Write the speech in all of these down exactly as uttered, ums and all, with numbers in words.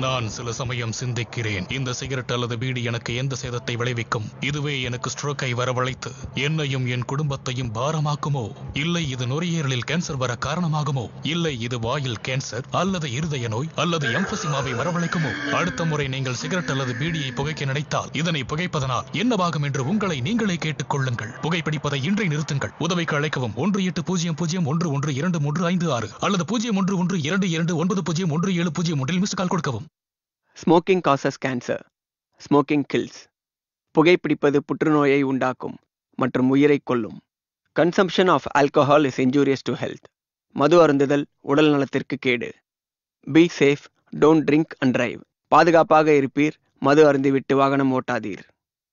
நான் சில சமயம் சிந்திக்கிறேன், இந்த சிகரெட் அல்லது பீடி எனக்கு எந்த சேதத்தை விளைவிக்கும்? இதுவே எனக்கு ஸ்ட்ரோக்கை வரவழைத்து என்னையும் என் குடும்பத்தையும் பாரமாக்குமோ? இல்லை இது நுரையீரலில் கேன்சர் வர காரணமாகுமோ? இல்லை இது வாயில் கேன்சர் அல்லது இருதய நோய் அல்லது எம்பசிமாவை வரவழைக்குமோ? அடுத்த முறை நீங்கள் சிகரெட் அல்லது பீடியை புகைக்க நினைத்தால் இதனை புகைப்பதனால் என்னவாகும் என்று உங்களை நீங்களே கேட்டுக் கொள்ளுங்கள். புகைப்பிடிப்பதை இன்றை நிறுத்துங்கள். உதவிக்கு அழைக்கவும் ஒன்று எட்டு பூஜ்ஜியம் பூஜ்ஜியம் ஒன்று ஒன்று இரண்டு மூன்று ஐந்து ஆறு அல்லது பூஜ்ஜியம் ஒன்று ஒன்று இரண்டு இரண்டு ஒன்பது பூஜ்ஜியம் ஒன்று ஏழு பூஜ்ஜியம் ஒன்றில் மிஸ்டு கால் கொடுக்கவும். Smoking causes cancer. Smoking kills. புகைப்பிடிப்பது புற்றுநோயை உண்டாக்கும் மற்றும் உயிரை கொல்லும். Consumption of alcohol is injurious to health. மது அருந்துதல் உடல் நலத்திற்கு கேடு. Be safe, don't drink and drive. பாதுகாப்பாக இருப்பீர், மது அருந்திவிட்டு வாகனம் ஓட்டாதீர்.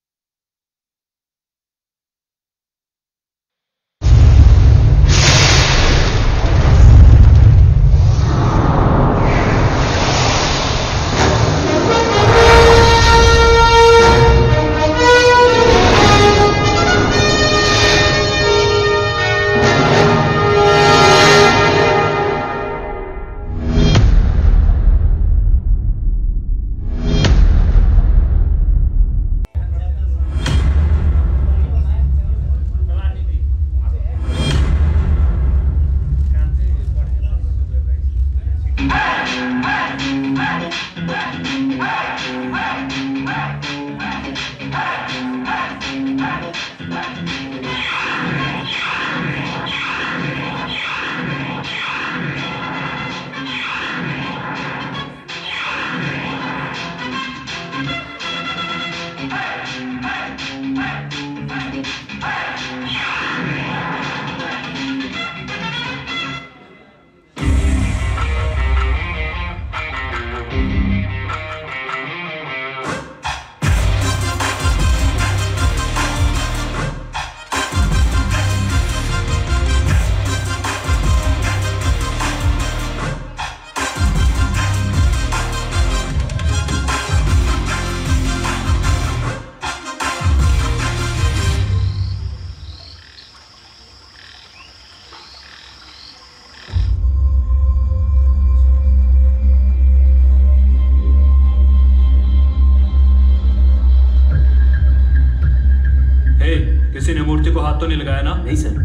किसी ने मूर्ति को हाथ तो नहीं लगाया ना? नहीं सर।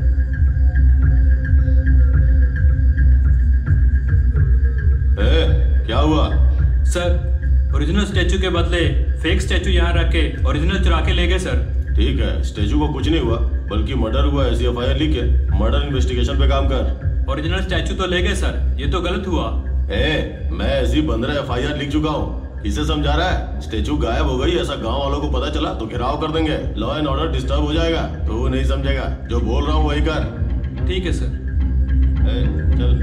ए, क्या हुआ? सर ओरिजिनल स्टैचू के बदले फेक स्टैचू यहाँ रख के ओरिजिनल चुरा के ले गए सर। ठीक है, स्टैचू को कुछ नहीं हुआ, बल्कि मर्डर हुआ, ऐसी एफ आई आर लिख के मर्डर इन्वेस्टिगेशन पे काम कर। ओरिजिनल स्टैचू तो ले गए सर, ये तो गलत हुआ। ए, मैं ऐसी पंद्रह एफ आई आर लिख चुका हूँ, किसे समझा रहा है? स्टैचू गायब हो गई, ऐसा गांव वालों को पता चला तो घेराव कर देंगे, लॉ एंड ऑर्डर डिस्टर्ब हो जाएगा। तो वो नहीं समझेगा, जो बोल रहा हूँ वही कर। ठीक है सर। ए, चल।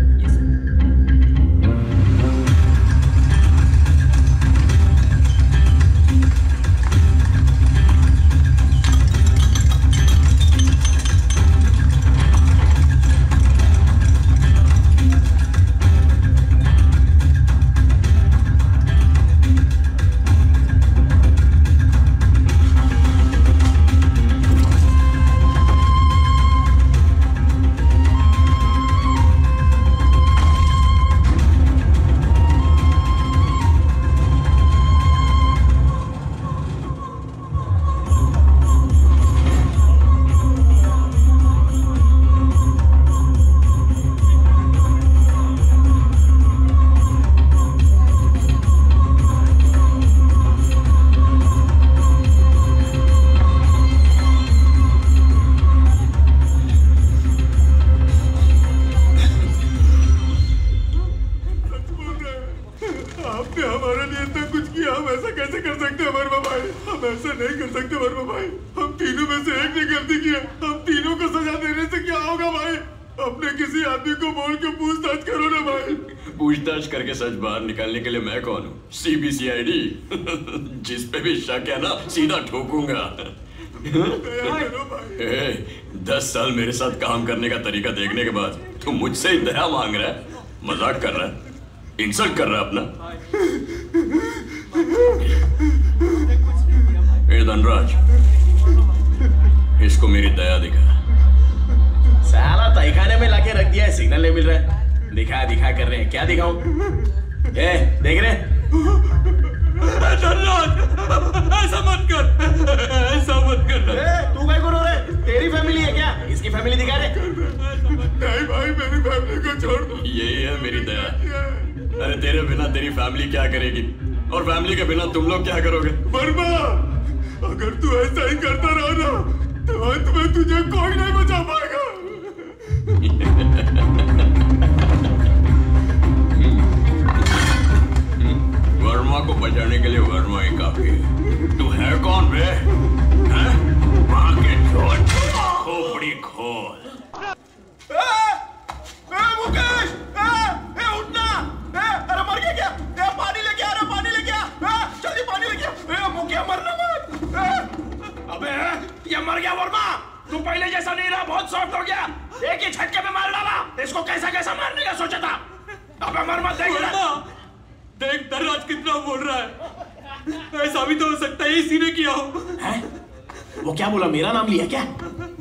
करके सच बाहर निकालने के लिए मैं कौन हूँ? C B C I D. जिस पे भी शक है ना सीधा ठोकूंगा। ए, दस साल मेरे साथ काम करने का तरीका देखने के बाद तू मुझसे दया मांग रहा है? मजाक कर रहा है? इंसल्ट कर रहा है अपना? ए धनराज, इसको मेरी दया दिखा। साला तहखाने में लाके रख दिया है, सिग्नल नहीं मिल रहा है। दिखा दिखा कर रहे हैं, क्या दिखाऊं? ए, देख रहे? ऐसा मत कर, ऐसा मत कर। तू क्या करो रे? तेरी फैमिली है क्या? इसकी फैमिली दिखा दे। नहीं भाई, मेरी फैमिली को छोड़ दो। यही है मेरी दया। अरे तेरे बिना तेरी फैमिली क्या करेगी, और फैमिली के बिना तुम लोग क्या करोगे? वर्मा, अगर तू ऐसा ही करता रहा ना, तो अंत में तुझे कोई नहीं बचा पाएगा। वर्मा को बचाने के लिए वर्मा ही काफी है। तू है कौन बे? हैं? वहां के छोड़ खोपड़ी खोल। मुकेश, उठना! अरे मर गया क्या? पानी लेके आ, पानी लेके आ, जल्दी पानी लेके आ। मुकेश मरना मत। अबे ये मर गया वर्मा। तू पहले जैसा नहीं रहा, बहुत सॉफ्ट हो गया। एक ही झटके में मार डाला। इसको कैसा कैसा मारने का सोचा था? अबे मर मत। देख देख दर्राज कितना बोल रहा है। ऐसा भी तो हो सकता है इसी ने किया हो। है? वो क्या बोला? मेरा नाम लिया क्या?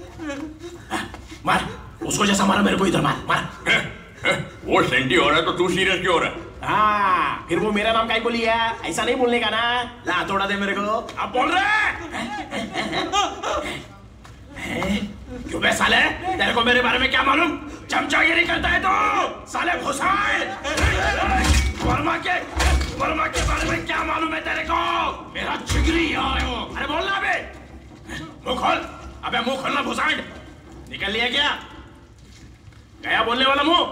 मार उसको, जैसा मारा मेरे को इधर मार मार। है, है, वो सेंटी हो रहा है तो तू सीरियस क्यों हो रहा है? हाँ, फिर वो मेरा नाम काहे को लिया? ऐसा नहीं बोलने का ना। ला थोड़ा दे मेरे को। अब बोल रहे क्यों बे साले? तेरे को मेरे बारे में क्या मालूम? चमचागिरी करता है तो साले घुसाए। वर्मा के वर्मा के बारे में क्या मालूम है तेरे को? मेरा जिगरी यार हो। अरे बोलना बे, मुंह खोल। अबे मुंह खोलना भुसाइड। निकल लिया क्या? गया बोलने वाला मुंह?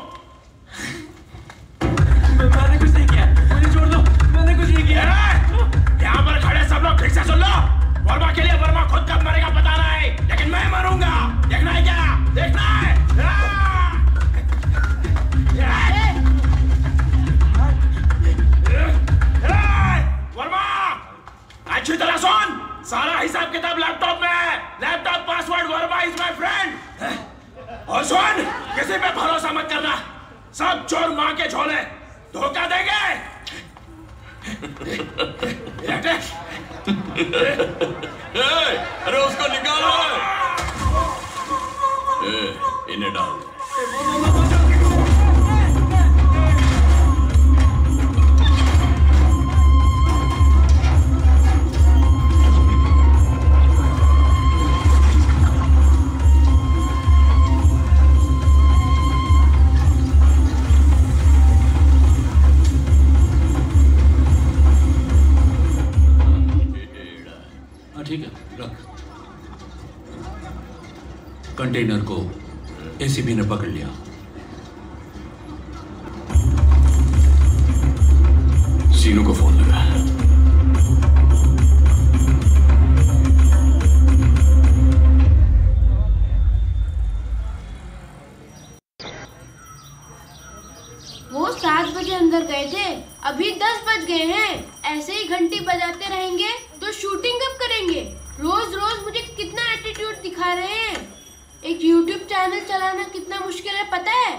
मैंने कुछ नहीं किया, मुझे छोड़ दो। मैंने कुछ नहीं किया। यहाँ पर खड़े सब लोग ठीक से सुन लो। वर्मा के लिए वर्मा खुद कब मरेगा पता नहीं, लेकिन मैं मरूंगा। देखना है क्या? देखना है? वर्मा अच्छी तरह सुन। सारा हिसाब किताब लैपटॉप में है। Laptop password Verma is my friend. और सुन, किसी पे भरोसा मत करना। सब चोर मां के झोले, धोखा देंगे। अरे उसको निकालो। इन्हें डाल। ठीक है, रख। कंटेनर को एसीबी ने पकड़ लिया। सीनू को फोन लगा। वो सात बजे अंदर गए थे, अभी दस बज गए हैं। ऐसे ही घंटी बजाते रहेंगे तो शूटिंग कब करेंगे? रोज रोज मुझे कितना एटीट्यूड दिखा रहे हैं। एक यूट्यूब चैनल चलाना कितना मुश्किल है पता है?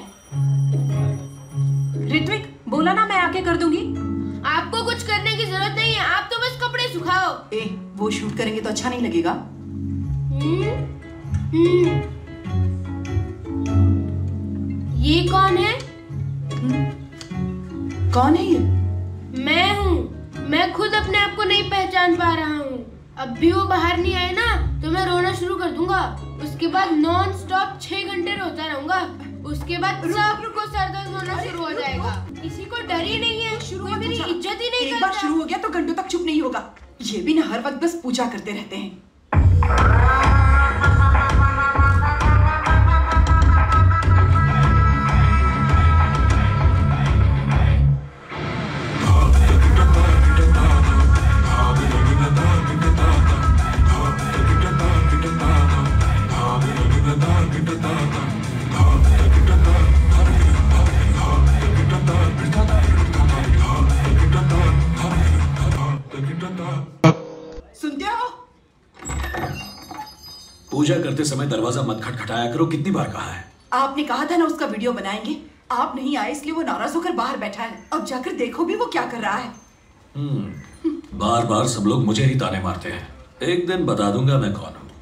ऋत्विक बोला ना, मैं आके कर दूंगी। आपको कुछ करने की जरूरत नहीं है, आप तो बस कपड़े सुखाओ। ए, वो शूट करेंगे तो अच्छा नहीं लगेगा। हम्म, हम्म। ये कौन है? कौन है ये? मैं हूँ। मैं खुद अपने आप को नहीं पहचान पा रहा हूँ। अब भी वो बाहर नहीं आए ना तो मैं रोना शुरू कर दूंगा। उसके बाद नॉन स्टॉप छह घंटे रोता रहूंगा। उसके बाद सबको सर दर्द होना शुरू हो जाएगा। किसी को डर ही नहीं है, कोई मेरी इज्जत ही नहीं करता। एक बार शुरू हो गया तो घंटों तक चुप नहीं होगा। ये भी ना हर वक्त बस पूजा करते रहते हैं। सुनते हो? पूजा करते समय दरवाजा मत खटखटाया करो, कितनी बार कहा है। आपने कहा था ना उसका वीडियो बनाएंगे। आप नहीं आए इसलिए वो नाराज होकर बाहर बैठा है। अब जाकर देखो भी वो क्या कर रहा है। हम्म, बार बार सब लोग मुझे ही ताने मारते हैं। एक दिन बता दूंगा मैं कौन हूं।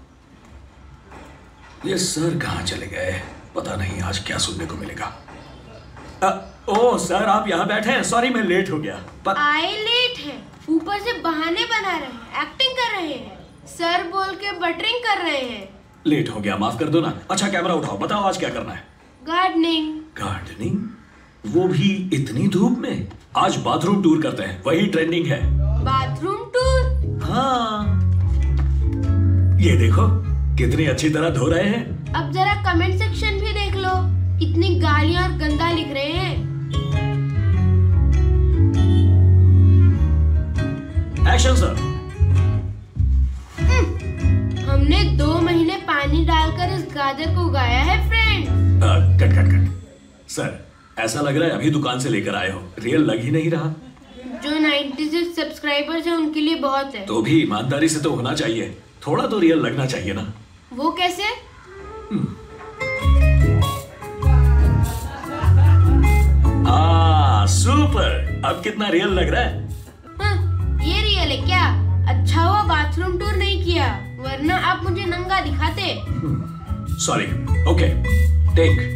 ये सर कहां चले गए, पता नहीं आज क्या सुनने को मिलेगा। आ, ओह सर, आप यहाँ बैठे हैं। सॉरी मैं लेट हो गया। पर... आए लेट है, ऊपर से बहाने बना रहे हैं, एक्टिंग कर रहे हैं, सर बोल के बटरिंग कर रहे हैं। लेट हो गया, माफ कर दो ना। अच्छा कैमरा उठाओ, बताओ आज क्या करना है। गार्डनिंग। गार्डनिंग? वो भी इतनी धूप में? आज बाथरूम टूर करते हैं, वही ट्रेंडिंग है। Bathroom tour? हाँ, ये देखो कितनी अच्छी तरह धो रहे हैं। अब जरा कमेंट सेक्शन भी देख लो, कितनी गालियां और गंदा लिख रहे हैं। Action sir. हमने दो महीने पानी डालकर इस गाजर को उगाया है friend. Cut cut cut sir, ऐसा लग रहा है अभी दुकान से लेकर आए हो, रियल लग ही नहीं रहा। जो छियानवे सब्सक्राइबर्स हैं उनके लिए बहुत है। तो भी ईमानदारी से तो होना चाहिए, थोड़ा तो रियल लगना चाहिए ना। वो कैसे? हाँ सुपर, अब कितना रियल लग रहा है। हाँ, ये रियल है क्या? अच्छा हुआ बाथरूम टूर नहीं किया, वरना आप मुझे नंगा दिखाते। Sorry. Okay take.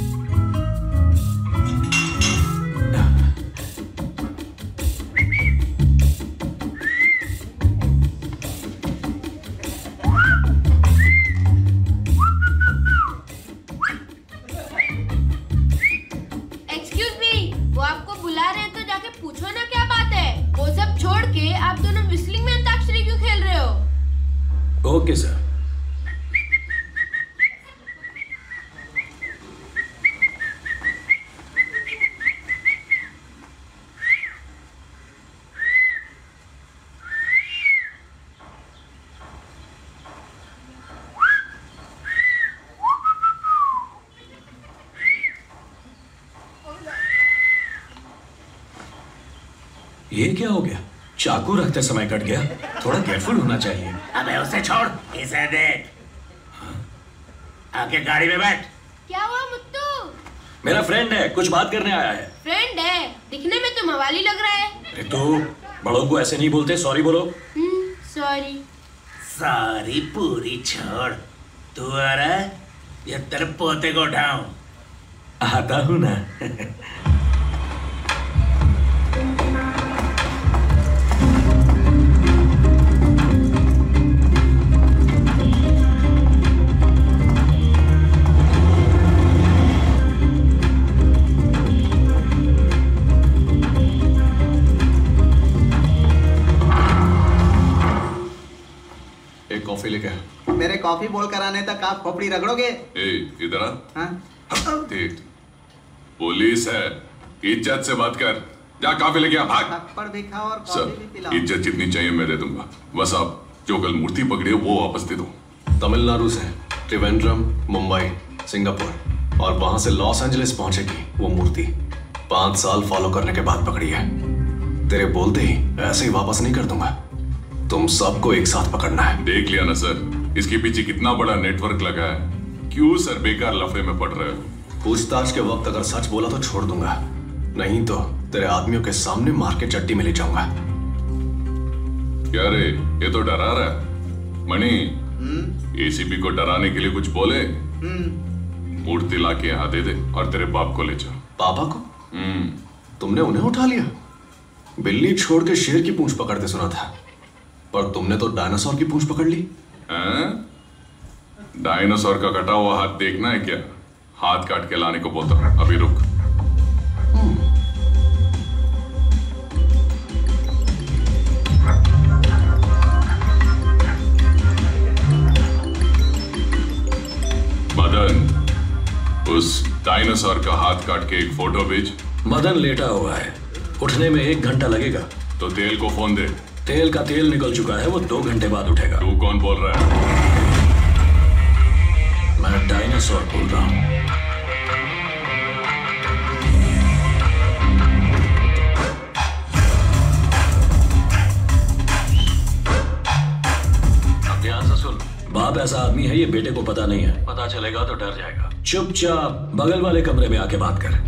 Excuse me, वो आपको बुला रहे हैं तो जाके पूछो ना क्या बात है। वो सब छोड़ के आप दोनों विस्लिंग में अंताक्षरी क्यों खेल रहे हो? Okay sir. ये क्या हो गया? चाकू रखते समय कट गया। थोड़ा केयरफुल होना चाहिए। अबे उसे छोड़, इसे देख। आके गाड़ी में बैठ। क्या हुआ मुत्तू? मेरा फ्रेंड है, कुछ बात करने आया है। फ्रेंड है? दिखने में तो मवाली लग रहा है। अरे तो बड़ों को ऐसे नहीं बोलते, सॉरी बोलो। Hmm, sorry. सारी पूरी छोड़, तू आ रहा है या तेरे पोते को उठाऊं? आता हूँ ना। कॉफी लेके आ। मेरे कॉफी बोल कर आने तक आप खोपड़ी रगड़ोगे? ए, इधर आ। हाँ? देख, पुलिस है, इज्जत से बात कर। जा कॉफी लेके आ, भाग। थप्पड़ भी खाओ और कॉफी भी सर, पिलाओ। इज्जत जितनी चाहिए मैं दे दूंगा, बस आप जो कल मूर्ति पकड़ी है वो वापस दे दो। तमिलनाडु से त्रिवेंद्रम, मुंबई, सिंगापुर और वहां से लॉस एंजलिस पहुंचेगी वो मूर्ति। पांच साल फॉलो करने के बाद पकड़ी है। तेरे बोलते ही ऐसे ही वापस नहीं कर दूंगा। तुम सबको एक साथ पकड़ना है। देख लिया ना सर, इसके पीछे कितना बड़ा नेटवर्क लगा है। क्यों सर बेकार लफड़े में पड़ रहे हो? पूछताछ के वक्त अगर सच बोला तो छोड़ दूंगा, नहीं तो तेरे आदमियों के सामने मार के चट्टी में ले जाऊंगा। क्या रे, ये तो डरा रहा है। मणि, एसीपी को डराने के लिए कुछ बोले? मूर्ति ला के यहाँ दे दे और तेरे बाप को ले जा। पापा को? तुमने उन्हें उठा लिया? बिल्ली छोड़ के शेर की पूंछ पकड़ते सुना था, पर तुमने तो डायनासोर की पूंछ पकड़ ली। डायनासोर का कटा हुआ हाथ देखना है क्या? हाथ काट के लाने को बोलता हूं। अभी रुक। मदन, उस डायनासोर का हाथ काट के एक फोटो भेज। मदन लेटा हुआ है, उठने में एक घंटा लगेगा। तो तेल को फोन दे। तेल का तेल निकल चुका है, वो दो घंटे बाद उठेगा। तू कौन बोल रहा है? मैं डायनासोर बोल रहा हूं। अब ध्यान से सुन। बाप ऐसा आदमी है, ये बेटे को पता नहीं है। पता चलेगा तो डर जाएगा। चुपचाप बगल वाले कमरे में आके बात कर।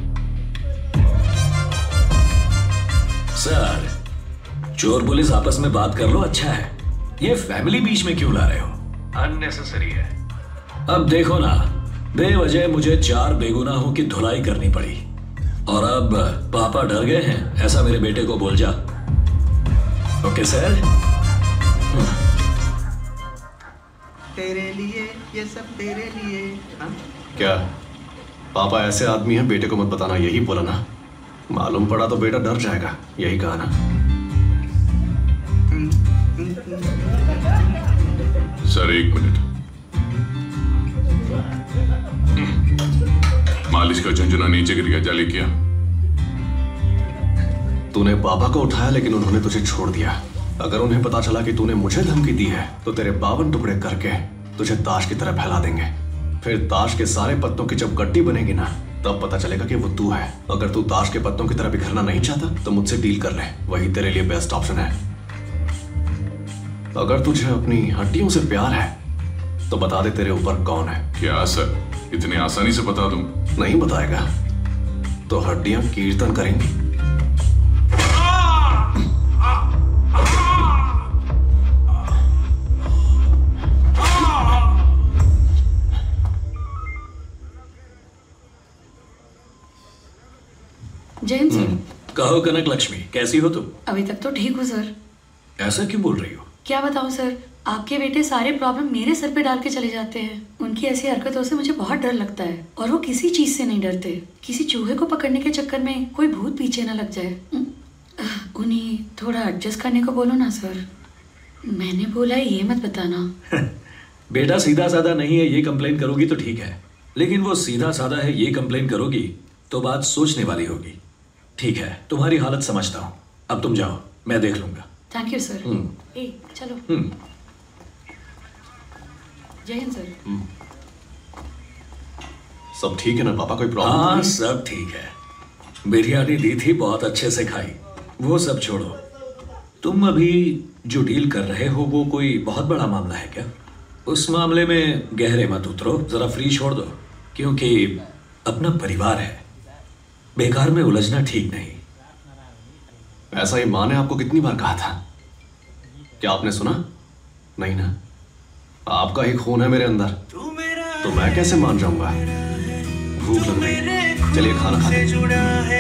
सर, चोर पुलिस आपस में बात कर लो, अच्छा है। ये फैमिली बीच में क्यों ला रहे हो? अननेसेसरी है। अब देखो ना, बेवजह मुझे चार बेगुनाहों की धुलाई करनी पड़ी। और अब पापा डर गए हैं ऐसा मेरे बेटे को बोल जा। Okay sir? तेरे लिए ये सब तेरे लिए। हाँ? क्या पापा ऐसे आदमी हैं, बेटे को मत बताना, यही बोला ना? मालूम पड़ा तो बेटा डर जाएगा, यही कहा ना? सर एक मिनट, मालिश का झुंझुना नीचे गिर गया, जाली किया। तूने पापा को उठाया लेकिन उन्होंने तुझे छोड़ दिया। अगर उन्हें पता चला कि तूने मुझे धमकी दी है तो तेरे बावन टुकड़े करके तुझे ताश की तरह फैला देंगे। फिर ताश के सारे पत्तों की जब गड्डी बनेगी ना, तब पता चलेगा कि वो तू है। अगर तू ताश के पत्तों की तरह बिखरना नहीं चाहता तो मुझसे डील कर ले, वही तेरे लिए बेस्ट ऑप्शन है। अगर तुझे अपनी हड्डियों से प्यार है तो बता दे तेरे ऊपर कौन है। क्या सर, इतनी आसानी से बता दूं? नहीं बताएगा तो हड्डियां कीर्तन करेंगी। जैन सर। कहो कनक लक्ष्मी, कैसी हो तुम? अभी तक तो ठीक हूँ सर। ऐसा क्यों बोल रही हो? क्या बताऊँ सर, आपके बेटे सारे प्रॉब्लम मेरे सर पे डाल के चले जाते हैं। उनकी ऐसी हरकतों से मुझे बहुत डर लगता है और वो किसी चीज से नहीं डरते। किसी चूहे को पकड़ने के चक्कर में कोई भूत पीछे न लग जाए। उन्हें थोड़ा एडजस्ट करने को बोलो ना सर। मैंने बोला है ये मत बताना। बेटा सीधा साधा नहीं है ये कंप्लेन करोगी तो ठीक है, लेकिन वो सीधा साधा है ये कंप्लेन करोगी तो बात सोचने वाली होगी। ठीक है, तुम्हारी हालत समझता हूँ, अब तुम जाओ, मैं देख लूंगा। Thank you sir. ए, चलो। जय हिंद सर। सब ठीक है ना पापा, कोई प्रॉब्लम? हाँ सब ठीक है। बिरयानी दी थी, बहुत अच्छे से खाई। वो सब छोड़ो, तुम अभी जो डील कर रहे हो वो कोई बहुत बड़ा मामला है क्या? उस मामले में गहरे मत उतरो, जरा फ्री छोड़ दो, क्योंकि अपना परिवार है, बेकार में उलझना ठीक नहीं। ऐसा ही माँ ने आपको कितनी बार कहा था, क्या आपने सुना? नहीं ना? आपका ही खून है मेरे अंदर, तो मैं कैसे मान जाऊंगा? भूख लग रही है, चलिए खाना खाते हैं।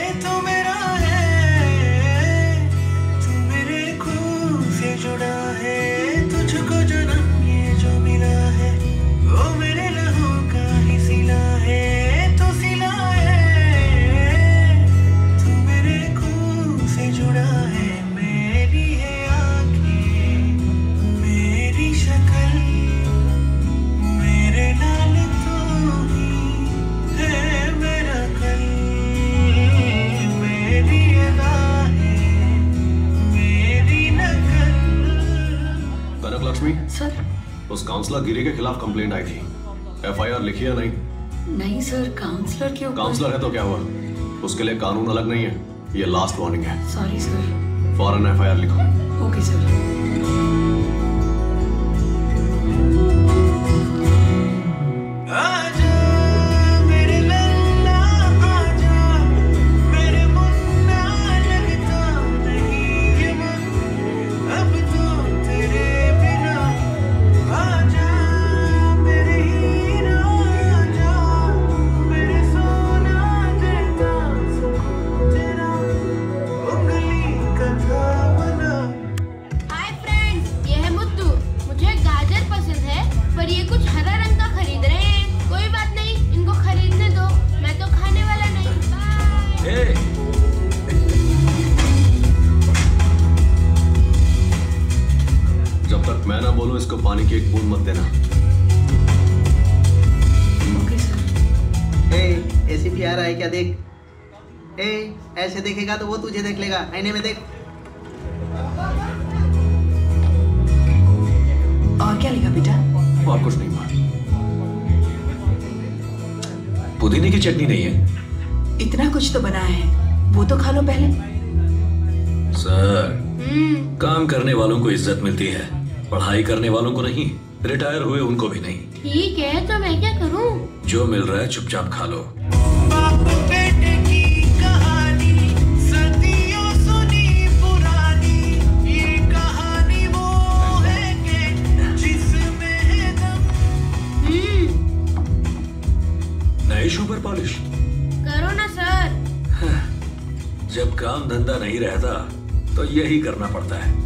सर, उस काउंसलर गिरी के खिलाफ कंप्लेंट आई थी, एफ आई आर लिखी है? नहीं नहीं सर, काउंसलर के ऊपर। काउंसलर है तो क्या हुआ, उसके लिए कानून अलग नहीं है, ये लास्ट वार्निंग है। Sorry sir. फौरन एफ आई आर लिखो। Okay sir. इसको पानी की एक बूंद मत देना। Okay sir. ए, एसीपी आ रहा है क्या देख। ए, ऐसे देखेगा तो वो तुझे देख लेगा, आईने में देख। और क्या लिखा बेटा? और कुछ नहीं माँ। पुदीने की चटनी नहीं है? इतना कुछ तो बना है, वो तो खा लो पहले। सर, काम करने वालों को इज्जत मिलती है, पढ़ाई करने वालों को नहीं, रिटायर हुए उनको भी नहीं। ठीक है तो मैं क्या करूं? जो मिल रहा है चुपचाप खा लो। हम्म। नए शू पर पॉलिश करो ना सर। नहीं रहता तो यही करना पड़ता है।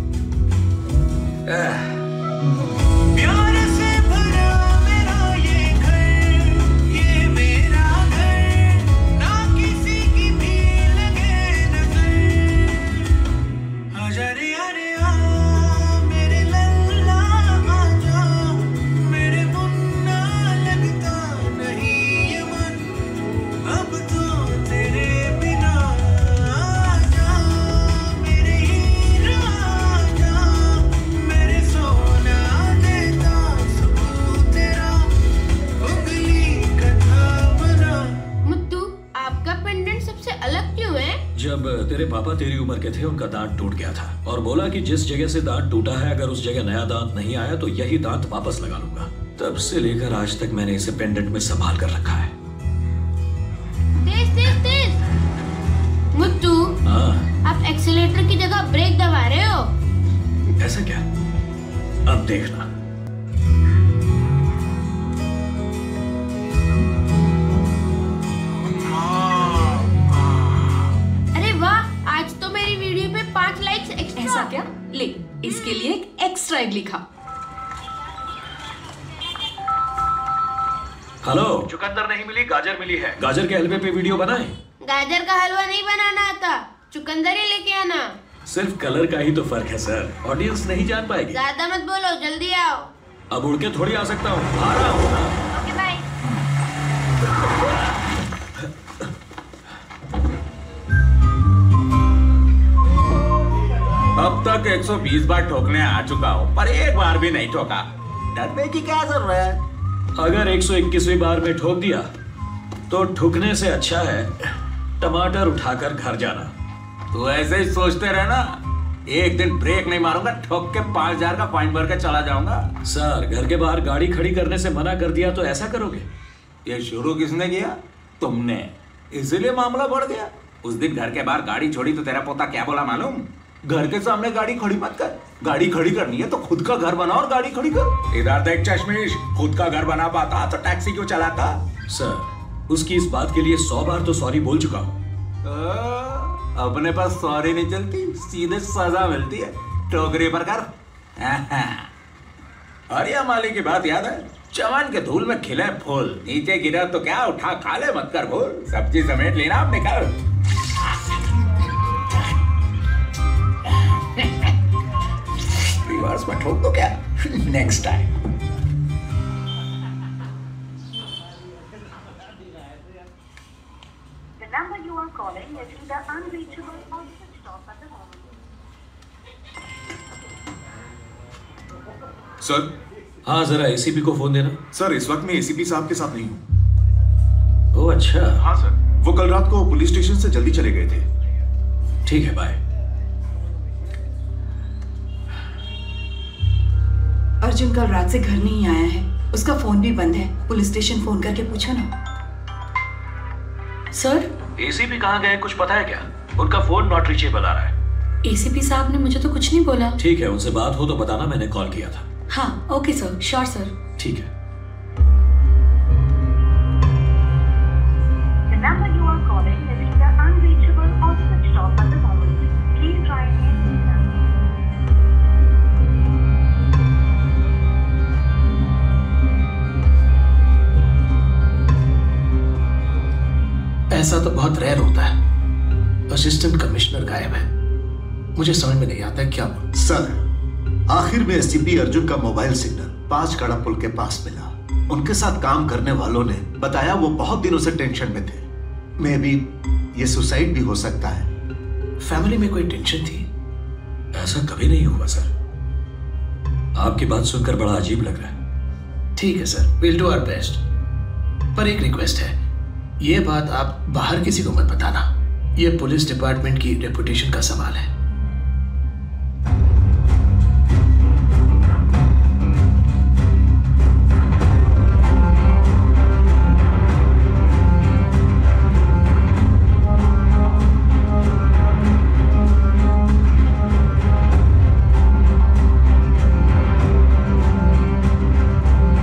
प्यार से भरा मेरा ये घर, ये मेरा घर, ना किसी की भी लगे नजर। आजा रे अरे आ मेरे लल्ला आजा, मेरे मुन्ना लगता नहीं ये मन, अब तो तेरे बिना आजा मेरे हीरा आजा, मेरे सोना देता सबूत तेरा, उंगली कथा बना। मुत्तू, आपका पेंडेंट सबसे अलग क्यों है? जब तेरे पापा तेरी उम्र के थे उनका दांत टूट गया था और बोला कि जिस जगह से दांत टूटा है अगर उस जगह नया दांत नहीं आया तो यही दांत वापस लगा लूंगा। तब से लेकर आज तक मैंने इसे पेंडेंट में संभाल कर रखा है। तेज तेज तेज। मुत्तू, हाँ, आप एक्सीलेटर की जगह ब्रेक दबा रहे हो। ऐसा क्या? अब देखना। अरे वाह, आज तो मेरी वीडियो पे पांच लाइक्स एक्स्ट्रा। ऐसा क्या? ले, इसके लिए एक एक्स्ट्रा एग लिखा। हेलो, चुकंदर नहीं मिली, गाजर मिली है। गाजर के हलवे पे वीडियो बनाए। गाजर का हलवा नहीं बनाना आता, चुकंदर ही लेके आना। सिर्फ कलर का ही तो फर्क है सर, ऑडियंस नहीं जान पाएगी। ज्यादा मत बोलो, जल्दी आओ। अब उड़ के थोड़ी आ सकता हूँ, आ रहा हूँ ना। Okay bye. अब तक एक सौ बीस बार ठोकने आ चुका हूँ पर एक बार भी नहीं ठोका। डरने की क्या जरूरत है? अगर एक सौ इक्कीसवीं बार में ठोक दिया तो ठुकने से अच्छा है टमाटर उठाकर घर जाना। तू ऐसे ही सोचते रहना, एक दिन ब्रेक नहीं मारूंगा, ठोक के पांच हजार का फाइन भर के चला जाऊंगा। सर, घर के बाहर गाड़ी खड़ी करने से मना कर दिया तो ऐसा करोगे? ये शुरू किसने किया? तुमने, इसीलिए मामला बढ़ गया। उस दिन घर के बाहर गाड़ी छोड़ी तो तेरा पोता क्या बोला मालूम? घर के सामने गाड़ी खड़ी मत कर, गाड़ी खड़ी करनी है तो खुद का घर बना और गाड़ी खड़ी कर। इधर देख चश्मिश, खुद का घर बना पाता तो टैक्सी क्यों चलाता? सर, उसकी इस बात के लिए सौ बार तो सॉरी बोल चुका हूँ। अपने पास सॉरी नहीं चलती, सीधे सजा मिलती है। टोकरी पर कर। और ये माली की बात याद है? चमन के धूल में खिले फूल, नीचे गिरा तो क्या उठा खा ले, मत कर भूल। सब्जी समेट लेना आप, निकल। रिवर्स में ठोक दो क्या? Next time. The number you are calling is either unreachable or switched off at the moment. Sir. हाँ, जरा एसीपी को फोन देना। सर, इस वक्त मैं एसीपी साहब के साथ नहीं हूँ। ओह अच्छा। हाँ सर, वो कल रात को पुलिस स्टेशन से जल्दी चले गए थे। ठीक है, बाय। अर्जुन कल रात से घर नहीं आया है, उसका फोन भी बंद है। पुलिस स्टेशन फोन करके पूछो ना। सर, एसीपी कहाँ गए, कुछ पता है क्या? उनका फोन नॉट रीचेबल आ रहा है। एसीपी साहब ने मुझे तो कुछ नहीं बोला। ठीक है, उनसे बात हो तो बताना, मैंने कॉल किया था। हाँ, ओके सर, श्योर सर। ठीक है। The number you are calling is either unreachable or switched off at the moment. Please try again later. ऐसा तो बहुत रेयर होता है। असिस्टेंट कमिश्नर गायब है, मुझे समझ में नहीं आता क्या। सर, आखिर में एससीपी अर्जुन का मोबाइल सिग्नल पांच कड़ा पुल के पास मिला। उनके साथ काम करने वालों ने बताया वो बहुत दिनों से टेंशन में थे। मे बी ये सुसाइड भी हो सकता है। फैमिली में कोई टेंशन थी? ऐसा कभी नहीं हुआ सर। आपकी बात सुनकर बड़ा अजीब लग रहा है। ठीक है sir, will do our best. पर एक रिक्वेस्ट है, ये बात आप बाहर किसी को मत बताना। ये पुलिस डिपार्टमेंट की रेपुटेशन का सवाल है।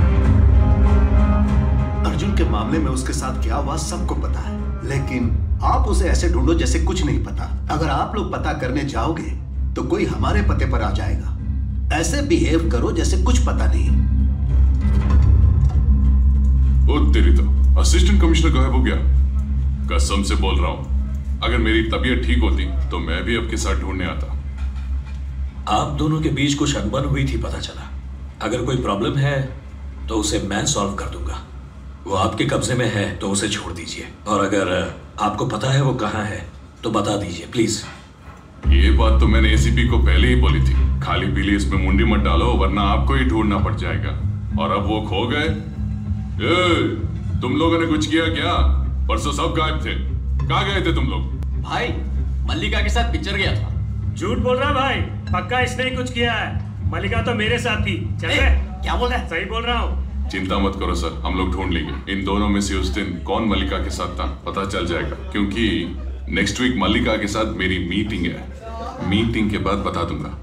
उसके साथ क्या हुआ सबको पता है, लेकिन आप उसे ऐसे ढूंढो जैसे कुछ नहीं पता। अगर आप लोग पता करने जाओगे तो कोई हमारे पते पर आ जाएगा। ऐसे बिहेव करो जैसे कुछ पता नहीं। ओ तेरी तो असिस्टेंट कमिश्नर गायब हो गया। कसम से बोल रहा हूं, अगर मेरी तबीयत ठीक होती तो मैं भी आपके साथ ढूंढने आता। आप दोनों के बीच कुछ अनबन हुई थी पता चला। अगर कोई प्रॉब्लम है तो उसे मैं सॉल्व कर दूंगा। वो आपके कब्जे में है तो उसे छोड़ दीजिए, और अगर आपको पता है वो कहाँ है तो बता दीजिए प्लीज। ये बात तो मैंने एसीपी को पहले ही बोली थी। खाली पीली इसमें मुंडी मत डालो वरना आपको ही ढूंढना पड़ जाएगा। और अब वो खो गए। ए, तुम लोगों ने कुछ किया क्या? परसों सब गायब थे, कहाँ गए थे तुम लोग? भाई मल्लिका के साथ पिक्चर गया था। झूठ बोल रहा भाई, पक्का इसने ही कुछ किया है। मल्लिका तो मेरे साथ थी। चल रहे? क्या बोल रहा है? सही बोल रहा हूँ। चिंता मत करो सर, हम लोग ढूंढ लेंगे। इन दोनों में से उस दिन कौन मल्लिका के साथ था पता चल जाएगा, क्योंकि नेक्स्ट वीक मल्लिका के साथ मेरी मीटिंग है। मीटिंग के बाद बता दूंगा।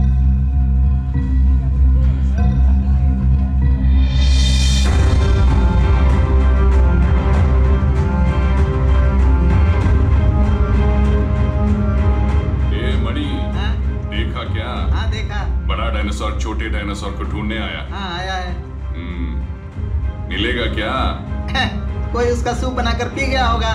क्या? हाँ देखा। बड़ा डायनासोर छोटे डायनासोर को ढूंढने आया। हाँ आया है। हम्म, मिलेगा क्या? कोई उसका सूप बनाकर पी गया होगा।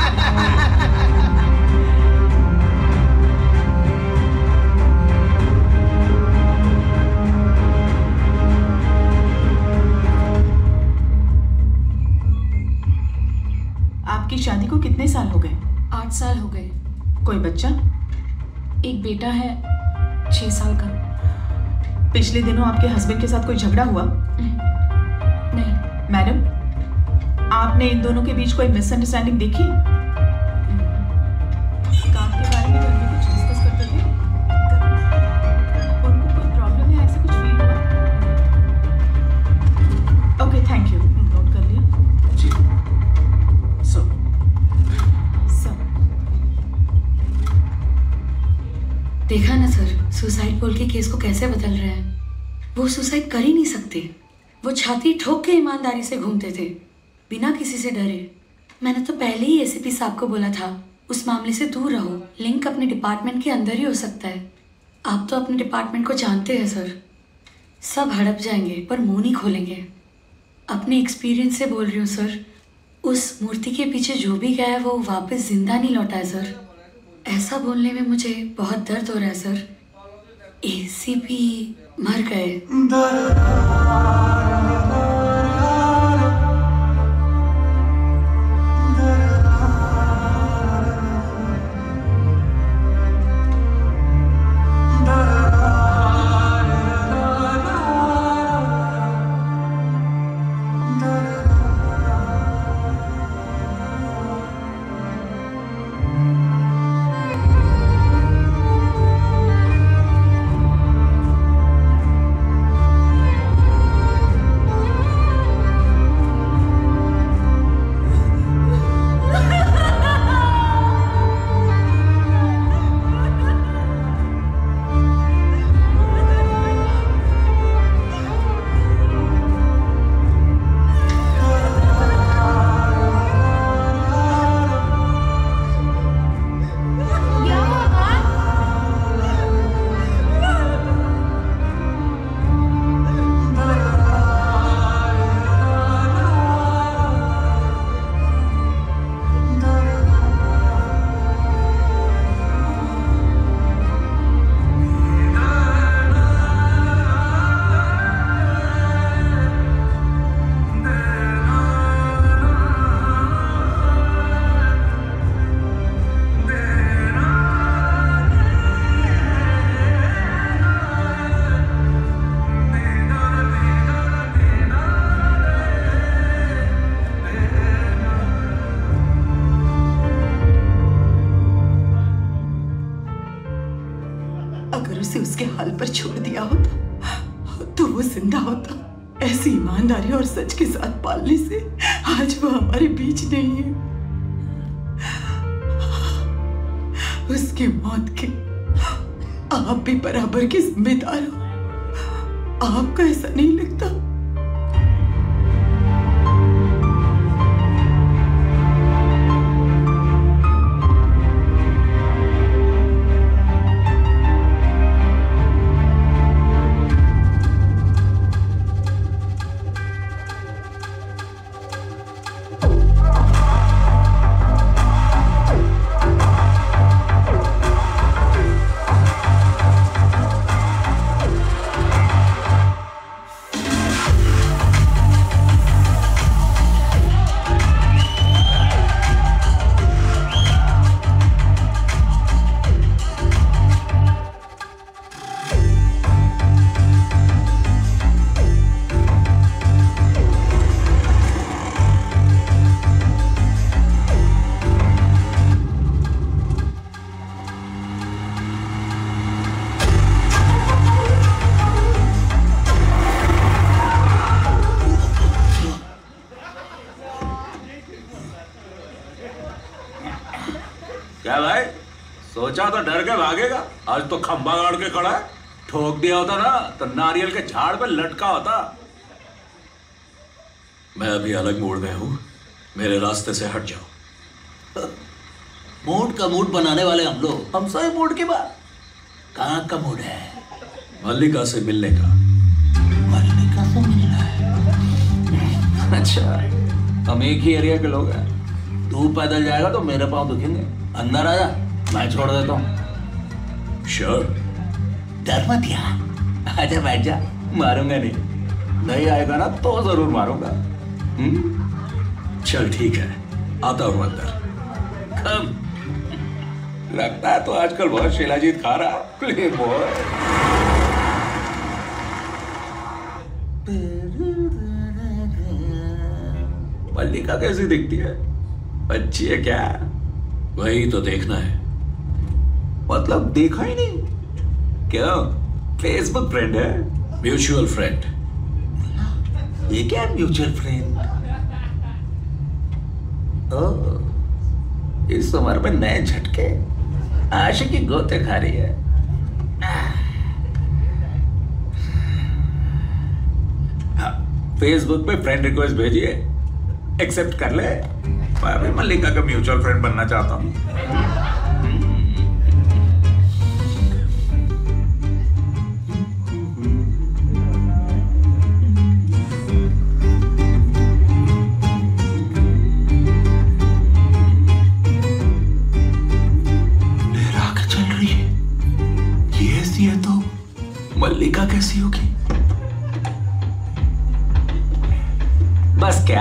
आपकी शादी को कितने साल हो गए? आठ साल हो गए। कोई बच्चा? एक बेटा है छह साल का। पिछले दिनों आपके हस्बैंड के साथ कोई झगड़ा हुआ? नहीं। मैडम, आपने इन दोनों के बीच कोई मिसअंडरस्टैंडिंग देखी? काम के बारे में घर में कुछ डिस्कस करते थे? उनको कोई प्रॉब्लम है ऐसा कुछ फील हुआ? ओके थैंक यू, नोट कर लिया जी। सो सो देखा ना सर, सुसाइड बोल के केस को कैसे बदल रहे हैं। वो सुसाइड कर ही नहीं सकते। वो छाती ठोक के ईमानदारी से घूमते थे बिना किसी से डरे। मैंने तो पहले ही एसीपी साहब को बोला था उस मामले से दूर रहो। लिंक अपने डिपार्टमेंट के अंदर ही हो सकता है। आप तो अपने डिपार्टमेंट को जानते हैं सर, सब हड़प जाएंगे पर मुंह नहीं खोलेंगे। अपने एक्सपीरियंस से बोल रही हूँ सर, उस मूर्ति के पीछे जो भी गया है वो वापस जिंदा नहीं लौटा है सर। ऐसा बोलने में मुझे बहुत दर्द हो रहा है सर। एसीपी मर गए। और सच के साथ पालने से आज वो हमारे बीच नहीं है। उसकी मौत के आप भी बराबर के जिम्मेदार हो। आपको ऐसा नहीं लगता? सोचा तो डर के भागेगा, आज तो खंबा गाड़ के खड़ा है। ठोक दिया होता ना तो नारियल के झाड़ पे लटका होता। मैं अभी अलग मूड में हूँ, मेरे रास्ते से हट जाओ। मूड का मूड बनाने वाले हम लोग, हम सही मूड की बात। कहाँ का मूड है? मल्लिका से मिलने का। मल्लिका से मिलना है? अच्छा, हम एक ही एरिया के लोग हैं। तू पैदल जाएगा तो मेरे पाँव दुखेंगे। अंदर आजा, मैं छोड़ देता हूँ। श्योर। डर मत यार, आजा बैठ जा। मारूंगा नहीं, नहीं आएगा ना तो जरूर मारूंगा। हम्म? चल ठीक है, आता हूँ अंदर। कम लगता है तो आजकल बहुत शिलाजीत खा रहा। Play boy. मल्लिका कैसी दिखती है? अच्छी है क्या? वही तो देखना है। मतलब देखा ही नहीं? क्यों, फेसबुक फ्रेंड है? Mutual friend. ये क्या म्यूचुअल फ्रेंड? ओह, इस उम्र में नए झटके, आशिकी गोते खा रही है। हाँ, फेसबुक पे फ्रेंड रिक्वेस्ट भेजिए, एक्सेप्ट कर ले। मैं भी मल्लिका का म्यूचुअल फ्रेंड बनना चाहता हूँ। मल्लिका कैसी होगी? बस क्या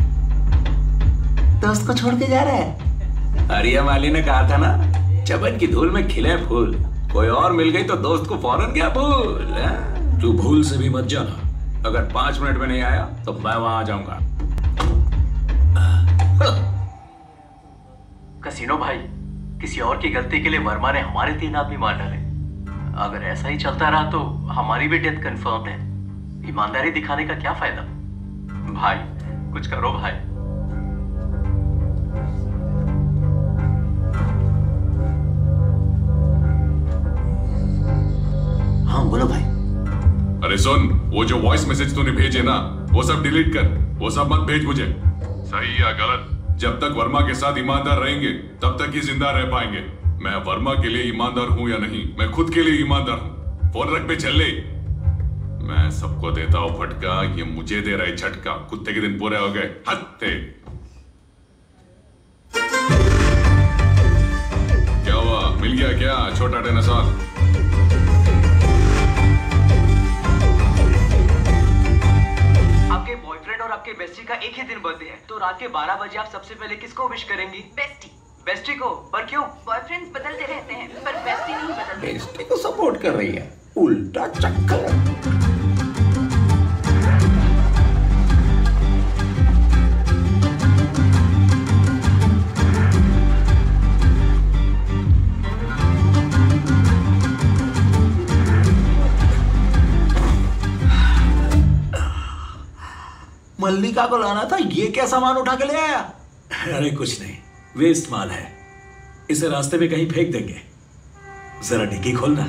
दोस्त को छोड़ के जा रहा है? हरिया माली ने कहा था ना, चबन की धूल में खिले फूल। कोई और मिल गई तो दोस्त को फौरन क्या भूल। तू भूल से भी मत जाना। अगर पांच मिनट में नहीं आया तो मैं वहां आ जाऊंगा। कसिनो भाई, किसी और की गलती के लिए वर्मा ने हमारे तीन आदमी मार डाले। अगर ऐसा ही चलता रहा तो हमारी भी डेथ कंफर्म है। ईमानदारी दिखाने का क्या फायदा? भाई कुछ करो भाई। हाँ बोलो भाई। अरे सुन, वो जो वॉइस मैसेज तूने भेजे ना, वो सब डिलीट कर। वो सब मत भेज मुझे। सही या गलत, जब तक वर्मा के साथ ईमानदार रहेंगे तब तक ही जिंदा रह पाएंगे। मैं वर्मा के लिए ईमानदार हूं या नहीं, मैं खुद के लिए ईमानदार हूं। फोन रख पे चल ले। मैं सबको देता हूं फटका, ये मुझे दे रहे झटका। कुत्ते के दिन पूरे हो गए। हत्ते। क्या हुआ, मिल गया क्या छोटा डायनासोर? आपके बॉयफ्रेंड और आपके बेस्टी का एक ही दिन बर्थडे है, तो रात के बारह बजे आप सबसे पहले किसको विश करेंगी? बेस्टी। बेस्टी को? पर क्यों? बॉयफ्रेंड्स बदलते रहते हैं पर बेस्टी नहीं बदलती। बेस्टी को सपोर्ट कर रही है, उल्टा चक्कर। मल्लिका को लाना था, ये क्या सामान उठा के ले आया? अरे कुछ नहीं, वेस्ट माल है, इसे रास्ते में कहीं फेंक देंगे। जरा डिग्गी खोलना।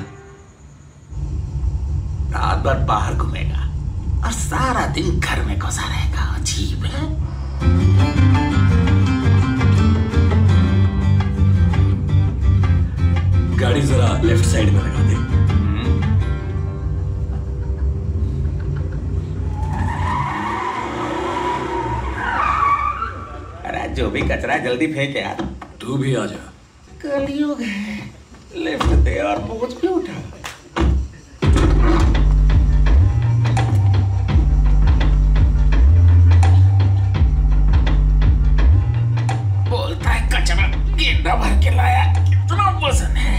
रात भर बाहर घूमेगा और सारा दिन घर में घुसा रहेगा। अजीब है। गाड़ी जरा लेफ्ट साइड में लगा दे। अरे जो भी कचरा जल्दी फेंक यार। तू भी आ जा। कलयुग है, लिफ्ट दे और बोझ भी उठा। बोलता है कचरा गेंदा भर के लाया, कितना वजन है।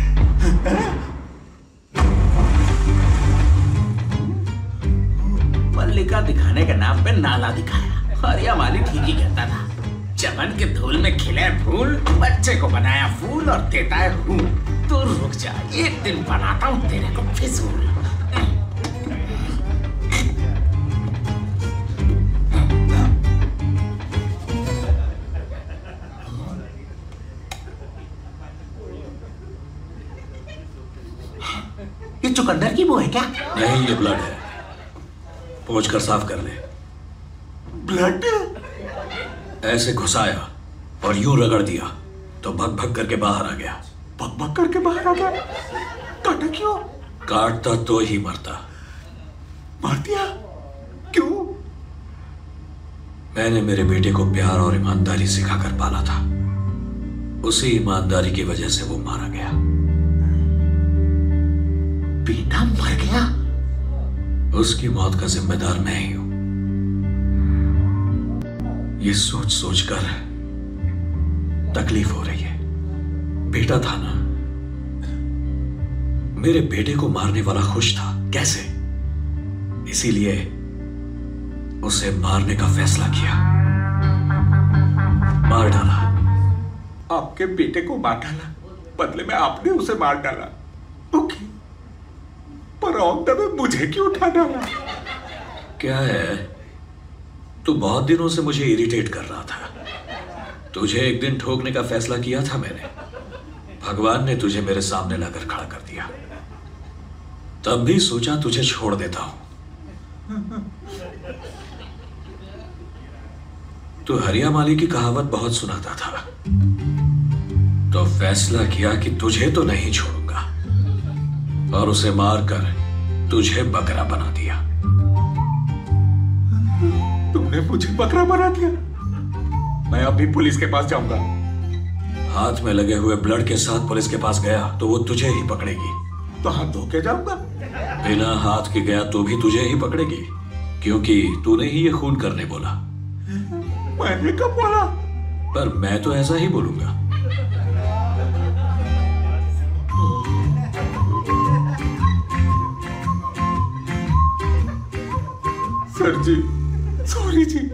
मल्लिका दिखाने के नाम पे नाला दिखाया। हरिया माली ठीक ही कहता था, चमन के धूल में खिले फूल, बच्चे को बनाया फूल और देता है रूल। तू रुक जा, एक दिन बनाता हूँ तेरे को फिजूल। चुकंदर की वो है क्या? नहीं, ये ब्लड है। पोंछ कर साफ कर ले। ब्लड? ऐसे घुसाया और यूं रगड़ दिया तो भग भग करके बाहर आ गया। भग भग करके बाहर आ गया? काटा क्यों? काटता तो ही मरता। मार दिया? क्यों? मैंने मेरे बेटे को प्यार और ईमानदारी सिखाकर पाला था। उसी ईमानदारी की वजह से वो मारा गया। बेटा मर गया? उसकी मौत का जिम्मेदार मैं ही हूं। ये सोच सोचकर तकलीफ हो रही है। बेटा था ना, मेरे बेटे को मारने वाला खुश था। कैसे? इसीलिए उसे मारने का फैसला किया। मार डाला। आपके बेटे को मार डाला, बदले में आपने उसे मार डाला। ओके, पर ऑन द वे मुझे क्यों उठा डाला? क्या है, तू बहुत दिनों से मुझे इरिटेट कर रहा था। तुझे एक दिन ठोकने का फैसला किया था मैंने। भगवान ने तुझे मेरे सामने लाकर खड़ा कर दिया। तब भी सोचा तुझे छोड़ देता हूं। तू हरिया माली की कहावत बहुत सुनाता था, तो फैसला किया कि तुझे तो नहीं छोड़ूंगा और उसे मारकर तुझे बकरा बना दिया। तुमने मुझे बकरा बना दिया? मैं अभी पुलिस के पास जाऊंगा। हाथ में लगे हुए ब्लड के साथ पुलिस के पास गया तो वो तुझे ही पकड़ेगी। तो हाथ धो के जाऊंगा? बिना हाथ के गया तो भी तुझे ही पकड़ेगी, क्योंकि तूने ही ये खून करने बोला। मैंने कब बोला? पर मैं तो ऐसा ही बोलूंगा। Sir ji, sorry ji.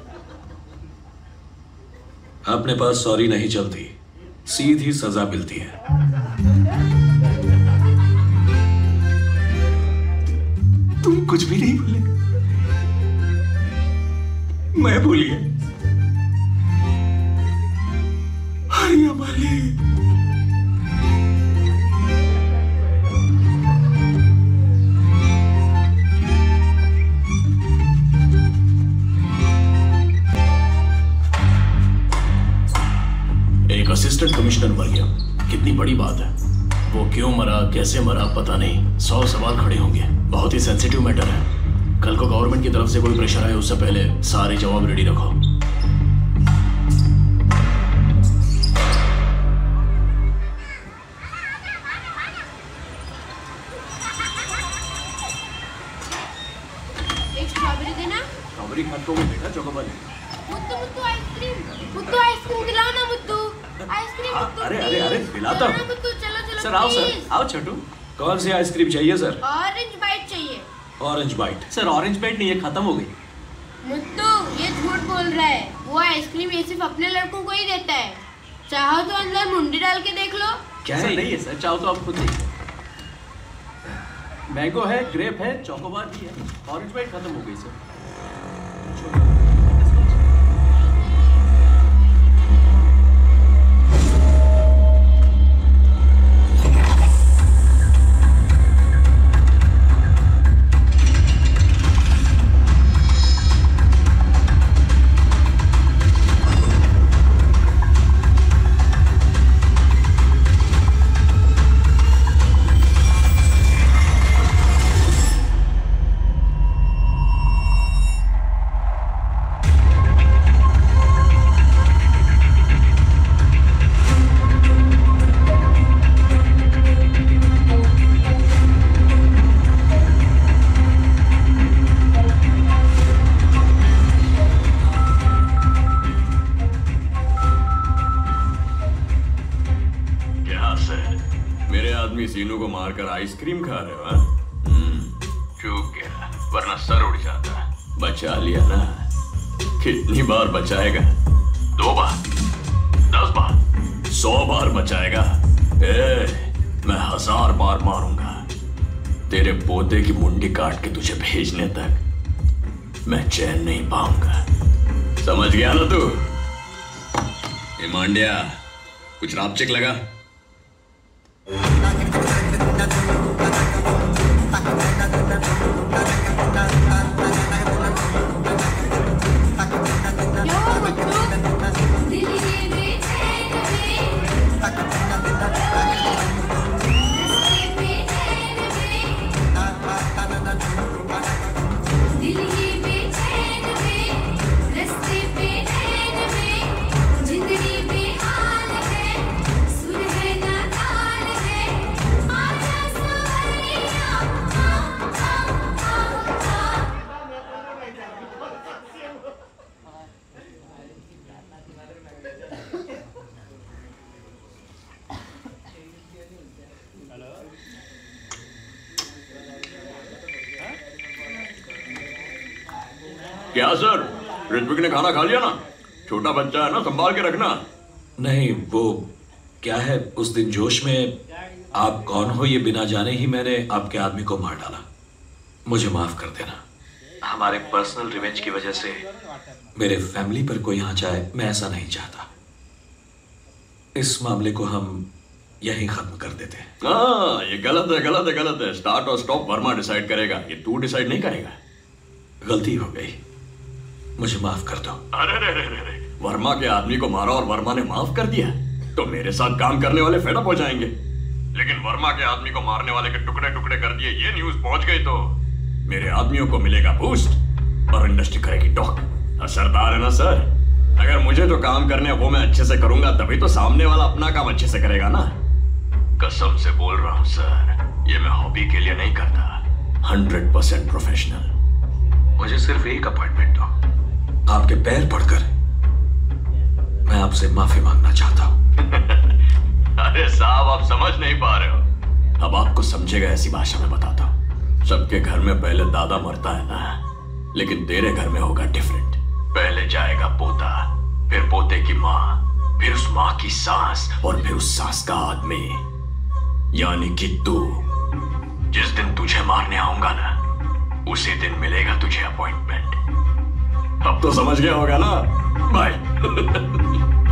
अपने पास सॉरी नहीं चलती, सीधी सजा मिलती है। तुम कुछ भी नहीं बोले। मैं बोलिए। हरिया माली। एक असिस्टेंट कमिश्नर मर गया। कितनी बड़ी बात है। वो क्यों मरा, कैसे मरा, पता नहीं। सौ सवाल खड़े होंगे। बहुत ही सेंसिटिव मैटर है। कल को गवर्नमेंट की तरफ से कोई प्रेशर आए उससे पहले सारे जवाब रेडी रखो। एक स्ट्रॉबेरी देना। स्ट्रॉबेरी खाते हो बेटा, चॉकोबार ले। मुत्तू मुत्तू आइसक्रीम। मुत्तू आइसक्रीम खिलाओ ना मुत्तू। आइसक्रीम मुत्तू। अरे अरे अरे खिलाता हूं। मुत्तू चलो चलो। सर आओ सर, आओ छोटू। कौन सी आइसक्रीम चाहिए सर? ऑरेंज बाइट चाहिए। Orange bite? Sir orange bite नहीं है, खत्म हो गई। मुत्तू ये झूठ बोल रहा है। वो आइसक्रीम ये सिर्फ अपने लड़कों को ही देता है। चाहो तो अंदर मुंडी डाल के देख लो। क्या है? नहीं है सर, चाहो तो आप खुद देखो। मैंगो है, ग्रेप है, चॉकोबार भी है। ऑरेंज बाइट खत्म हो गई सर। सीनू को मारकर आइसक्रीम खा रहे हो? हम्म, चूक गया, वरना सर उड़ जाता। बचा लिया ना। कितनी बार बचाएगा? दो बार, दस बार, सौ बार बचाएगा? ए, मैं हजार बार मारूंगा। तेरे पोते की मुंडी काट के तुझे भेजने तक मैं चैन नहीं पाऊंगा। समझ गया ना तू? ए मांड्या, कुछ रापचिक लगा? क्या सर, ऋत्विक ने खाना खा लिया ना? छोटा बच्चा है ना, संभाल के रखना। नहीं, वो क्या है, उस दिन जोश में आप कौन हो ये बिना जाने ही मैंने आपके आदमी को मार डाला। मुझे माफ कर देना। हमारे पर्सनल रिवेंज की वजह से मेरे फैमिली पर कोई आ जाए, मैं ऐसा नहीं चाहता। इस मामले को हम यहीं खत्म कर देते हैं। हाँ, ये गलत है, गलत है, गलत है। स्टार्ट और स्टॉप वर्मा डिसाइड करेगा, ये तू डिसाइड नहीं करेगा। गलती हो गई, मुझे माफ कर दो। अरे रे रे रे रे, वर्मा के आदमी को मारा और वर्मा ने माफ कर दिया, तो मेरे साथ काम करने वाले फेड अप हो जाएंगे। लेकिन वर्मा के आदमी को मारने वाले के टुकड़े टुकड़े कर दिए, ये न्यूज पहुंच गई तो मेरे आदमियों को मिलेगा बूस्ट और इंडस्ट्री करेगी टॉक। असरदार है ना सर? अगर मुझे जो काम करने वो मैं अच्छे से करूंगा, तभी तो सामने वाला अपना काम अच्छे से करेगा ना। कसम से बोल रहा हूं सर, ये मैं हॉबी के लिए नहीं करता, हंड्रेड परसेंट प्रोफेशनल। मुझे सिर्फ एक अपॉइंटमेंट दो, आपके पैर पड़कर मैं आपसे माफी मांगना चाहता हूं। अरे साहब, आप समझ नहीं पा रहे हो। अब आपको समझेगा ऐसी भाषा में बताता हूं। सबके घर में पहले दादा मरता है ना, लेकिन तेरे घर में होगा डिफरेंट। पहले जाएगा पोता, फिर पोते की माँ, फिर उस माँ की सास, और फिर उस सास का आदमी, यानी कि तू। जिस दिन तुझे मारने आऊंगा ना, उसी दिन मिलेगा तुझे अपॉइंटमेंट। अब तो समझ गया होगा ना? बाय।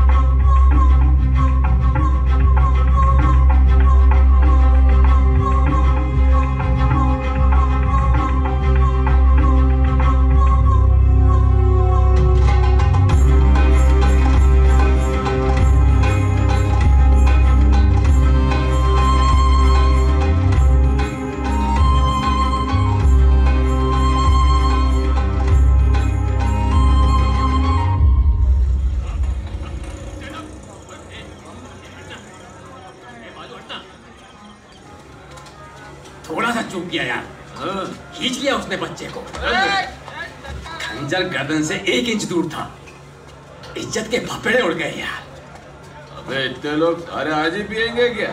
थोड़ा सा चूक गया यार, खींच लिया उसने बच्चे को। खंजर गर्दन से एक इंच दूर था, इज्जत के भपेड़े उड़ गए यार। अबे इतने लोग सारे आज ही पिएंगे क्या?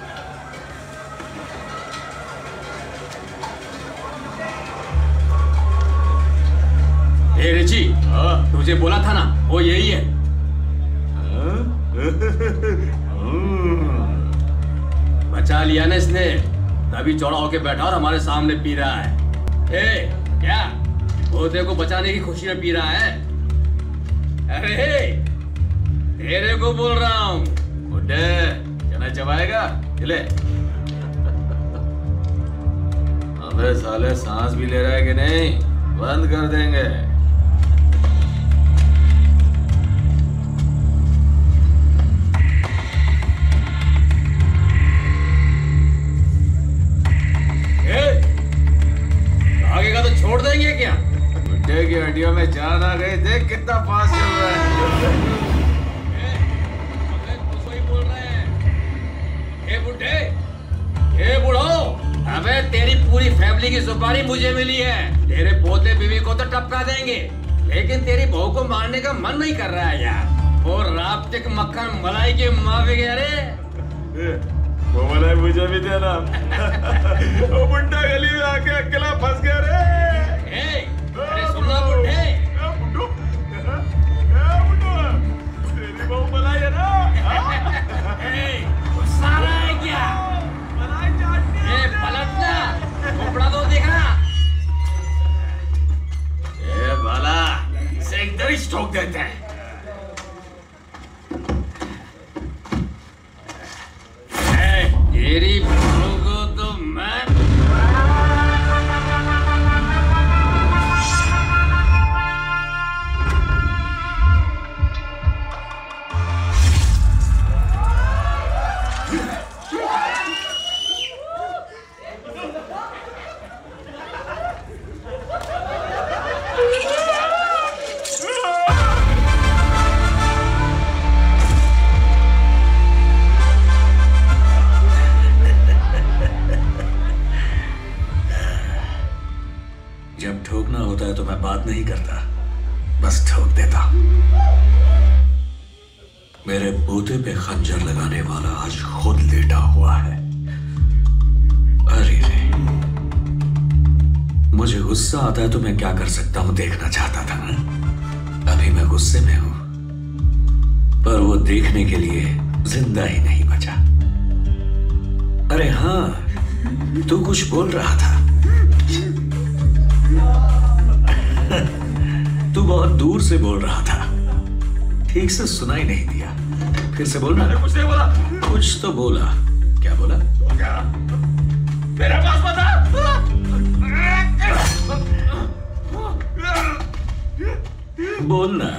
ए रिची, तुझे बोला था ना, वो यही है। बचा लिया ना इसने, तभी चौड़ा होके बैठा और हमारे सामने पी रहा है। ए, क्या पोते को बचाने की खुशी में पी रहा है? अरे तेरे को बोल रहा हूँ। बुड्ढे, चना चबाएगा? ले। अबे साले, सांस भी ले रहा है कि नहीं? बंद कर देंगे। आगेगा तो छोड़ देंगे क्या? बुड्ढे की हड्डियों में जान आ गई, देख कितना फास्ट चल रहा है। बोल रहे हैं, ए बुड्ढे, ए बूढ़ो, अबे तेरी पूरी फैमिली की सुपारी मुझे मिली है। तेरे पोते बीवी को तो टपका देंगे, लेकिन तेरी बहू को मारने का मन नहीं कर रहा है यार। और राप्तिक मक्खन मलाई की माँ वगैरह, वो मलाई मुझे भी देना। वो बुड्ढा गली में आके अकेला फंस गया रे। ए, अरे सुनना बुड्ढे, तेरी बहू मलाई है ना? गुस्सा आ रहा है क्या? ए, पलटना, कपड़ा तो देखना। ए बाला, इसे इधर ही ठोक देते हैं। तेरी बहू को तो मैं ठोकना होता है तो मैं बात नहीं करता, बस ठोक देता। मेरे पोते पे खंजर लगाने वाला आज खुद लेटा हुआ है। अरे रे, मुझे गुस्सा आता है तो मैं क्या कर सकता हूं देखना चाहता था ना। अभी मैं गुस्से में हूं, पर वो देखने के लिए जिंदा ही नहीं बचा। अरे हाँ, तू कुछ बोल रहा था। तू बहुत दूर से बोल रहा था, ठीक से सुनाई नहीं दिया। फिर से बोलना। कुछ नहीं बोला। कुछ तो बोला। क्या बोला? क्या? मेरे पास बता। बोलना।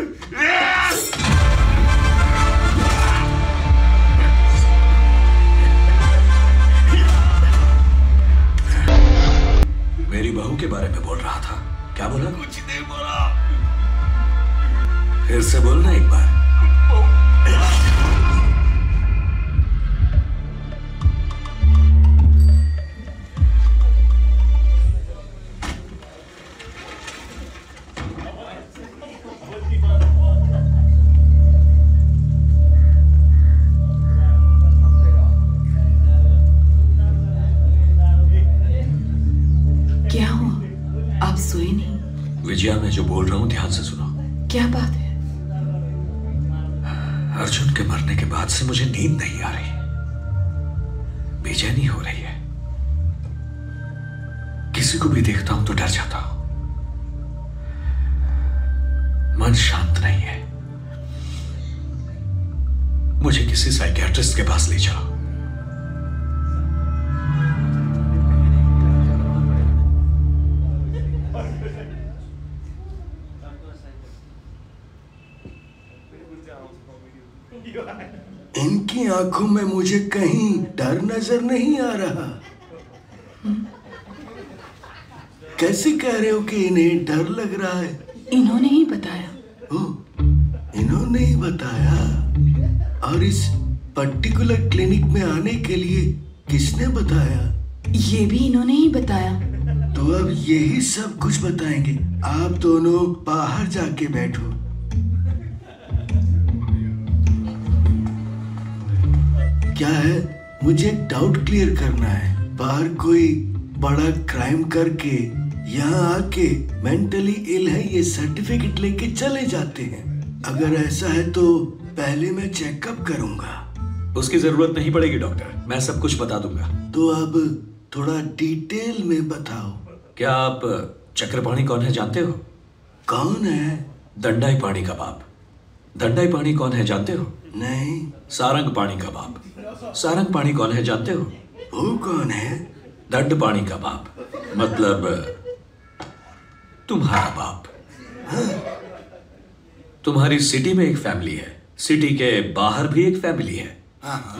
मेरी बहू के बारे में बोल रहा था। क्या बोला? कुछ नहीं बोला। फिर से बोलना एक बार। क्या हुआ? आप सोए नहीं? विजया, मैं जो बोल रहा हूं ध्यान से सुनो। क्या बात है? अर्जुन के मरने के बाद से मुझे नींद नहीं आ रही, बेचैनी हो रही है। किसी को भी देखता हूं तो डर जाता हूं, मन शांत नहीं है। मुझे किसी साइकियाट्रिस्ट के पास ले चलो। इनकी आंखों में मुझे कहीं डर नजर नहीं आ रहा। कैसे कह रहे हो कि इन्हें डर लग रहा है? इन्होंने ही बताया। ओ, इन्होंने ही बताया। और इस पर्टिकुलर क्लिनिक में आने के लिए किसने बताया? ये भी इन्होंने ही बताया। तो अब यही सब कुछ बताएंगे। आप दोनों बाहर जाके बैठो। क्या है, मुझे एक डाउट क्लियर करना है। बाहर कोई बड़ा क्राइम करके यहाँ आके मेंटली इल है ये सर्टिफिकेट लेके चले जाते हैं। अगर ऐसा है तो पहले मैं चेकअप करूंगा। उसकी जरूरत नहीं पड़ेगी डॉक्टर, मैं सब कुछ बता दूंगा। तो अब थोड़ा डिटेल में बताओ। क्या आप चक्रपाणी कौन है जानते हो? कौन है? दंडाई पानी का बाप। दंडाई पानी कौन है जानते हो? नहीं। सारंग पानी का बाप। सारंग पानी कौन है जानते हो? वो कौन है? दंड पानी का बाप, मतलब तुम्हारा बाप। हाँ? तुम्हारी सिटी में एक फैमिली है, सिटी के बाहर भी एक फैमिली है। हाँ।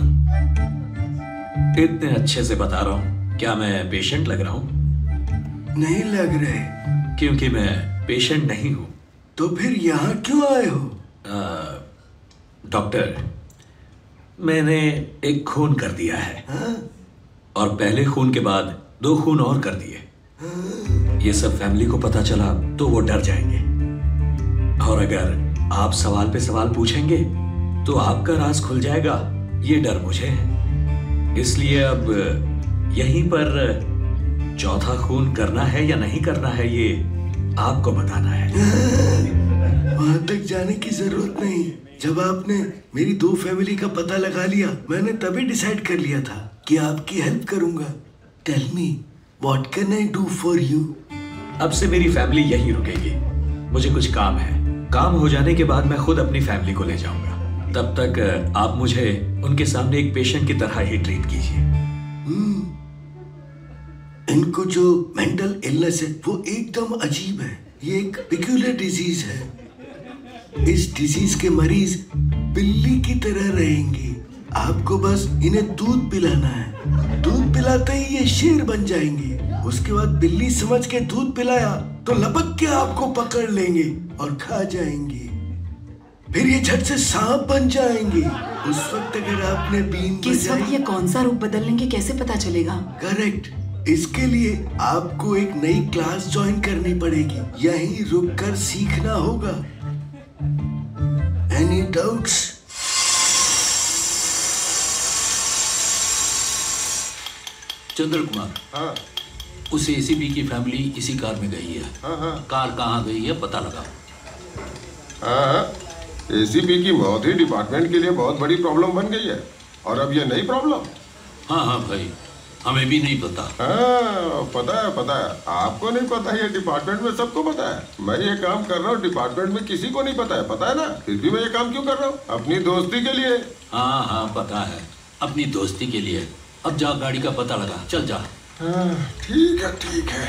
इतने अच्छे से बता रहा हूं, क्या मैं पेशेंट लग रहा हूं? नहीं लग रहे। क्योंकि मैं पेशेंट नहीं हूं। तो फिर यहाँ क्यों आए हो? डॉक्टर, मैंने एक खून कर दिया है। हाँ? और पहले खून के बाद दो खून और कर दिए। हाँ? ये सब फैमिली को पता चला तो वो डर जाएंगे, और अगर आप सवाल पे सवाल पूछेंगे तो आपका राज खुल जाएगा। ये डर मुझे है, इसलिए अब यहीं पर चौथा खून करना है या नहीं करना है ये आपको बताना है। वहां तक जाने की जरूरत नहीं। जब आपने मेरी दो फैमिली का पता लगा लिया, मैंने तभी डिसाइड कर लिया था कि आपकी हेल्प करूंगा। Tell me, what can I do for you? अब से मेरी फैमिली यहीं रुकेगी। मुझे कुछ काम है, काम हो जाने के बाद मैं खुद अपनी फैमिली को ले जाऊंगा। तब तक आप मुझे उनके सामने एक पेशेंट की तरह ही ट्रीट कीजिए। इनको जो मेंटल इलनेस है वो एकदम अजीब है। ये एक पिक्यूलियर डिजीज है। इस डिजीज के मरीज बिल्ली की तरह रहेंगे। आपको बस इन्हें दूध पिलाना है। दूध पिलाते ही ये शेर बन जाएंगे। उसके बाद बिल्ली समझ के दूध पिलाया तो लपक के आपको पकड़ लेंगे और खा जाएंगे। फिर ये झट से सांप बन जाएंगे। उस वक्त अगर आपने बीन किस वक्त ये कौन सा रूप बदल लेंगे कैसे पता चलेगा? करेक्ट। इसके लिए आपको एक नई क्लास ज्वाइन करनी पड़ेगी। यहीं रुककर सीखना होगा। Any doubts? चंद्र कुमार, हाँ। उस एसीपी की फैमिली इसी कार में गई है। हाँ हाँ कार कहाँ गई है पता लगाओ। हाँ हाँ एसीपी की मौत ही डिपार्टमेंट के लिए बहुत बड़ी प्रॉब्लम बन गई है और अब ये नई प्रॉब्लम। हाँ हाँ भाई हमें भी नहीं पता। हाँ पता है पता है, आपको नहीं पता, ये डिपार्टमेंट में सबको पता है। मैं ये काम कर रहा हूँ डिपार्टमेंट में किसी को नहीं पता है, पता है ना, फिर भी मैं ये काम क्यों कर रहा हूँ? अपनी दोस्ती के लिए। हाँ हाँ पता है, अपनी दोस्ती के लिए। अब जा गाड़ी का पता लगा, चल जा। हाँ, ठीक है ठीक है।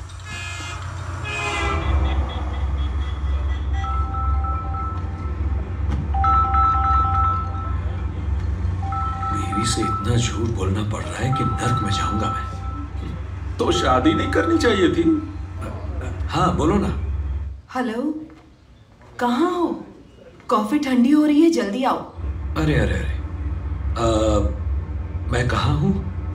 बीवी से इतना झूठ बोलना पड़ रहा है कि नर्क में जाऊंगा मैं। तो शादी नहीं करनी चाहिए थी। हाँ बोलो ना। हेलो, कहाँ हो? कॉफी ठंडी हो रही है, जल्दी आओ। अरे अरे अरे आ, मैं कहाँ हूँ?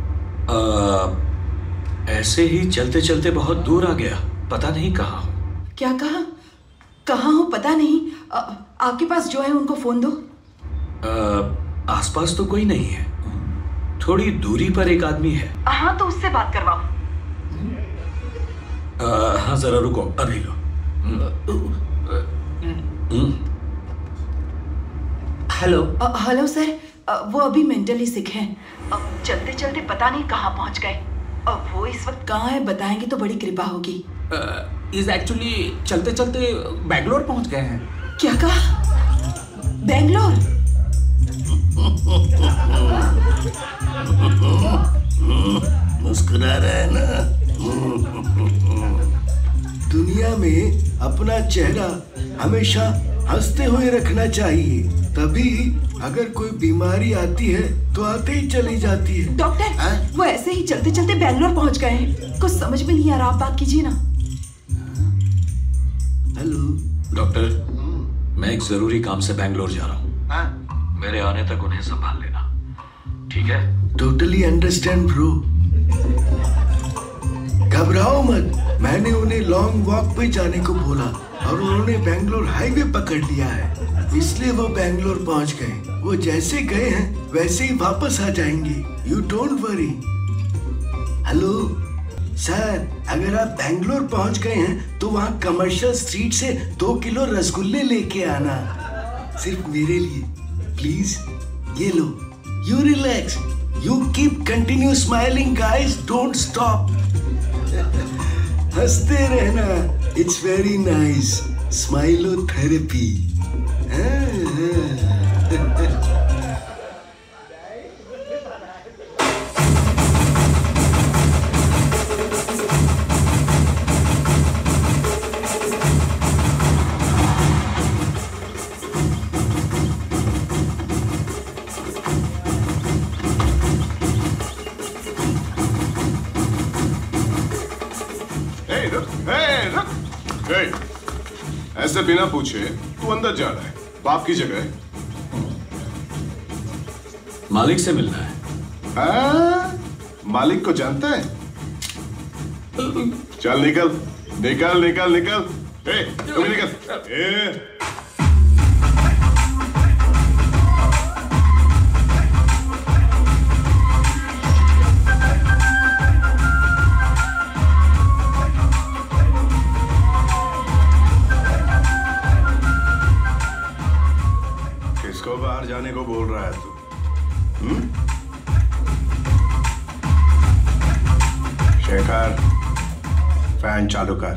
ऐसे ही चलते चलते बहुत दूर आ गया, पता नहीं कहाँ हूँ। क्या कहा? कहाँ हो पता नहीं। आ, आपके पास जो है उनको फोन दो। आ, आसपास तो कोई नहीं है, थोड़ी दूरी पर एक आदमी है। हाँ तो उससे बात करवाओ। आ, हाँ जरा रुको, अभी लो। हेलो हेलो सर, आ, वो अभी मेंटली सिक हैं। आ, चलते चलते पता नहीं कहाँ पहुँच गए। अब वो इस वक्त कहाँ है बताएंगे तो बड़ी कृपा होगी। इज एक्चुअली चलते चलते बैंगलोर पहुँच गए हैं। क्या कहा? बैंगलोर? मुस्कुरा रहा है ना। दुनिया में अपना चेहरा हमेशा हंसते हुए रखना चाहिए, तभी अगर कोई बीमारी आती है तो आते ही चली जाती है। डॉक्टर आ? वो ऐसे ही चलते चलते बैंगलोर पहुंच गए हैं, कुछ समझ में नहीं आ रहा, आप बात कीजिए ना। हेलो डॉक्टर, मैं एक जरूरी काम से बैंगलोर जा रहा हूँ, मेरे आने तक उन्हें संभाल लेना, ठीक है? Totally understand bro. घबराओ मत, मैंने उन्हें लॉन्ग वॉक पे जाने को बोला और उन्होंने बैंगलोर हाईवे पकड़ लिया है, इसलिए वो बैंगलोर पहुंच गए। वो जैसे गए हैं वैसे ही वापस आ जाएंगे, you don't worry. Hello sir, अगर आप बैंगलोर पहुंच गए हैं तो वहाँ कमर्शियल स्ट्रीट से दो किलो रसगुल्ले लेके आना, सिर्फ मेरे लिए प्लीज। ये लो, you relax, you keep continue smiling guys, don't stop. हंसते रहना, इट्स वेरी नाइस, स्माइलोथेरेपी। ऐसे बिना पूछे तू अंदर जा रहा है, बाप की जगह। मालिक से मिलना है। आ, मालिक को जानता है? चल निकल निकल निकल निकल, ए, तुम निकल। ए, बाहर जाने को बोल रहा है तू? हम्म? शेखर, फैन चालू कर।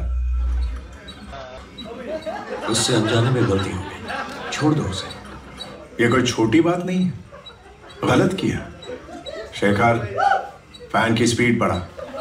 उससे अनजाने में गलती हो गई, छोड़ दो उसे। ये कोई छोटी बात नहीं है, गलत किया। शेखर, फैन की स्पीड बढ़ा।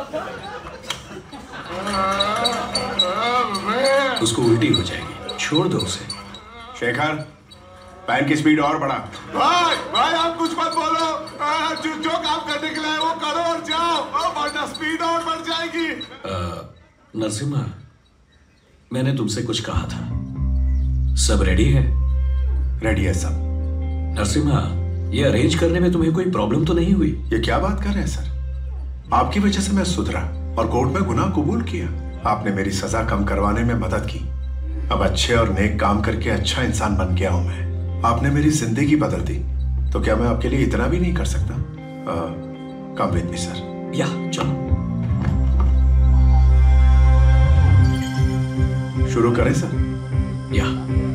उसको उल्टी हो जाएगी, छोड़ दो उसे। शेखर, फैन की स्पीड और बढ़ा। भाई भाई आप कुछ मत बोलो, जो, जो काम करने के लिए वो करो और जाओ, वरना स्पीड और बढ़ जाएगी। नरसिम्हा, मैंने तुमसे कुछ कहा था, सब रेडी है? रेडी है सब। नरसिम्हा, ये अरेंज करने में तुम्हें कोई प्रॉब्लम तो नहीं हुई? ये क्या बात कर रहे हैं सर? आपकी वजह से मैं सुधरा और कोर्ट में गुनाह कबूल किया। आपने मेरी सजा कम करवाने में मदद की। अब अच्छे और नेक काम करके अच्छा इंसान बन गया हूं मैं। आपने मेरी जिंदगी बदल दी, तो क्या मैं आपके लिए इतना भी नहीं कर सकता? Come with me sir. या चलो। शुरू करें सर? या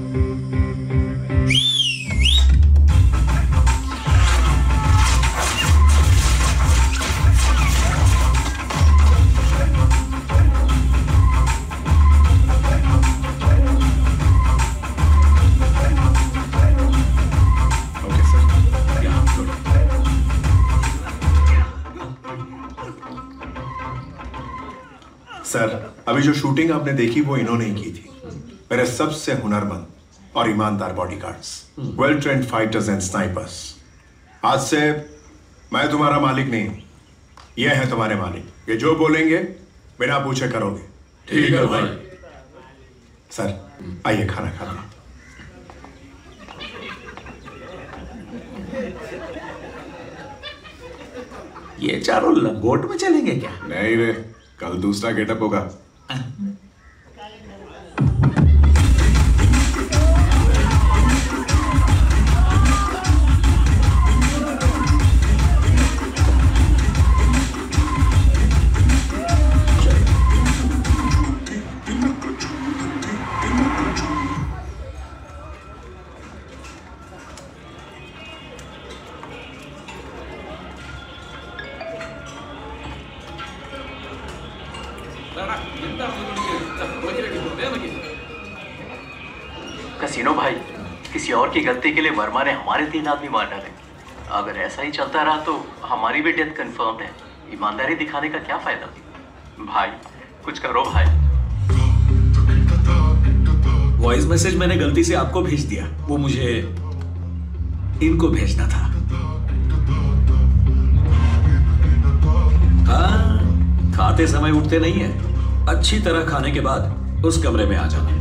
सर, अभी जो शूटिंग आपने देखी वो इन्होंने ही की थी। मेरे सबसे हुनरमंद और ईमानदार bodyguards, well trained fighters and snipers. आज से मैं तुम्हारा मालिक नहीं, ये है तुम्हारे मालिक। ये जो बोलेंगे बिना पूछे करोगे। ठीक है भाई। सर आइए खाना खाते हैं। ये चारों लंगोट में चलेंगे क्या? नहीं रे, कल दूसरा गेटअप होगा। कसीनो भाई, किसी और की गलती के लिए वर्मा ने हमारे तीन आदमी मार डाले। अगर ऐसा ही चलता रहा तो हमारी भी डेथ कंफर्म है। ईमानदारी दिखाने का क्या फायदा? भाई कुछ करो भाई। वॉइस मैसेज मैंने गलती से आपको भेज दिया, वो मुझे इनको भेजना था। हाँ, खाते समय उठते नहीं है, अच्छी तरह खाने के बाद उस कमरे में आ जाना।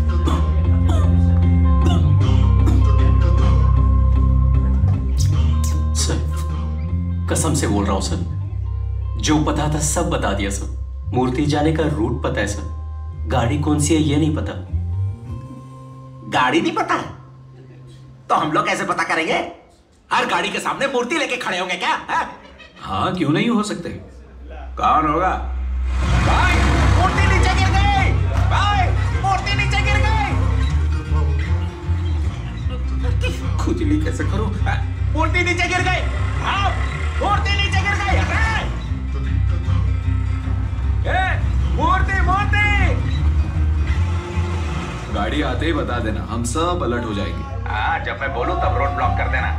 कसम से बोल रहा हूं सर, जो पता था सब बता दिया सर। मूर्ति जाने का रूट पता है सर, गाड़ी कौन सी है ये नहीं पता। गाड़ी नहीं पता तो हम लोग कैसे पता करेंगे? हर गाड़ी के सामने मूर्ति लेके खड़े होंगे क्या? है? हाँ, क्यों नहीं हो सकते। कौन होगा? भाई मूर्ति नीचे गिर गई। भाई मूर्ति नीचे गिर गई। खुजली कैसे करूं? मूर्ति नीचे गिर गई। हाँ, मूर्ति नीचे गिर गई। अरे ए, मूर्ति मूर्ति। गाड़ी आते ही बता देना, हम सब अलर्ट हो जाएंगे। हाँ, जब मैं बोलूं तब रोड ब्लॉक कर देना।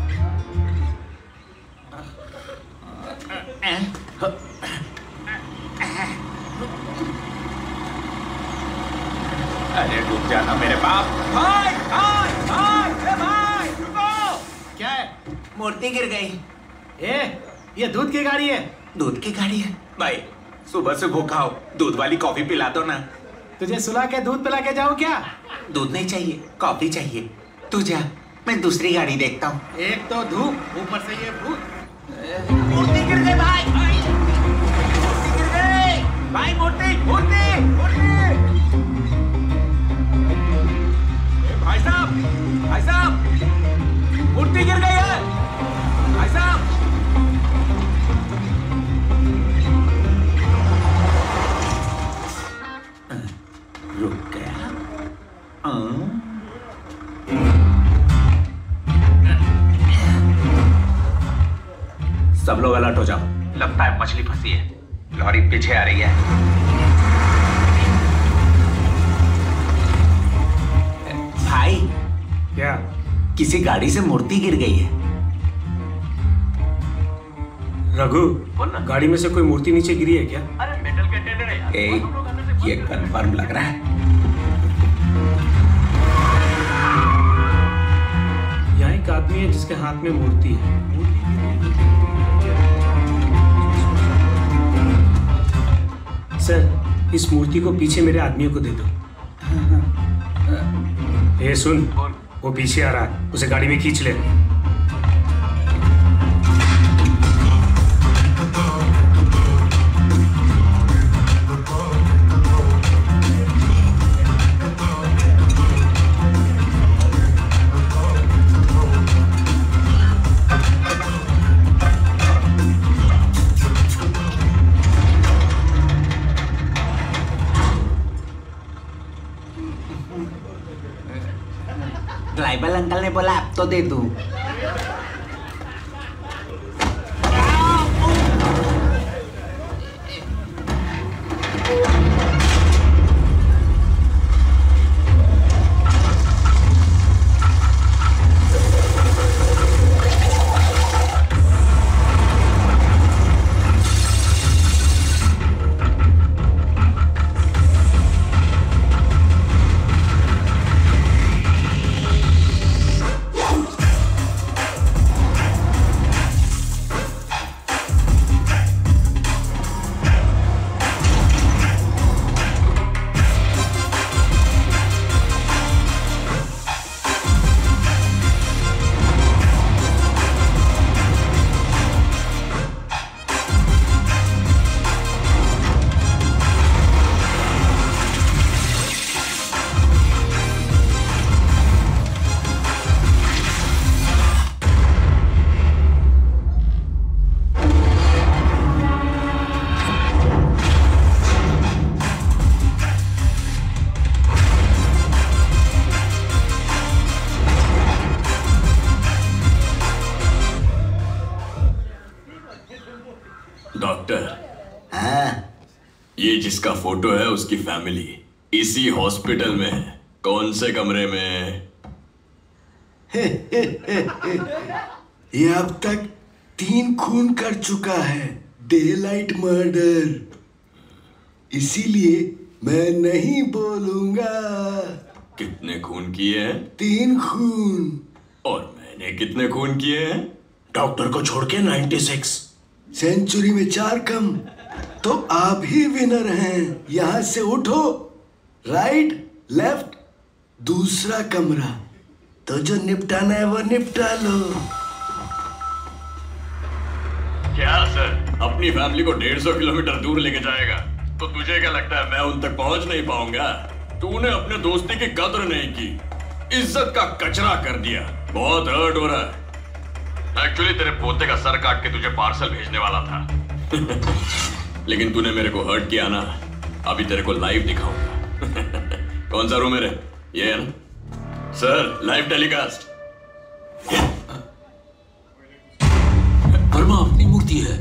अरे रुक जाना मेरे बाप। भाई भाई भाई ए भाई रुको। क्या है? मूर्ति गिर गई। ए, ये दूध की गाड़ी है। दूध की गाड़ी है? भाई सुबह से भूखा हो, दूध वाली कॉफी पिला दो ना। तुझे सुला के दूध पिला के जाऊं क्या? दूध नहीं चाहिए, कॉफी चाहिए। तू जा, मैं दूसरी गाड़ी देखता हूँ। एक तो धूप, ऊपर से ये भूत। मूर्ति गिर गई भाई। मूर्ति गिर गई भाई। मूर्ति मूर्ति मूर्ति। भाई साहब, भाई साहब, मूर्ति गिर गई है भाई साहब। रुक गया। सब लोग अलर्ट हो जाओ, लगता है मछली फंसी है। लॉरी पीछे आ रही है। भाई क्या? किसी गाड़ी से मूर्ति गिर गई है। रघु, गाड़ी में से कोई मूर्ति नीचे गिरी है क्या? अरे मेटल कंटेनर है यार। ए, ये कंफर्म लग रहा है। यहाँ एक आदमी है जिसके हाथ में मूर्ति है। सर, इस मूर्ति को पीछे मेरे आदमियों को दे दो। ए सुन, वो पीछे आ रहा है, उसे गाड़ी में खींच ले। ट्राइबल अंकल ने बोला अब तो दे दूं। जिसका फोटो है उसकी फैमिली इसी हॉस्पिटल में है। कौन से कमरे में? ये अब तक तीन खून कर चुका है, डे लाइट मर्डर। इसीलिए मैं नहीं बोलूंगा। कितने खून किए हैं? तीन खून। और मैंने कितने खून किए हैं? डॉक्टर को छोड़ के छियानवे। सेंचुरी में चार कम, तो आप ही विनर हैं। यहां से उठो, राइट लेफ्ट दूसरा कमरा, तो जो निपटाना है वो निपटा लो। क्या सर, अपनी फैमिली को डेढ़ सौ किलोमीटर दूर लेके जाएगा तो तुझे क्या लगता है मैं उन तक पहुंच नहीं पाऊंगा? तूने अपने दोस्ती की कदर नहीं की, इज्जत का कचरा कर दिया। बहुत हर्ट हो रहा है। एक्चुअली तेरे पोते का सर काट के तुझे पार्सल भेजने वाला था लेकिन तूने मेरे को हर्ट किया ना, अभी तेरे को लाइव दिखाऊंगा। कौन सा रूम है रे? ये है ना सर, लाइव टेलीकास्ट। वर्मा अपनी मूर्ति है।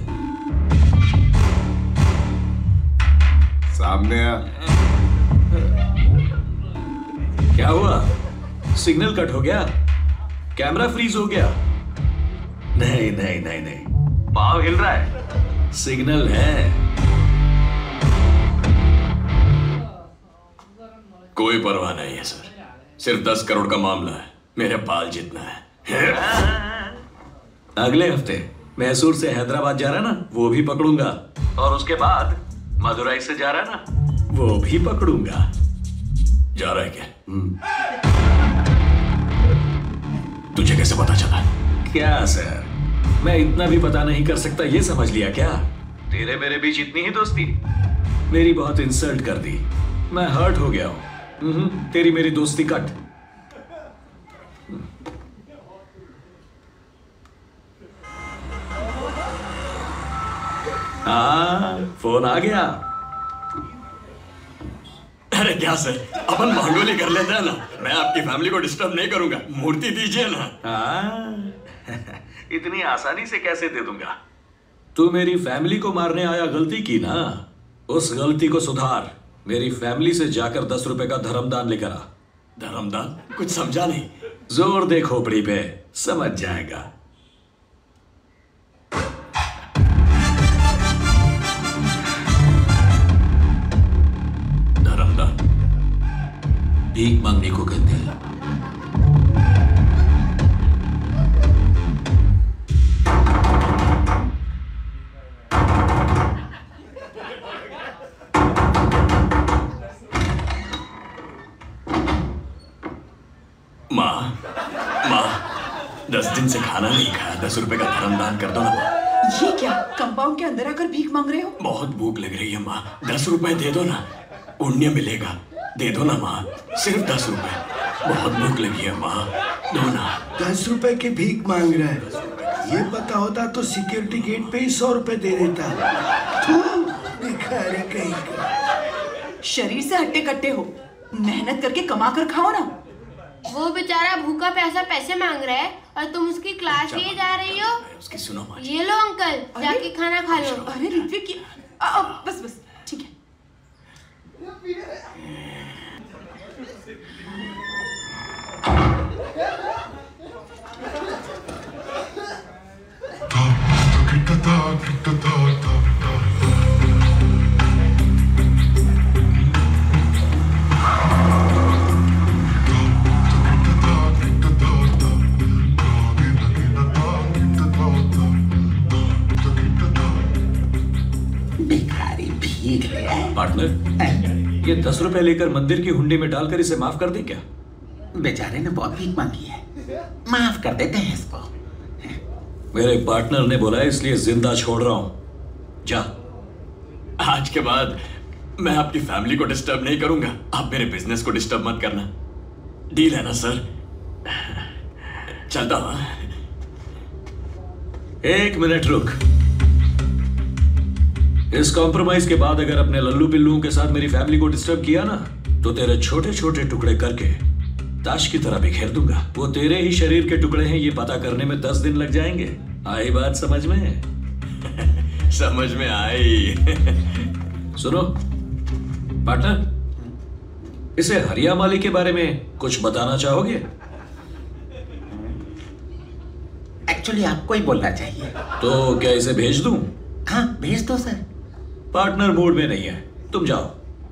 सामने आ। क्या हुआ? सिग्नल कट हो गया? कैमरा फ्रीज हो गया? नहीं नहीं नहीं नहीं, पाव हिल रहा है। सिग्नल है। कोई परवाह नहीं है सर, सिर्फ दस करोड़ का मामला है, मेरे पाल जितना है। अगले हफ्ते मैसूर से हैदराबाद जा रहा है ना, वो भी पकड़ूंगा। और उसके बाद मदुराई से जा रहा है ना, वो भी पकड़ूंगा। जा रहा है क्या? तुझे कैसे पता चला? क्या सर, मैं इतना भी पता नहीं कर सकता, ये समझ लिया क्या? तेरे मेरे बीच इतनी ही दोस्ती? मेरी बहुत इंसल्ट कर दी, मैं हर्ट हो गया हूं। तेरी मेरी दोस्ती कट। हाँ, फोन आ गया। अरे क्या सर, अपन मांगोली कर लेते हैं ना, मैं आपकी फैमिली को डिस्टर्ब नहीं करूंगा, मूर्ति दीजिए ना। हाँ इतनी आसानी से कैसे दे दूंगा? तू मेरी फैमिली को मारने आया, गलती की ना, उस गलती को सुधार। मेरी फैमिली से जाकर दस रुपए का धर्मदान लेकर आ। धर्मदान? कुछ समझा नहीं। जोर दे खोपड़ी पे, समझ जाएगा। धर्मदान भीख मांगने को कहते हैं। माँ, माँ, दस दिन से खाना नहीं खाया, दस रुपए का धर्मदान कर दो ना माँ। ये क्या, कंपाउंड के अंदर आकर भीख मांग रहे हो? बहुत भूख लग रही है माँ, दस रुपए दे दो ना, पुण्य मिलेगा। दे दो ना माँ, सिर्फ दस रुपए, बहुत भूख लगी है माँ, दो ना। दस रुपए की भीख मांग रहा है, ये पता होता तो सिक्योरिटी गेट पे ही सौ रुपए दे देता। भिखारी कहीं का। शरीर से हट्टे कट्टे हो, मेहनत करके कमा कर खाओ ना। वो बेचारा भूखा प्यासा पैसे मांग रहा है और तुम उसकी क्लास लिए जा रही हो। उसकी सुनो माँ जी। ये लो अंकल, जाके खाना खा लो। अरे ऋत्विक, आ, आ, बस बस ठीक है। पार्टनर, ये दस रुपए लेकर मंदिर की हुंडी में डालकर इसे माफ कर दे क्या? बेचारे ने बहुत भीख मांगी है, माफ कर देते हैं इसको। मेरे पार्टनर ने बोला इसलिए जिंदा छोड़ रहा हूं। जा। आज के बाद मैं आपकी फैमिली को डिस्टर्ब नहीं करूंगा, आप मेरे बिजनेस को डिस्टर्ब मत करना। डील है ना सर? चलता हूं। एक मिनट रुक। इस कॉम्प्रोमाइज के बाद अगर अपने लल्लू पिल्लुओं के साथ मेरी फैमिली को डिस्टर्ब किया ना, तो तेरे छोटे छोटे टुकड़े करके ताश की तरह बिखेर दूंगा। वो तेरे ही शरीर के टुकड़े हैं ये पता करने में दस दिन लग जाएंगे। आई बात समझ में? समझ में आई। सुनो पार्टनर, इसे हरिया माली के बारे में कुछ बताना चाहोगे? एक्चुअली आपको ही बोलना चाहिए। तो क्या इसे भेज दूं? हाँ भेज दो सर। पार्टनर मूड में नहीं है, तुम जाओ।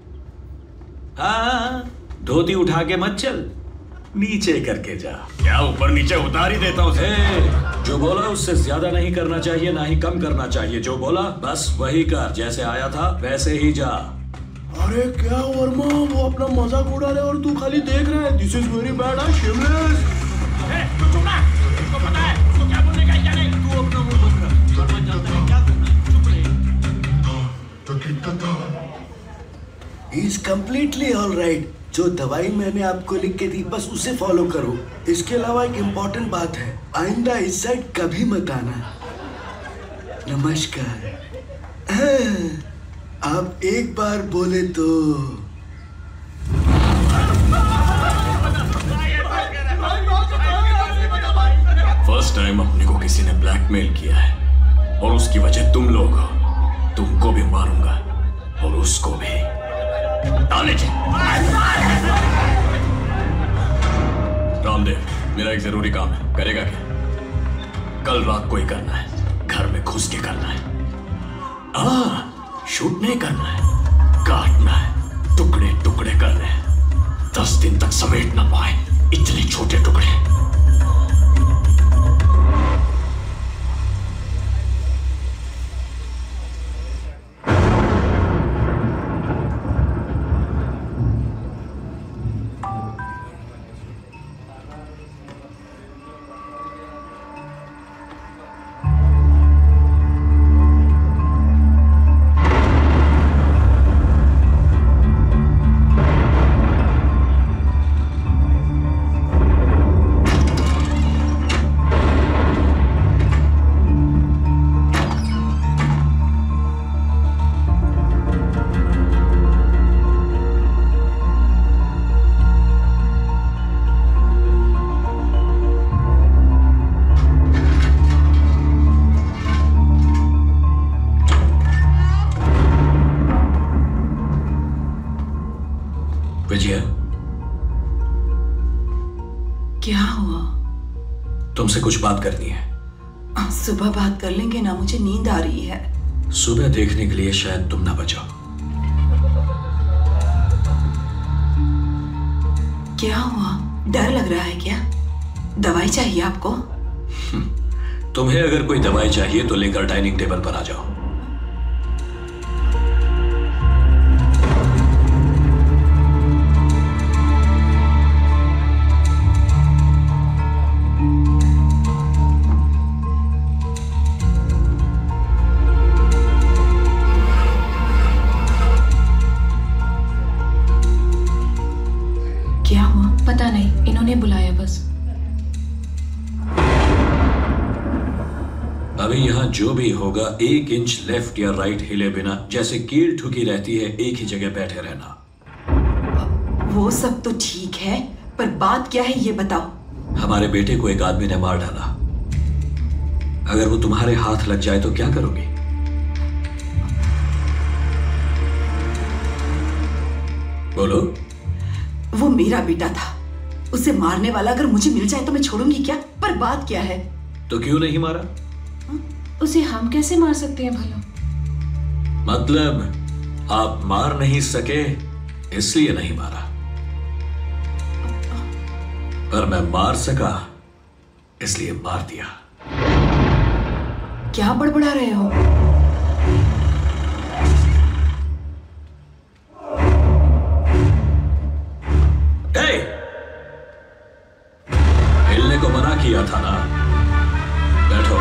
हाँ, धोती उठा के मत चल, नीचे करके जा। क्या ऊपर नीचे उतार ही देता हूँ। जो बोला उससे ज्यादा नहीं करना चाहिए, ना ही कम करना चाहिए। जो बोला बस वही कर, जैसे आया था वैसे ही जा। अरे क्या वर्मा, वो अपना मजाक उड़ा रहे और तू खाली देख रहा है। This is very bad. I shameless. तू चुप ना, इसको पता है इसको क्या बोलने का है क्या नहीं। तू अपना मुंह बंद कर, वर्मा जानता है क्या करना है, चुप रहे। He's completely all right. जो दवाई मैंने आपको लिख के दी बस उसे फॉलो करो। इसके अलावा एक इम्पोर्टेंट बात है, आइंदा इस साइड कभी मत आना। नमस्कार। हाँ, आप एक बार बोले तो। फर्स्ट टाइम अपने को किसी ने ब्लैकमेल किया है और उसकी वजह तुम लोग हो। तुमको भी मारूंगा और उसको भी। रामदेव, मेरा एक जरूरी काम है, करेगा क्या? कल रात को ही करना है, घर में घुस के करना है। आ, शूट नहीं करना है, काटना है, टुकड़े टुकड़े करने हैं। दस दिन तक समेट ना पाए इतने छोटे टुकड़े। विजया, क्या हुआ? तुमसे कुछ बात करनी है। सुबह बात कर लेंगे ना, मुझे नींद आ रही है। सुबह देखने के लिए शायद तुम ना बचाओ। क्या हुआ? डर लग रहा है क्या? दवाई चाहिए आपको? तुम्हें अगर कोई दवाई चाहिए तो लेकर डाइनिंग टेबल पर आ जाओ। पता नहीं, इन्होंने बुलाया बस। अभी यहाँ जो भी होगा एक इंच लेफ्ट या राइट हिले बिना, जैसे कील ठुकी रहती है, एक ही जगह बैठे रहना। वो सब तो ठीक है, पर बात क्या है ये बताओ। हमारे बेटे को एक आदमी ने मार डाला। अगर वो तुम्हारे हाथ लग जाए तो क्या करोगी? बोलो। वो मेरा बेटा था, उसे मारने वाला अगर मुझे मिल जाए तो मैं छोड़ूंगी क्या? पर बात क्या है? तो क्यों नहीं मारा? उसे हम कैसे मार सकते हैं भला? मतलब आप मार नहीं सके इसलिए नहीं मारा, पर मैं मार सका इसलिए मार दिया। क्या बड़बड़ा रहे हो? ए! हिलने को मना किया था ना। बैठो।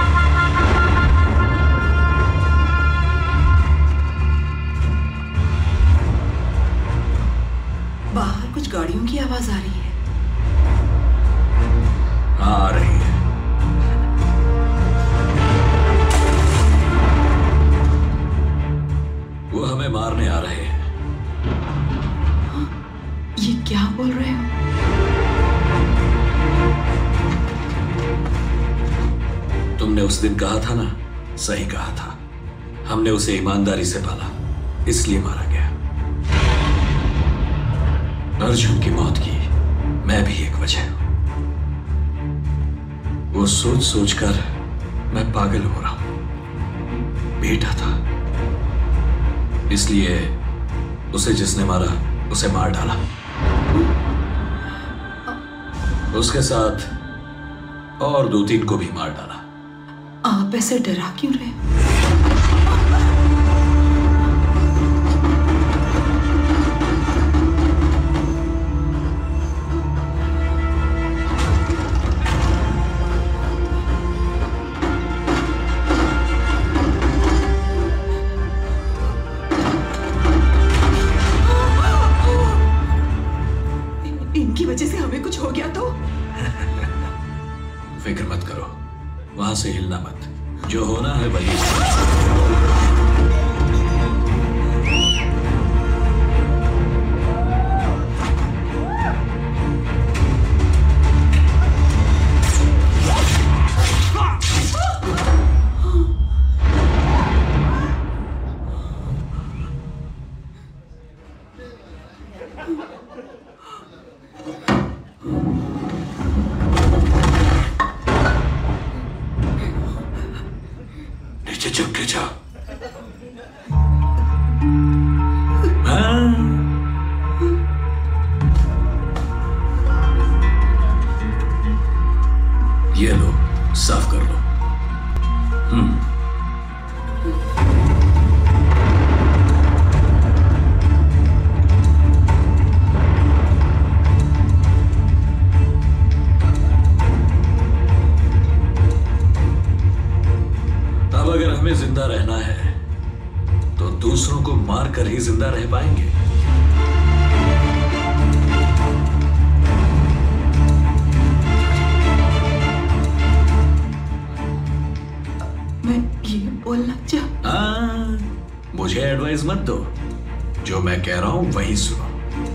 बाहर कुछ गाड़ियों की आवाज आ रही है। आ रही है। वो हमें मारने आ रहे हैं। ये क्या बोल रहे हो? तुमने उस दिन कहा था ना, सही कहा था। हमने उसे ईमानदारी से पाला, इसलिए मारा गया। अर्जुन की मौत की मैं भी एक वजह हूं। वो सोच सोचकर मैं पागल हो रहा हूं। बेटा था, इसलिए उसे जिसने मारा उसे मार डाला। उसके साथ और दो तीन को भी मार डाला। आप ऐसे डरा क्यों रहे हो? इनकी वजह से हमें कुछ हो गया तो? फिक्र मत करो, वहां से हिलना मत। जो होना है वही। चुपके जाओ। हाँ। ये लो, साफ कर लो। हम्म। अब अगर हमें जिंदा रहना है तो दूसरों को मारकर ही जिंदा रह पाएंगे। मैं ये बोलना चाह हाँ, मुझे एडवाइस मत दो, जो मैं कह रहा हूं वही सुनो।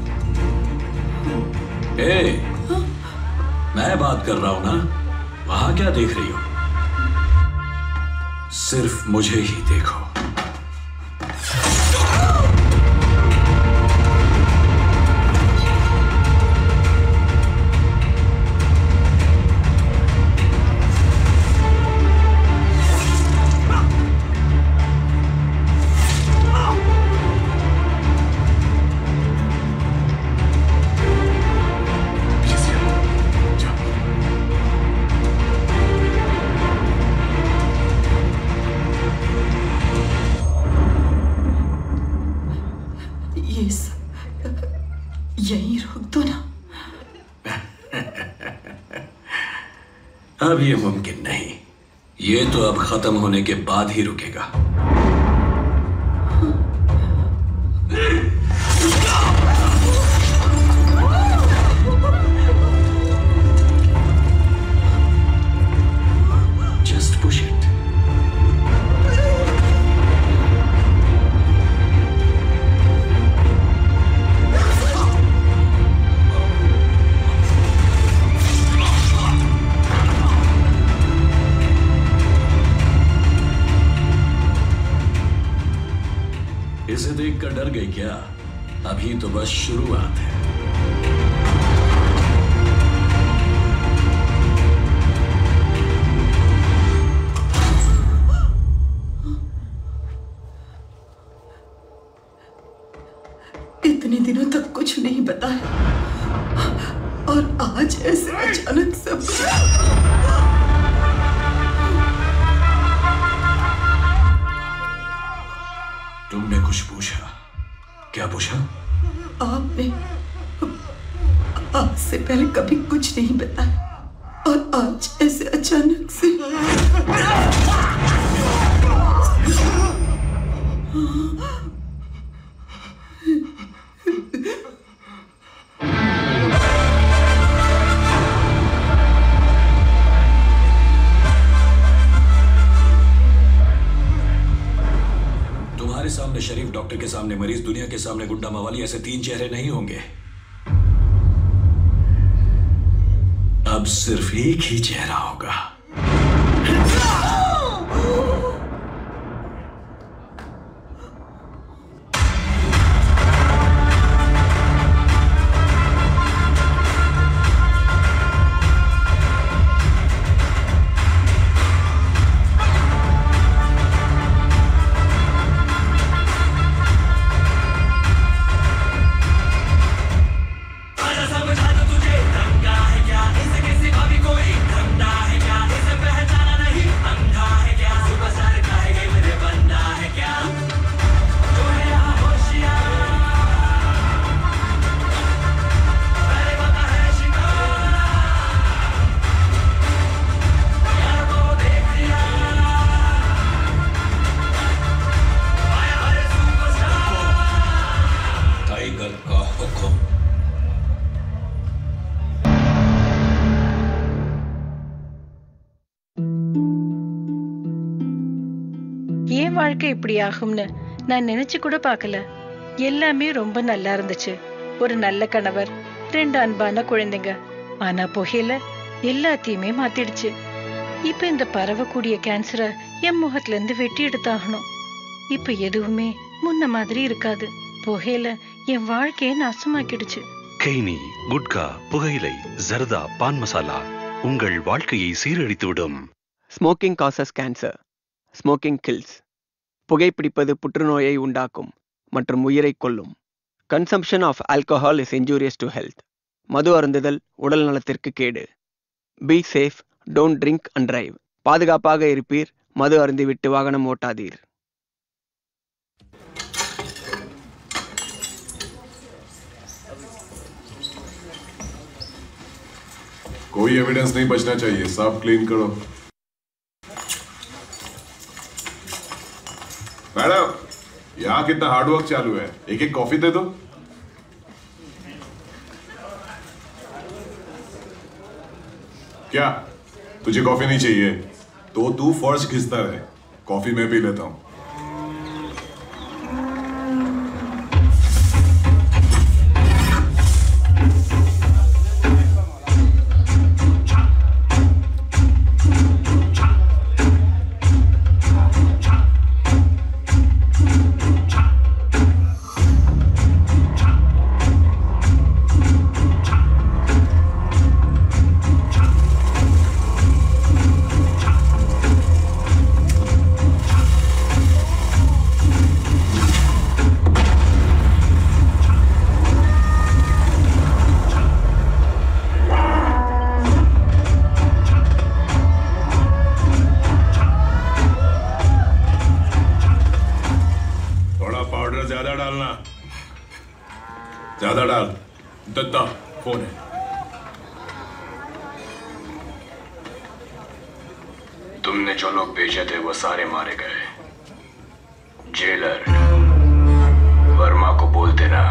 ए, मैं बात कर रहा हूं ना, वहां क्या देख रही हो? सिर्फ मुझे ही देखो। यहीं रोक दो ना। अब ये मुमकिन नहीं, ये तो अब खत्म होने के बाद ही रुकेगा। Just push it. अभी तो बस शुरुआत है। इतने दिनों तक कुछ नहीं बताया और आज ऐसे अचानक सब। तुमने कुछ पूछा? क्या पूछा? आपने आज से पहले कभी कुछ नहीं बताया और आज ऐसे अचानक से। तुम्हारे सामने शरीफ डॉक्टर के सामने मरीज, दुनिया के सामने गुंडा मवाली, ऐसे तीन चेहरे नहीं होंगे। अब सिर्फ एक ही चेहरा होगा। வாழ்க்கை இப்படி ஆகும்னு நான் நினைச்சு கூட பார்க்கல. எல்லாமே ரொம்ப நல்லா இருந்துச்சு. ஒரு நல்ல கணவர், ரெண்டு அன்பான குழந்தைங்க. ஆனா புகையில எல்லாத்தையுமே மாத்திடுச்சு. இப்ப இந்த பரவக்கூடிய கேன்சரை என் முகத்துல இருந்து வெட்டி எடுத்தாகணும். இப்ப எதுவுமே முன்ன மாதிரி இருக்காது. புகையில என் வாழ்க்கையை நாசமாக்கிடுச்சு. கெய்னி, குட்கா, புகையிலை, ஜர்தா, பான் மசாலா உங்கள் வாழ்க்கையை சீரழித்துவிடும். Smoking causes cancer. Smoking kills. புகைப்பிடிப்பது புற்றுநோயை உண்டாக்கும் மற்றும் உயிரை கொல்லும். Consumption of alcohol is injurious to health. மது அருந்துதல் உடல் நலத்திற்கு கேடு. Be safe, don't drink and drive. பாதுகாப்பாக இருப்பீர், மது அருந்திவிட்டு வாகனம் ஓட்டாதீர். कोई एविडेंस नहीं बचना चाहिए. सब क्लीन करो. मैडम, यहाँ कितना हार्डवर्क चालू है. एक एक कॉफी दे दो. क्या तुझे कॉफी नहीं चाहिए? तो तू फर्श खिसता रहे. कॉफी मैं पी लेता हूँ. ज्यादा डाल. दत्ता फोन है. तुमने जो लोग भेजे थे वो सारे मारे गए. जेलर वर्मा को बोल देना.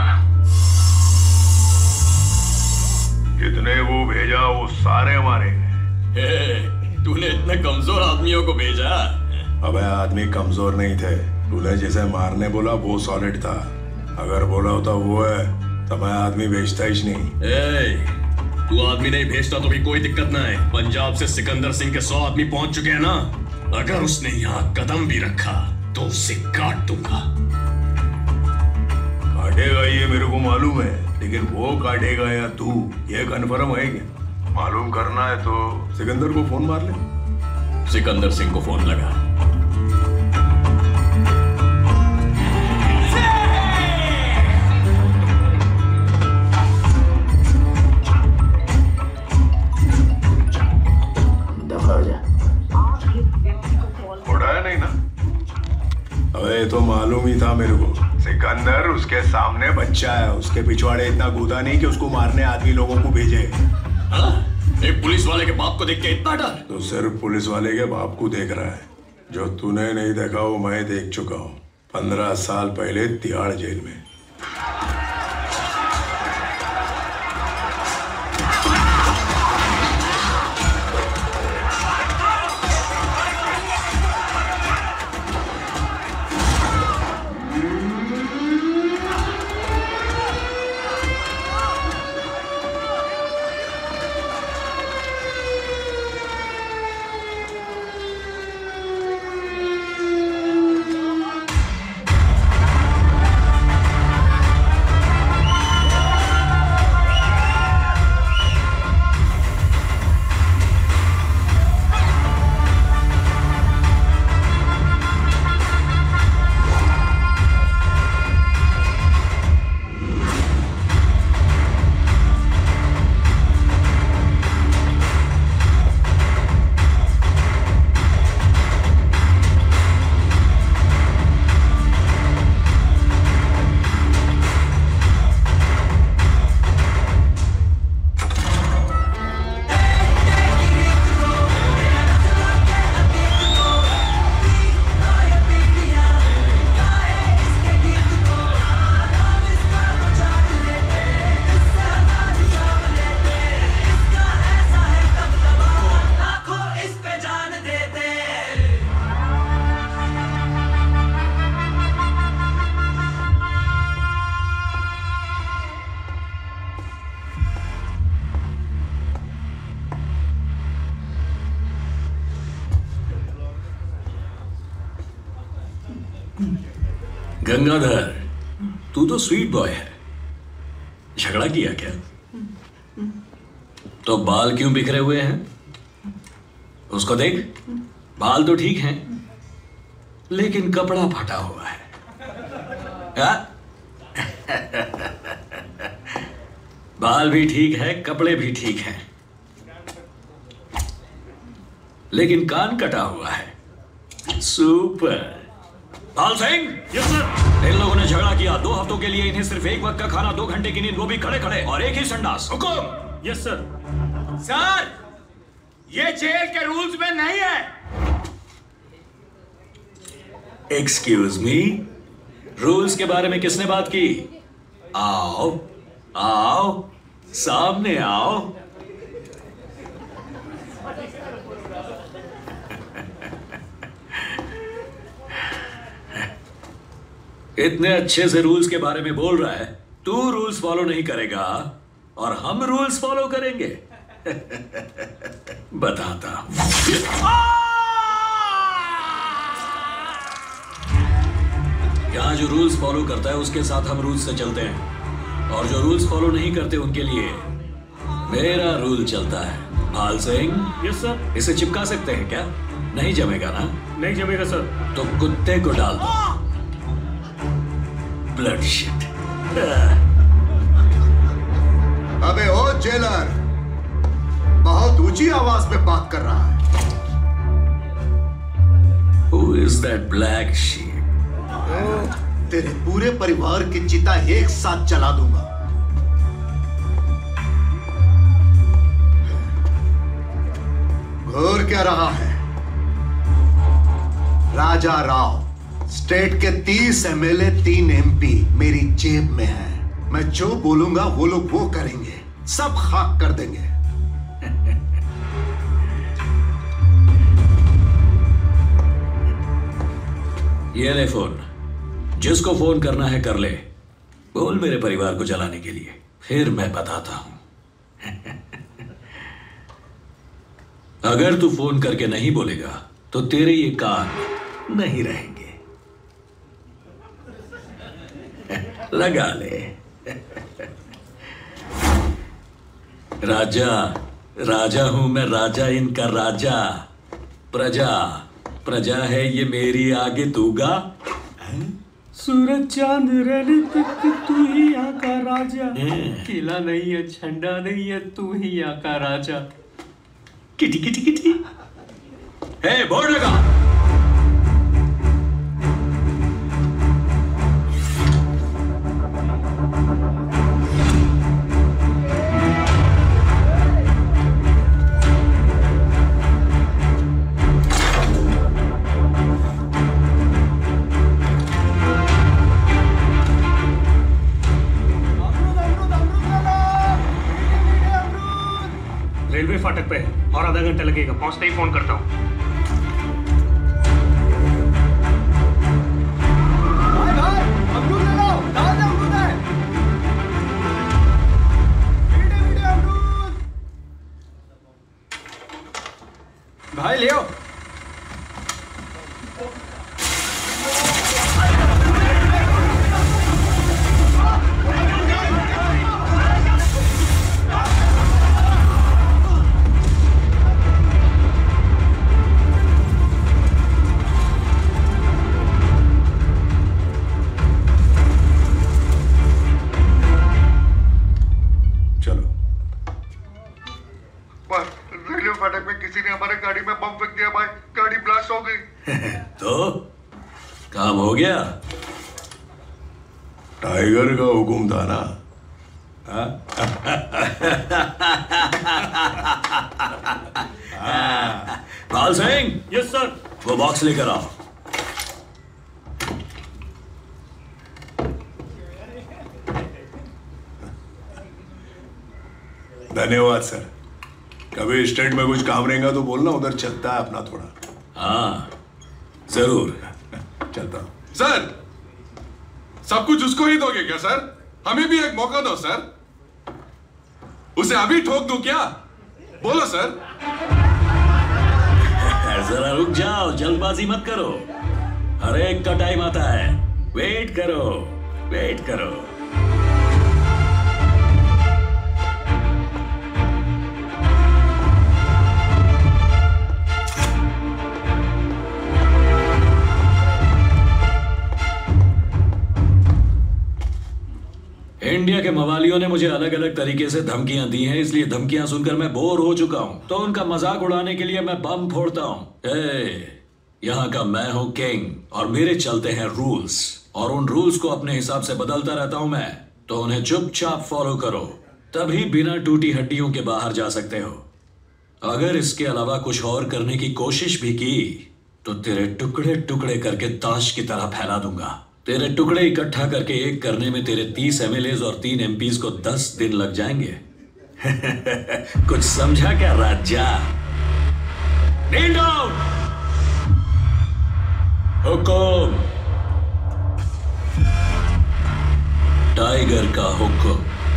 जितने वो भेजा वो सारे मारे. तूने इतने कमजोर आदमियों को भेजा? अबे आदमी कमजोर नहीं थे. तूने जिसे मारने बोला वो सॉलिड था. अगर बोला होता वो है तो मैं आदमी भेजता ही नहीं. ए, तू आदमी नहीं भेजता तो भी कोई दिक्कत ना है. पंजाब से सिकंदर सिंह के सौ आदमी पहुंच चुके हैं ना. अगर उसने यहाँ कदम भी रखा तो उसे काट दूंगा. काट काटेगा ये मेरे को मालूम है, लेकिन वो काटेगा या तू, ये कन्फर्म है क्या? मालूम करना है तो सिकंदर को फोन मार ले। सिकंदर सिंह को फोन लगा। उठाया नहीं ना? अबे तो मालूम ही था मेरे को। सिकंदर उसके सामने बच्चा है, उसके पिछवाड़े इतना कूदा नहीं कि उसको मारने आदमी लोगों को भेजे। हाँ? एक पुलिस वाले के बाप को देख के इतना डर? तो सिर्फ पुलिस वाले के बाप को देख रहा है। जो तूने नहीं देखा वो मैं देख चुका हूँ, पंद्रह साल पहले तिहाड़ जेल में। गंगाधर, तू तो स्वीट बॉय है, झगड़ा किया क्या? तो बाल क्यों बिखरे हुए हैं? उसको देख, बाल तो ठीक हैं, लेकिन कपड़ा फटा हुआ है। बाल भी ठीक है, कपड़े भी ठीक हैं, लेकिन कान कटा हुआ है। Super. Pal Singh, yes sir. इन लोगों ने झगड़ा किया, दो हफ्तों के लिए इन्हें सिर्फ एक वक्त का खाना, दो घंटे की नींद, वो भी खड़े खड़े, और एक ही संडास। हुकुम। Yes sir. सर, ये जेल के रूल्स में नहीं है। एक्सक्यूज मी, रूल्स के बारे में किसने बात की? आओ आओ, सामने आओ। इतने अच्छे से रूल्स के बारे में बोल रहा है, तू रूल्स फॉलो नहीं करेगा और हम रूल्स फॉलो करेंगे। बताता हूं। यहां जो रूल्स फॉलो करता है उसके साथ हम रूल्स से चलते हैं, और जो रूल्स फॉलो नहीं करते उनके लिए मेरा रूल चलता है। पाल सिंह। Yes sir. इसे चिपका सकते हैं क्या? नहीं जमेगा ना? नहीं जमेगा सर। तो कुत्ते को डाल दो। Blood shit. अबे ओ जेलर, बहुत ऊंची आवाज में बात कर रहा है। Who is that black sheep? तेरे पूरे परिवार की चिता एक साथ जला दूंगा। घोर क्या रहा है? राजा राव, स्टेट के तीस एमएलए, तीन एमपी मेरी जेब में है। मैं जो बोलूंगा वो लोग वो करेंगे, सब खाक कर देंगे। ये ले फोन, जिसको फोन करना है कर ले। बोल मेरे परिवार को जलाने के लिए, फिर मैं बताता हूं। अगर तू फोन करके नहीं बोलेगा तो तेरे ये कान नहीं रहेंगे। लगा ले। राजा राजा हूं मैं, राजा इनका राजा। प्रजा प्रजा है ये मेरी, आगे तू गा। सूरज चांद रैली तक तू ही यहाँ का राजा, किला नहीं है झंडा नहीं है तू ही यहाँ का राजा। Kitty kitty kitty. हे बोर्ड लगा। रेलवे फाटक पे है और आधा घंटा लगेगा, पहुंचते ही फोन करता हूँ। भाई ले आओ। तो काम हो गया। टाइगर का हुक्म था ना। पाल सिंह। Yes sir. वो बॉक्स लेकर आओ। धन्यवाद सर। कभी स्टेट में कुछ काम रहेगा तो बोलना, उधर चलता है अपना थोड़ा। हाँ जरूर चलता हूं। सर सब कुछ उसको ही दोगे क्या सर? हमें भी एक मौका दो सर। उसे अभी ठोक दूं क्या? बोलो सर। जरा रुक जाओ, जल्दबाजी मत करो। हर एक का टाइम आता है। वेट करो वेट करो। इंडिया के मवालियों ने मुझे अलग अलग तरीके से धमकियां दी हैं, इसलिए धमकियां सुनकर मैं बोर हो चुका हूं। तो उनका मजाक उड़ाने के लिए मैं बम फोड़ता हूं। ए, यहाँ का मैं हूं किंग और मेरे चलते हैं रूल्स, और उन रूल्स को अपने हिसाब से बदलता रहता हूं मैं। तो उन्हें चुपचाप फॉलो करो, तभी बिना टूटी हड्डियों के बाहर जा सकते हो। अगर इसके अलावा कुछ और करने की कोशिश भी की तो तेरे टुकड़े टुकड़े करके ताश की तरह फैला दूंगा। तेरे टुकड़े इकट्ठा करके एक करने में तेरे तीस एमएलएज और तीन एमपीज को दस दिन लग जाएंगे। कुछ समझा क्या राजा? Kneel down! हुक्म, टाइगर का हुक्म।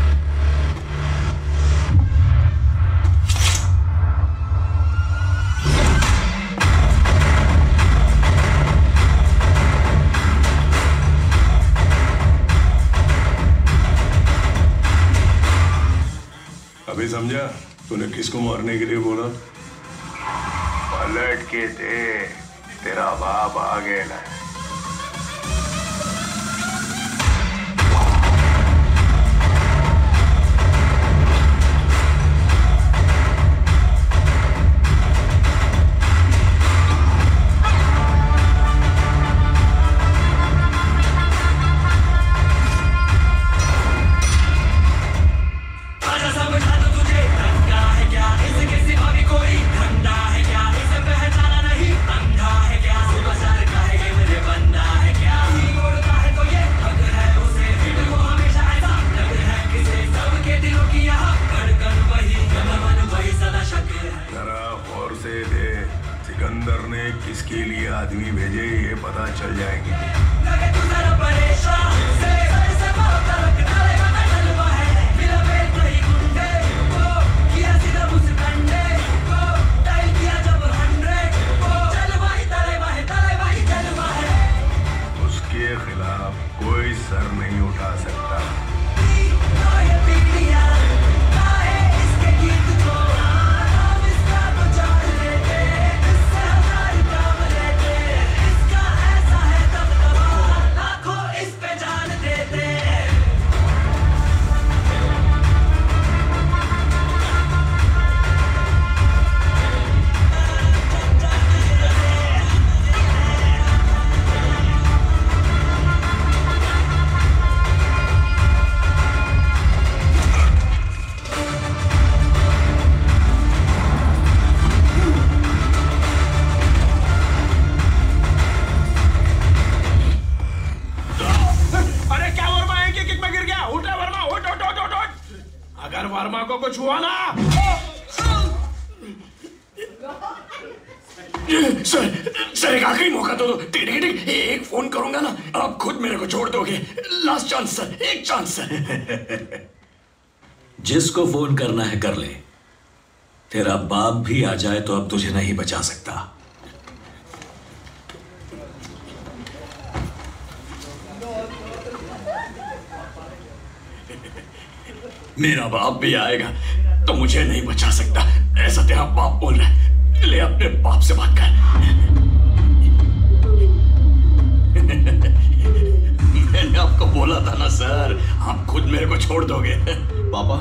अभी समझा तूने किसको मारने के लिए बोला? पलट के दे, तेरा बाप आ गया ना। सिकंदर ने किसके लिए आदमी भेजे ये पता चल जाएंगे। उसके खिलाफ कोई सर नहीं उठा सकता। अगर वर्मा को कुछ हुआ ना, सर सर एक आखिरी मौका दो, ठीक ठीक ठीक, एक फोन करूंगा ना, आप खुद मेरे को छोड़ दोगे। लास्ट चांस सर, एक चांस सर। जिसको फोन करना है कर ले। तेरा बाप भी आ जाए तो अब तुझे नहीं बचा सकता। मेरा बाप भी आएगा तो मुझे नहीं बचा सकता, ऐसा तेरा बाप बोल रहा है। ले अपने बाप से बात कर। मैंने आपको बोला था ना सर, आप खुद मेरे को छोड़ दोगे। पापा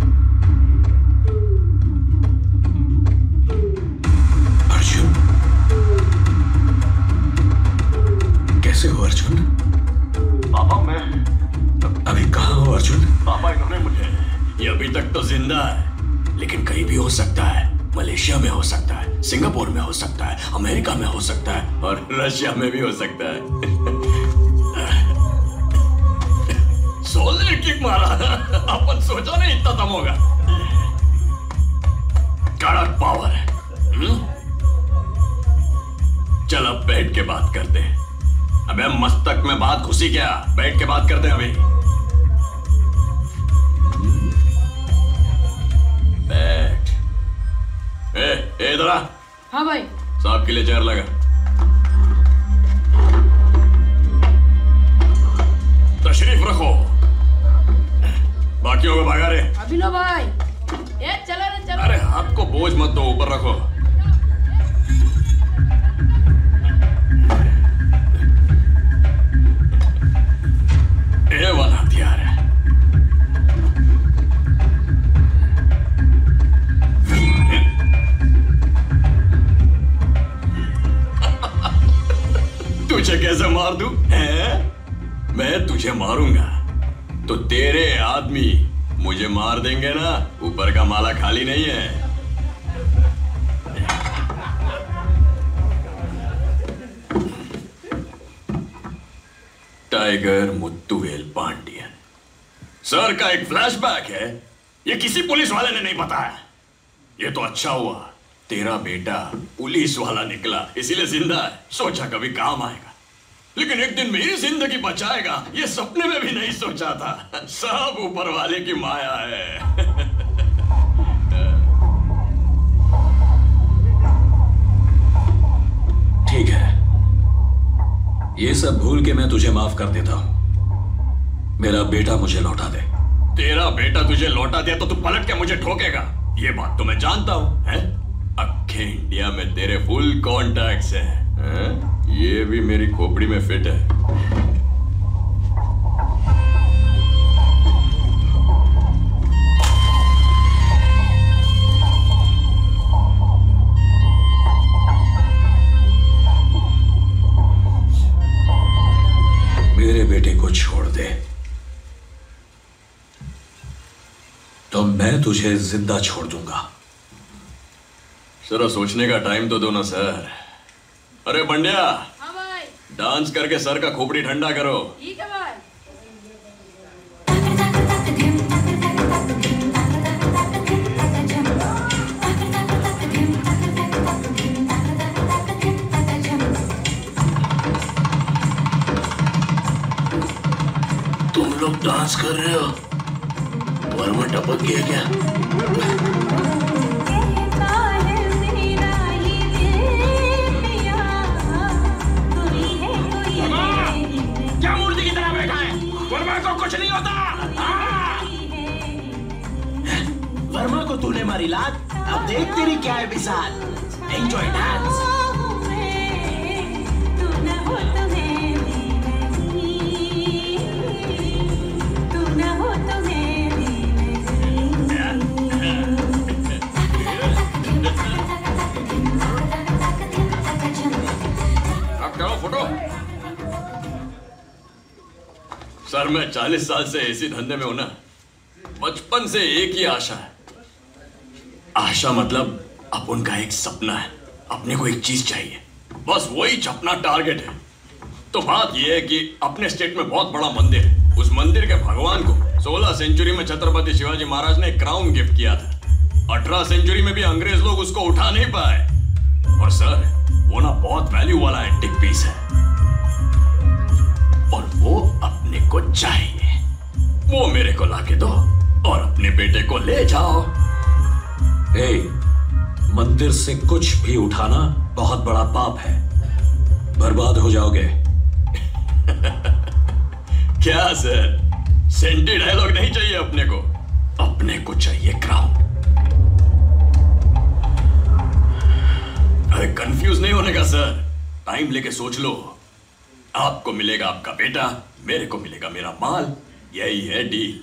अर्जुन, कैसे हो अर्जुन? पापा मैं अभी कहाँ हो अर्जुन? पापा इन्होंने मुझे, ये अभी तक तो जिंदा है, लेकिन कहीं भी हो सकता है। मलेशिया में हो सकता है, सिंगापुर में हो सकता है, अमेरिका में हो सकता है और रशिया में भी हो सकता है। सोलर किक मारा, अपन सोचा नहीं इतना दम होगा। कड़क पावर है। हुँ? चल अब बैठ के बात करते हैं। अबे मस्तक में बात घुसी क्या? बैठ के बात करते हैं अभी। बैठ। ए, ए इधर आ। हाँ भाई। साहब के लिए चेयर लगा। तशरीफ रखो। बाकियों को भगा रे। अभी लो भाई। ए चलो रे चलो। अरे हाथ को बोझ मत दो, ऊपर रखो। ए वन हथियार है। तुझे कैसे मार दूं? हैं? मैं तुझे मारूंगा तो तेरे आदमी मुझे मार देंगे ना। ऊपर का माला खाली नहीं है। टाइगर मुत्तुवेल पांडियन। सर का एक फ्लैशबैक है, ये किसी पुलिस वाले ने नहीं बताया। ये तो अच्छा हुआ तेरा बेटा पुलिस वाला निकला, इसीलिए जिंदा है। सोचा कभी काम आएगा, लेकिन एक दिन मेरी जिंदगी बचाएगा ये सपने में भी नहीं सोचा था। सब ऊपर वाले की माया है। ठीक है, ये सब भूल के मैं तुझे माफ कर देता हूं। मेरा बेटा मुझे लौटा दे। तेरा बेटा तुझे लौटा दिया तो तू पलट के मुझे ठोकेगा, ये बात तो मैं जानता हूं। हैं? अक्खे इंडिया में तेरे फुल कॉन्टैक्ट्स हैं, हैं? ये भी मेरी खोपड़ी में फिट है। मेरे बेटे को छोड़ दे तो मैं तुझे जिंदा छोड़ दूंगा। जरा सोचने का टाइम तो दो ना सर। अरे बंडिया, हाँ भाई। डांस करके सर का खोपड़ी ठंडा करो। ठीक है भाई। तुम लोग डांस कर रहे हो? वर्मा टपक गया क्या? क्या मूर्ति की तरह बैठा है? वर्मा को कुछ नहीं होता। वर्मा को तूने मारी लात, अब देख तेरी क्या है बिसात। Enjoy dance. फोटो। सर मैं चालीस साल से इसी धंधे में हूं ना, बचपन से एक ही आशा है। आशा मतलब अपन का एक सपना है, अपने को एक चीज चाहिए, बस वही अपना टारगेट है। तो बात यह है कि अपने स्टेट में बहुत बड़ा मंदिर है, उस मंदिर के भगवान को सोलह सेंचुरी में छत्रपति शिवाजी महाराज ने क्राउन गिफ्ट किया था। अठारह सेंचुरी में भी अंग्रेज लोग उसको उठा नहीं पाए। और सर वो ना बहुत वैल्यू वाला एंटिक पीस है और वो अपने को चाहिए। वो मेरे को लाके दो और अपने बेटे को ले जाओ। ए, मंदिर से कुछ भी उठाना बहुत बड़ा पाप है, बर्बाद हो जाओगे। क्या सर, सेंटी डायलॉग नहीं चाहिए अपने को, अपने को चाहिए क्राउन। अरे कंफ्यूज नहीं होने का सर, टाइम लेके सोच लो। आपको मिलेगा आपका बेटा, मेरे को मिलेगा मेरा माल, यही है डील।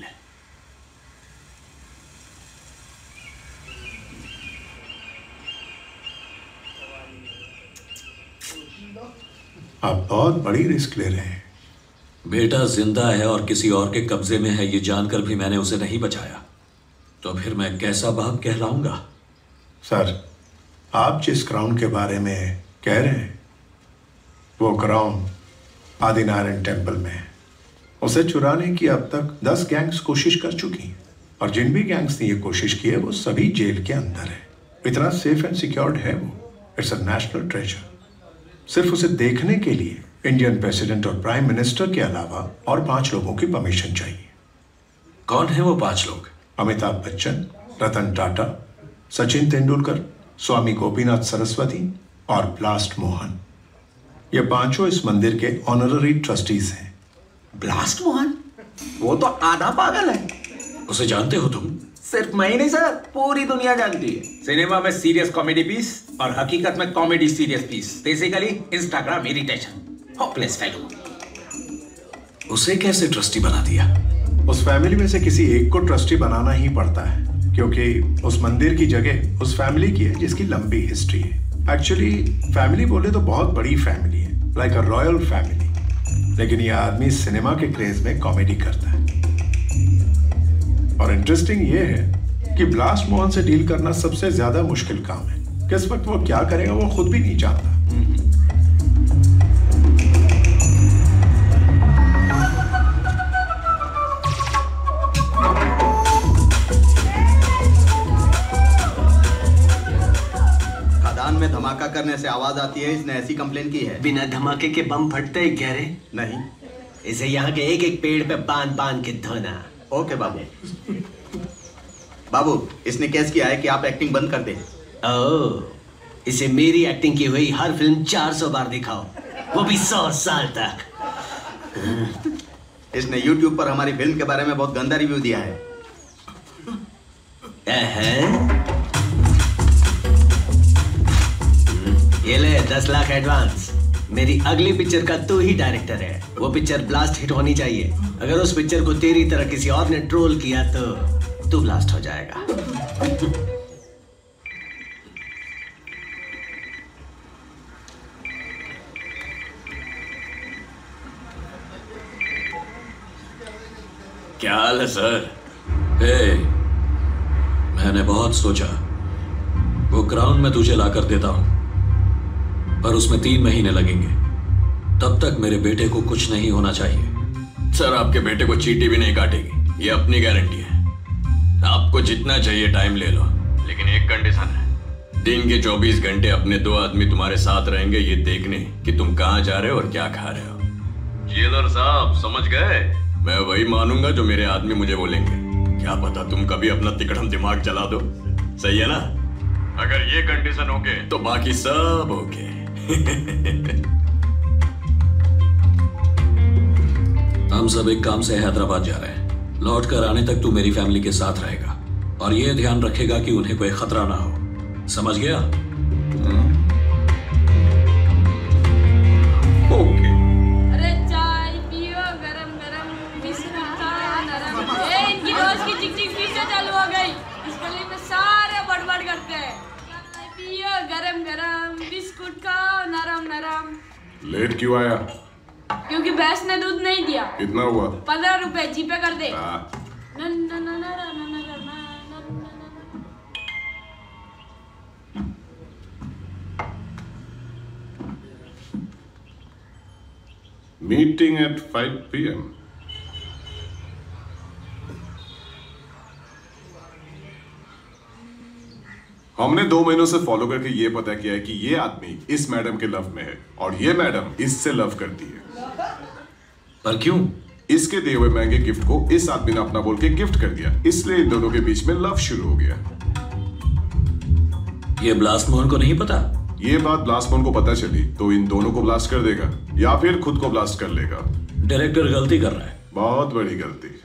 आप बहुत बड़ी रिस्क ले रहे हैं। बेटा जिंदा है और किसी और के कब्जे में है, ये जानकर भी मैंने उसे नहीं बचाया, तो फिर मैं कैसा बाप कहलाऊंगा? सर, आप जिस क्राउन के बारे में कह रहे हैं वो क्राउन आदिनारायण टेम्पल में है। उसे चुराने की अब तक दस गैंग्स कोशिश कर चुकी हैं और जिन भी गैंग्स ने ये कोशिश की है वो सभी जेल के अंदर है। इतना सेफ एंड सिक्योर्ड है वो। It's a national treasure. सिर्फ उसे देखने के लिए इंडियन प्रेसिडेंट और प्राइम मिनिस्टर के अलावा और पांच लोगों की परमिशन चाहिए। कौन है वो पांच लोग? अमिताभ बच्चन, रतन टाटा, सचिन तेंदुलकर, स्वामी गोपीनाथ सरस्वती और ब्लास्ट मोहन। ये पांचों इस मंदिर के ऑनररी ट्रस्टीज हैं। ब्लास्ट मोहन? वो तो आधा पागल है। उसे जानते हो तुम? सिर्फ मैं ही नहीं सर, पूरी दुनिया जानती है। सिनेमा में सीरियस कॉमेडी पीस और हकीकत में comedy serious piece. Basically Instagram irritation, hopeless fellow. उसे कैसे ट्रस्टी बना दिया? उस फैमिली में से किसी एक को ट्रस्टी बनाना ही पड़ता है, क्योंकि उस मंदिर की जगह उस फैमिली की है जिसकी लंबी हिस्ट्री है। एक्चुअली फैमिली बोले तो बहुत बड़ी फैमिली है, लाइक अ रॉयल फैमिली। लेकिन ये आदमी सिनेमा के क्रेज में कॉमेडी करता है। और इंटरेस्टिंग ये है कि ब्लास्ट मोहन से डील करना सबसे ज्यादा मुश्किल काम है। किस वक्त वो क्या करेगा वो खुद भी नहीं जानता। खदान में धमाका करने से आवाज आती है, इसने ऐसी कंप्लेन की है। बिना धमाके के बम फटते हैं क्या रे? नहीं, इसे यहाँ के एक एक पेड़ पे बांध बांध के धोना। ओके बाबू। बाबू, इसने केस किया है कि आप एक्टिंग बंद कर दें। ओह, इसे मेरी एक्टिंग की हुई हर फिल्म चार सौ बार दिखाओ, वो भी सौ साल तक। इसने YouTube पर हमारी फिल्म के बारे में बहुत गंदा रिव्यू दिया है। ये ले दस लाख एडवांस। मेरी अगली पिक्चर का तू ही डायरेक्टर है। वो पिक्चर ब्लास्ट हिट होनी चाहिए। अगर उस पिक्चर को तेरी तरह किसी और ने ट्रोल किया तो तू ब्लास्ट हो जाएगा। क्या हाल है सर? ए, मैंने बहुत सोचा। वो क्राउन में तुझे लाकर देता हूं, पर उसमें तीन महीने लगेंगे। तब तक मेरे बेटे को कुछ नहीं होना चाहिए। सर, आपके बेटे को चींटी भी नहीं काटेगी, ये अपनी गारंटी है। आपको जितना चाहिए टाइम ले लो, लेकिन एक कंडीशन है। दिन के चौबीस घंटे अपने दो आदमी तुम्हारे साथ रहेंगे, ये देखने कि तुम कहाँ जा रहे हो और क्या खा रहे हो। जेलर साहब समझ गए? मैं वही मानूंगा जो मेरे आदमी मुझे बोलेंगे। क्या पता तुम कभी अपना तिकड़म दिमाग चला दो। सही है ना? अगर ये कंडीशन ओके तो बाकी सब ओके। हम सब एक काम से हैदराबाद जा रहे हैं। लौट कर आने तक तू मेरी फैमिली के साथ रहेगा और ये ध्यान रखेगा कि उन्हें कोई खतरा ना हो। समझ गया? ओके। अरे चाय पियो गरम गरम, बिस्कुट खाओ नरम। ए, इनकी रोज की चिक चिक फिर से चालू हो गई। इस गली में सारे बड़बड़ करते हैं। चाय पियो गरम गरम, बिस्कुट खाओ नरम नरम। लेट क्यों आया? क्योंकि भैंस ने दूध नहीं दिया। कितना हुआ? पंद्रह रुपए जीपे कर दे। हाँ। न न न न न न न न Meeting at five p m हमने दो महीनों से फॉलो करके ये पता किया है कि ये आदमी इस मैडम के लव में है और ये मैडम इससे लव करती है। पर क्यों? इसके दिए हुए महंगे गिफ्ट को इस आदमी ने अपना बोल के गिफ्ट कर दिया, इसलिए इन दोनों के बीच में लव शुरू हो गया। ये ब्लास्ट मोहन को नहीं पता? ये बात ब्लास्ट मोहन को पता चली तो इन दोनों को ब्लास्ट कर देगा या फिर खुद को ब्लास्ट कर लेगा। डायरेक्टर गलती कर रहा है, बहुत बड़ी गलती।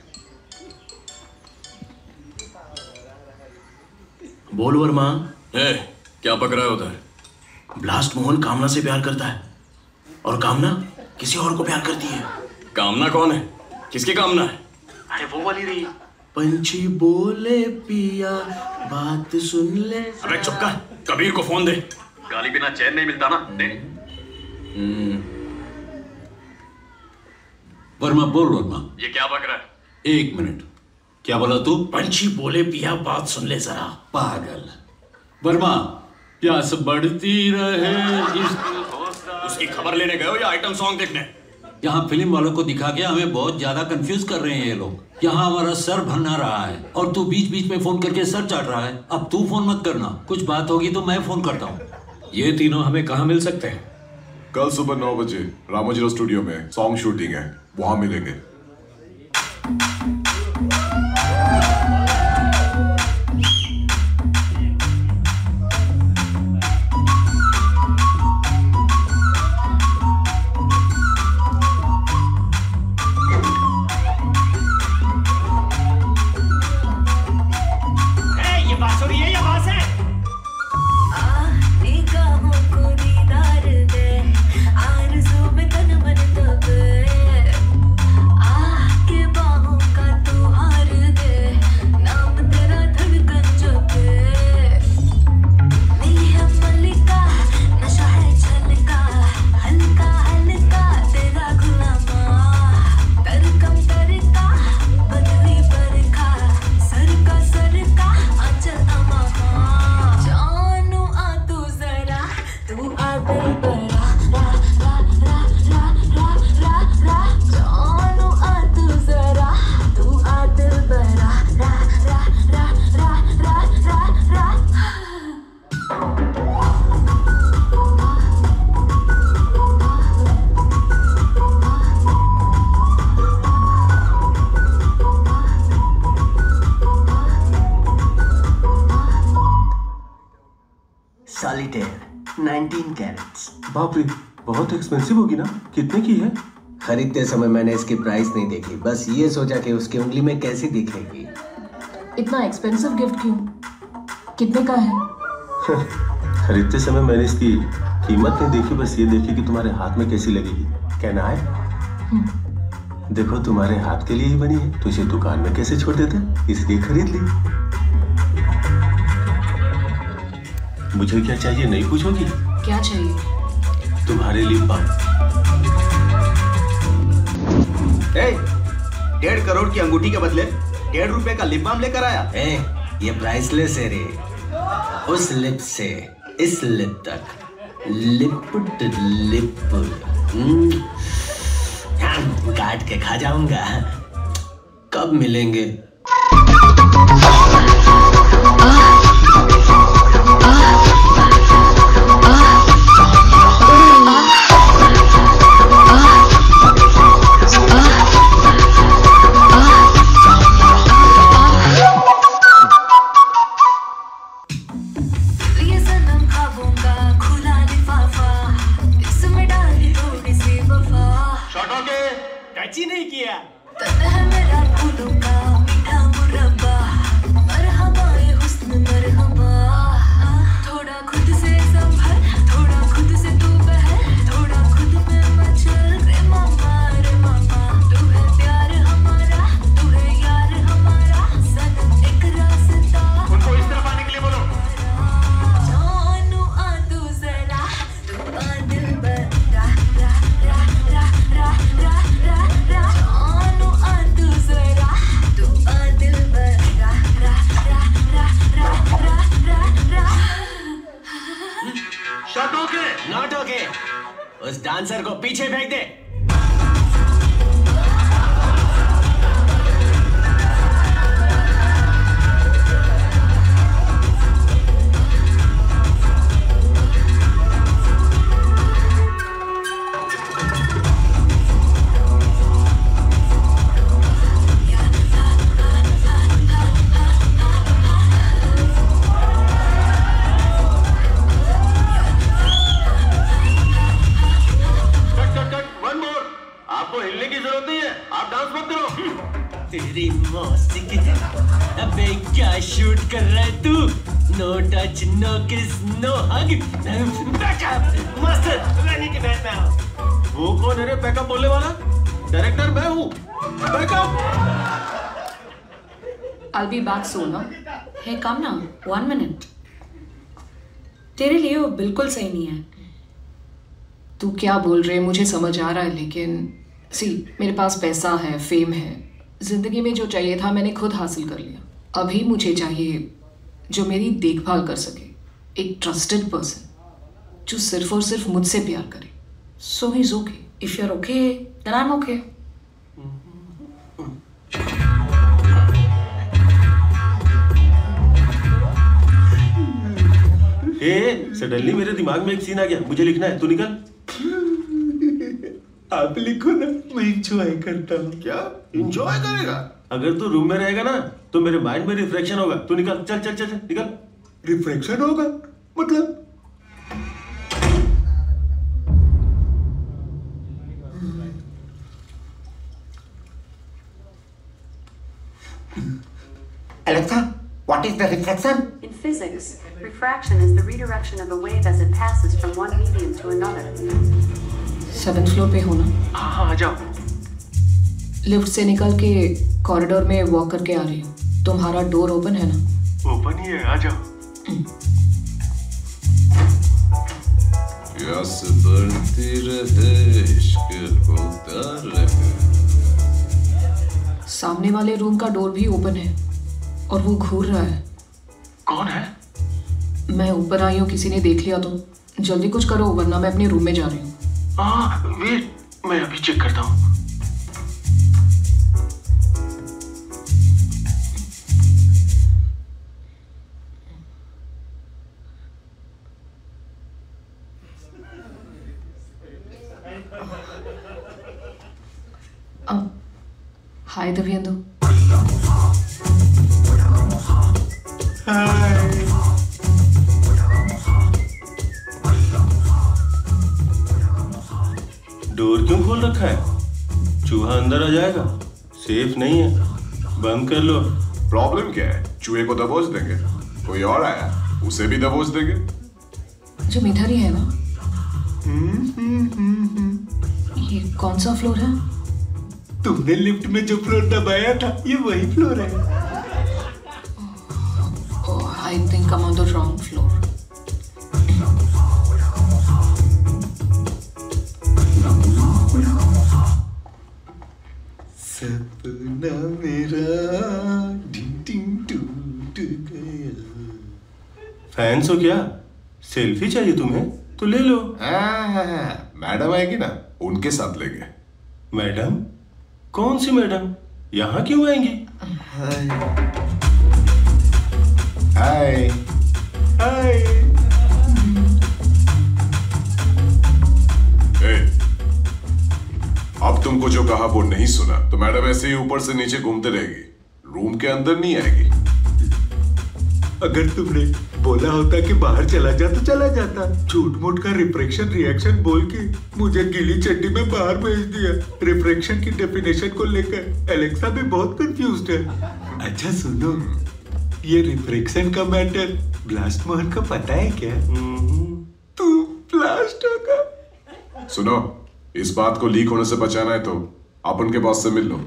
बोल वर्मा। ए, क्या पक रहा है उधर? ब्लास्ट मोहन कामना से प्यार करता है और कामना किसी और को प्यार करती है। कामना कौन है? किसकी कामना है? अरे वो वाली रही। पंछी बोले पिया बात सुन ले। अबे चुप कर, कबीर को फोन दे। गाली बिना चैन नहीं मिलता ना। दे। वर्मा बोल वर्मा। ये क्या बक रहा है? एक मिनट, क्या बोला तू? पंछी बोले पिया बात सुन ले जरा। पागल। वर्मा, प्यास बढ़ती रहे उसकी खबर लेने गए हो या आइटम सॉन्ग देखने? यहाँ फिल्म वालों को दिखा के हमें बहुत ज्यादा कंफ्यूज कर रहे हैं ये लोग। यहाँ हमारा सर भरना रहा है और तू बीच बीच में फोन करके सर चाट रहा है। अब तू फोन मत करना, कुछ बात होगी तो मैं फोन करता हूँ। ये तीनों हमें कहाँ मिल सकते हैं? कल सुबह नौ बजे रामोजीराव स्टूडियो में सॉन्ग शूटिंग है, वहां मिलेंगे। बाप रे, बहुत एक्सपेंसिव होगी ना? कितने की है? खरीदते समय मैंने इसकी प्राइस नहीं देखी, बस ये सोचा कि उसकी उंगली में कैसी दिखेगी। इतना एक्सपेंसिव गिफ्ट क्यों? कितने का है? खरीदते समय मैंने इसकी कीमत नहीं देखी, बस ये देखी कि तुम्हारे हाथ में कैसी लगेगी। कहना है देखो तुम्हारे हाथ के लिए ही बनी है, तो इसे दुकान में कैसे छोड़ देते, इसलिए खरीद ली। मुझे क्या चाहिए नहीं पूछोगी? क्या चाहिए? तुम्हारे लिप बाम। डेढ़ करोड़ की अंगूठी के बदले डेढ़ रुपए का लिप बाम लेकर आया। ए, ये प्राइसलेस है रे। उस लिप से इस लिप तक लिप टू लिप काट के खा जाऊंगा। कब मिलेंगे? नहीं किया। थोड़ा खुद से संभल, थोड़ा खुद से तू बहल, थोड़ा खुद पे मचल। रे मामा रे मामा, तू है प्यार हमारा, तू है यार हमारा, सनम एक रास्ता। उनको इस तरफ आने के लिए बोलो। जानू आ तू जरा, तू आ दिल बर, रा रा रा रा रा रा रा रा। जानू आ तू जरा, तू आ दिल बर, रा रा रा रा रा रा रा रा। Shot okay, not okay. उस डांसर को पीछे फेंक दे। अबे क्या शूट कर रहा है तू? No touch, no kiss, no hug. Backup master, ready to back now. वो कौन है रे बैकअप बोलने वाला? डायरेक्टर मैं हूँ। Backup. I'll be back soon, huh? Hey, come now. One minute. तेरे लिए वो बिल्कुल सही नहीं है। तू क्या बोल रहे है मुझे समझ आ रहा है, लेकिन सी मेरे पास पैसा है, फेम है, जिंदगी में जो चाहिए था मैंने खुद हासिल कर लिया। अभी मुझे चाहिए जो मेरी देखभाल कर सके, एक ट्रस्टेड पर्सन जो सिर्फ और सिर्फ मुझसे प्यार करे। So he is okay. If you are okay then I am okay. ए, सडनली मेरे दिमाग में एक सीन आ गया, मुझे लिखना है, तू निकल। आप लिखो ना, मैं एंजॉय करता हूँ। क्या एंजॉय करेगा? अगर तू रूम में रहेगा ना तो मेरे माइंड में रिफ्लेक्शन होगा। तू निकल, चल चल चल, चल निकल। रिफ्लेक्शन होगा मतलब? Alexa, what is the refraction? In physics, refraction is the redirection of a wave as it passes from one medium to another. Seventh floor पे हो ना? हाँ आ जाओ। लिफ्ट से निकल के कॉरिडोर में वॉक करके आ रही हूँ। तुम्हारा डोर ओपन है ना? ओपन ही है, आ जाओ। प्यास बढ़ती रहे, इश्क होता रहे। सामने वाले रूम का डोर भी ओपन है और वो घूर रहा है। कौन है? मैं ऊपर आई हूँ, किसी ने देख लिया तो जल्दी कुछ करो वरना मैं अपने रूम में जा रही हूँ। हाँ वेट, मैं अभी चेक करता हूँ। हाय दिव्येंदु। डोर क्यों खोल रखा है? चूहा अंदर आ जाएगा, सेफ नहीं है, बंद कर लो। प्रॉब्लम क्या है? चूहे को दबोच देंगे, कोई और आया उसे भी दबोच देंगे। जो मिठाई है ना, ये कौन सा फ्लोर है? तुमने लिफ्ट में जो फ्लोर दबाया था ये वही फ्लोर है। Oh, I think I am on the wrong floor. सपना मेरा टिंग टिंग टूट गया। फैंस हो क्या? सेल्फी चाहिए तुम्हें तो ले लो। मैडम आएगी ना, उनके साथ लेंगे। मैडम? कौन सी मैडम? यहाँ क्यों आएंगी? हाय हाय हाय। अब तुमको जो कहा वो नहीं सुना तो मैडम ऐसे ही ऊपर से नीचे घूमते रहेगी, रूम के अंदर नहीं आएगी। अगर तुमने बोला होता कि बाहर चला जा तो चला जाता। झूठ मूठ का रिफ्रैक्शन रिएक्शन बोल के मुझे गीली चड्डी में बाहर भेज दिया। रिफ्रैक्शन की डेफिनेशन को लेकर एलेक्सा भी बहुत कंफ्यूज्ड है। अच्छा सुनो, ये रिफ्रैक्शन का मैटर ब्लास्ट मोहन को पता है क्या? तू ब्लास्ट होगा। सुनो, इस बात को लीक होने से बचाना है तो आप उनके बॉस से मिल लो।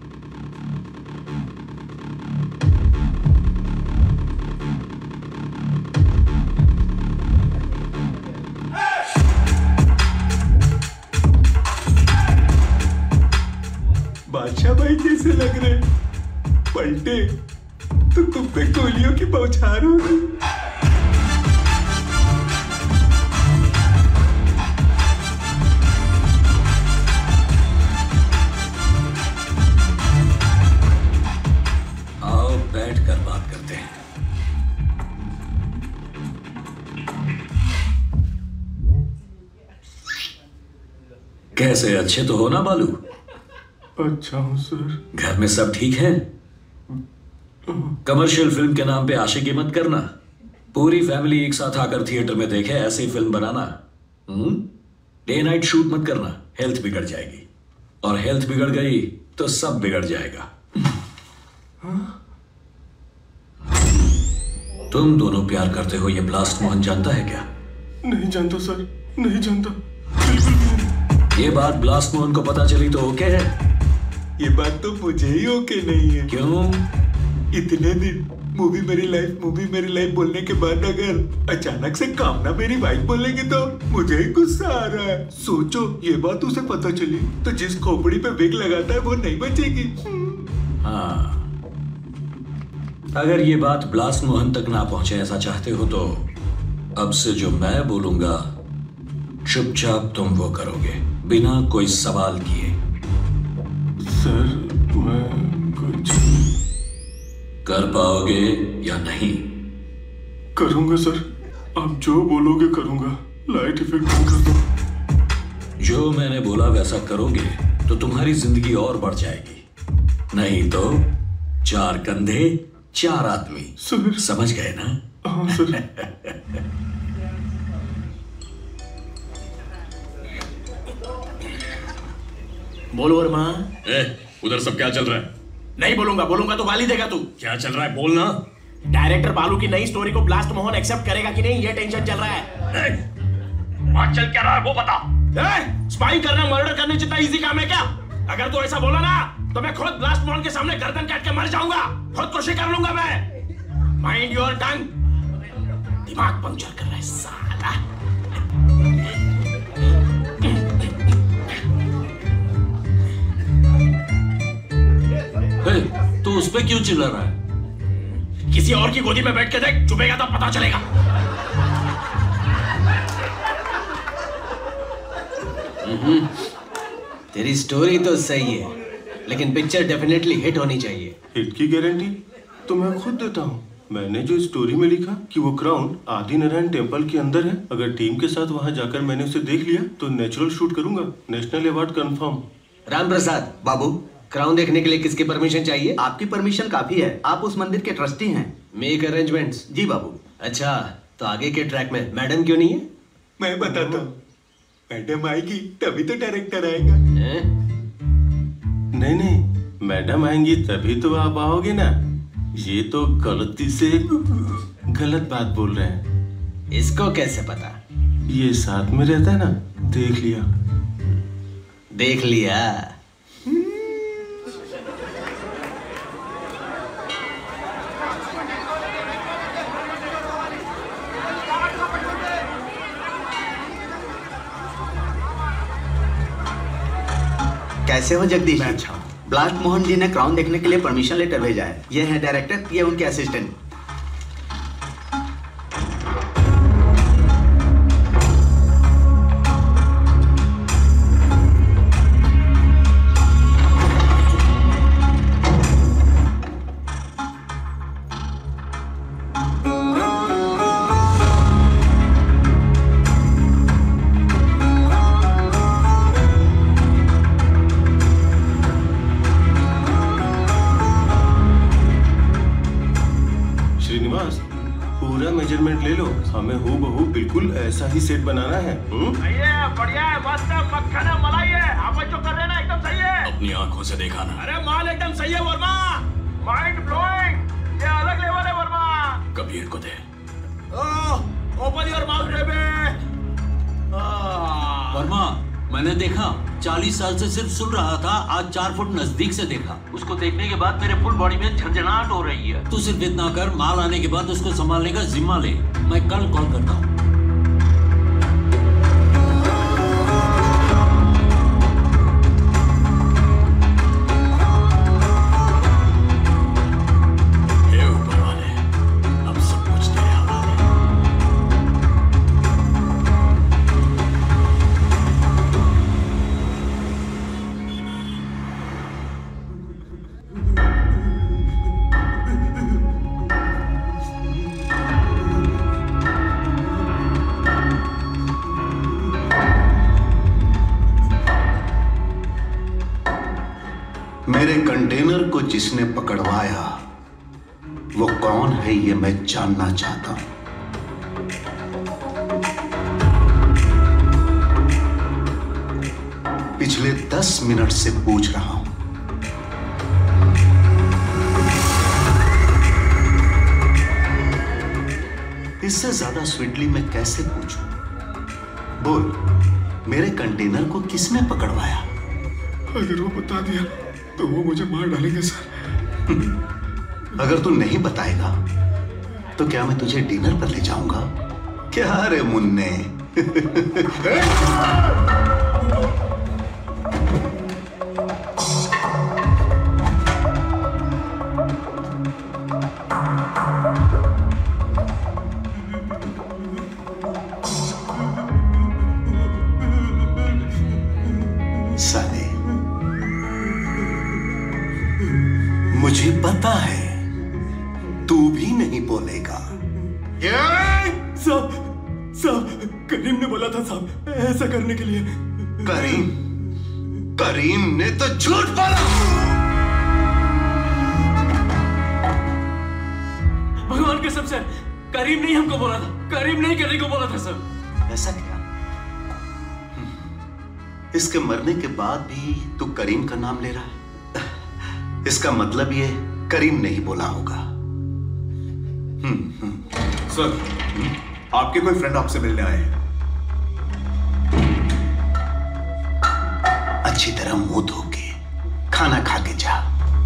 बादशाह भाई जैसे लग रहे, पलटे तो तुम पे गोलियों की बौछार हो गई। आओ बैठ कर बात करते हैं। कैसे, अच्छे तो हो ना बालू? अच्छा हूँ सर। घर में सब ठीक है? कमर्शियल फिल्म के नाम पे आशिकी मत करना। पूरी फैमिली एक साथ आकर थिएटर में देखे ऐसी फिल्म बनाना। हम्म डे नाइट शूट मत करना, हेल्थ बिगड़ जाएगी, और हेल्थ बिगड़ गई तो सब बिगड़ जाएगा। तुम दोनों प्यार करते हो ये ब्लास्ट मोहन जानता है क्या? नहीं जानता सर, नहीं जानता। ये बात ब्लास्ट मोहन को पता चली तो ओके है? ये बात तो मुझे ही ओके नहीं है। क्यों? इतने दिन मूवी मेरी लाइफ मूवी मेरी लाइफ बोलने के बाद अगर अचानक से कामना मेरी वाइफ बोलेंगे तो मुझे ही गुस्सा आ रहा है। सोचो ये बात उसे पता चली तो जिस खोपड़ी पे विग लगाता है वो नहीं बचेगी। हाँ, अगर ये बात ब्लास्ट मोहन तक ना पहुंचे ऐसा चाहते हो तो अब से जो मैं बोलूंगा चुपचाप तुम वो करोगे बिना कोई सवाल किए। सर मैं कुछ कर पाओगे या नहीं? करूंगा सर, आप जो बोलोगे करूंगा। लाइट इफेक्ट बंद कर दो। जो मैंने बोला वैसा करोगे तो तुम्हारी जिंदगी और बढ़ जाएगी, नहीं तो चार कंधे चार आदमी। सर समझ गए ना? हाँ सर। बोलो वर्मा। ए, उधर सब क्या चल रहा है? नहीं बोलूंगा, बोलूंगा तो गाली देगा तू। क्या चल रहा है बोलना। डायरेक्टर बालू की नई स्टोरी को ब्लास्ट मोहन एक्सेप्ट करेगा कि नहीं ये टेंशन चल रहा है। बात चल क्या रहा है वो बता। स्पाई करना मर्डर करने जितना इजी काम है क्या? अगर तू ऐसा बोला ना तो मैं खुद ब्लास्ट मोहन के सामने गर्दन काट के मर जाऊंगा, खुदकुशी कर लूंगा मैं। Mind your tongue. दिमाग पंक्चर कर रहा है साला। तू उस पे क्यों चिल्ला रहा है? किसी और की गोदी में बैठ के देख, चुपेगा तो पता चलेगा। तेरी स्टोरी तो सही है लेकिन पिक्चर डेफिनेटली हिट होनी चाहिए। हिट की गारंटी तो मैं खुद देता हूँ। मैंने जो स्टोरी में लिखा कि वो क्राउन आदि नारायण टेम्पल के अंदर है, अगर टीम के साथ वहाँ जाकर मैंने उसे देख लिया तो नेचुरल शूट करूंगा। National award confirm. Ram Prasad Babu, crown देखने के लिए किसकी परमिशन चाहिए? आपकी परमिशन काफी है, आप उस मंदिर के ट्रस्टी हैं। Make arrangements. जी बाबू। अच्छा तो आगे के ट्रैक में मैडम क्यों नहीं है? मैं बताता हूँ, मैडम आएगी तभी तो डायरेक्टर आएगा। है? नहीं नहीं, मैडम आएंगी तभी तो आप आओगे ना। ये तो गलती से गलत बात बोल रहे हैं। इसको कैसे पता? ये साथ में रहता है ना, देख लिया। देख लिया। कैसे हो जगदीश? अच्छा। ब्लास्ट मोहन जी ने क्राउन देखने के लिए परमिशन लेटर भेजा है। ये है डायरेक्टर, ये उनके असिस्टेंट। पूरा मेजरमेंट ले लो, हमें हूबहू बिल्कुल ऐसा ही सेट बनाना है। बढ़िया है, मस्त है, मक्खन है, मलाई है। आप जो कर रहे हैं ना एकदम सही है। अपनी आंखों से देखा ना। अरे माल एकदम सही है वर्मा, माइंड ब्लोइंग। ये अलग लेवल है वर्मा। कबीर को दे। Open your mouth baby. Verma, मैंने देखा चालीस साल से सिर्फ सुन रहा था, आज चार फुट नजदीक से देखा। उसको देखने के बाद मेरे फुल बॉडी में झंझनाहट हो रही है। तू सिर्फ इतना कर, माल आने के बाद उसको संभालने का जिम्मा ले। मैं कल कॉल करता हूँ। मेरे कंटेनर को जिसने पकड़वाया वो कौन है ये मैं जानना चाहता हूं। पिछले दस मिनट से पूछ रहा हूं। इससे ज्यादा स्वीटली मैं कैसे पूछूं? बोल, मेरे कंटेनर को किसने पकड़वाया? अगर वो बता दिया तो वो मुझे मार डालेंगे सर। अगर तू नहीं बताएगा तो क्या मैं तुझे डिनर पर ले जाऊंगा? क्या रे मुन्ने? साले, मुझे पता है तू भी नहीं बोलेगा। साहब, साहब, करीम ने बोला था साहब ऐसा करने के लिए। करीम? करीम ने तो झूठ बोला। भगवान कसम सर, करीम नहीं हमको बोला था, करीम नहीं करने को बोला था सर। ऐसा क्या? इसके मरने के बाद भी तू करीम का नाम ले रहा है? इसका मतलब ये करीम नहीं बोला होगा। सर, आपके कोई फ्रेंड आपसे मिलने आए हैं। अच्छी तरह मुंह धो के खाना खा के जा।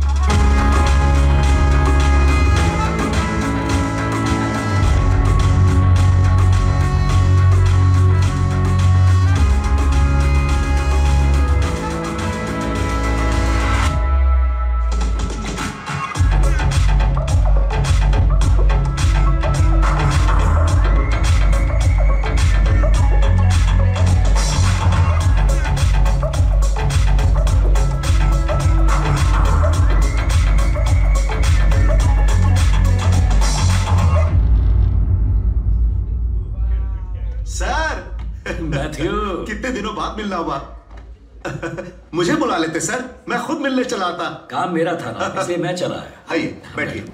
कितने दिनों बाद मिलना हुआ। मुझे बुला लेते सर, मैं खुद मिलने चला आता। काम मेरा था ना, इसलिए मैं चला आया। आइए बैठिए।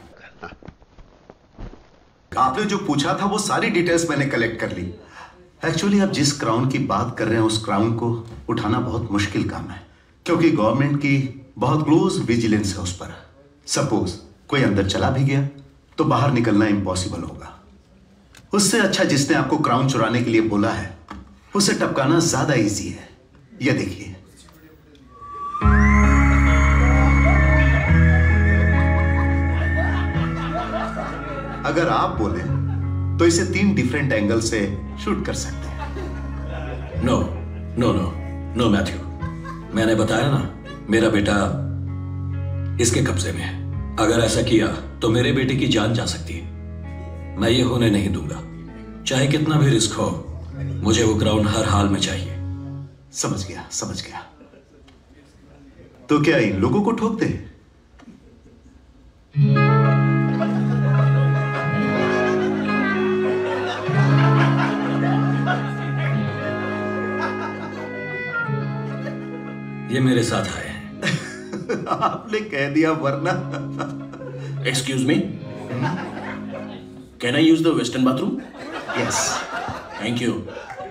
आपने जो पूछा था वो सारी डिटेल्स मैंने कलेक्ट कर ली। एक्चुअली आप जिस क्राउन की बात कर रहे हैं उस क्राउन को उठाना बहुत मुश्किल काम है, क्योंकि गवर्नमेंट की बहुत क्लोज विजिलेंस है उस पर। सपोज कोई अंदर चला भी गया तो बाहर निकलना इम्पॉसिबल होगा। उससे अच्छा जिसने आपको क्राउन चुराने के लिए बोला है उसे टपकाना ज्यादा इजी है। यह देखिए, अगर आप बोले तो इसे तीन डिफरेंट एंगल से शूट कर सकते हैं। No no no no Matthew, मैंने बताया ना मेरा बेटा इसके कब्जे में है। अगर ऐसा किया तो मेरे बेटे की जान जा सकती है। मैं ये होने नहीं दूंगा, चाहे कितना भी रिस्क हो। मुझे वो क्राउन हर हाल में चाहिए। समझ गया समझ गया। तो क्या इन लोगों को ठोक दे? ये मेरे साथ आए हैं। आपने कह दिया वरना। Excuse me, can I use the western bathroom? Yes. Thank you.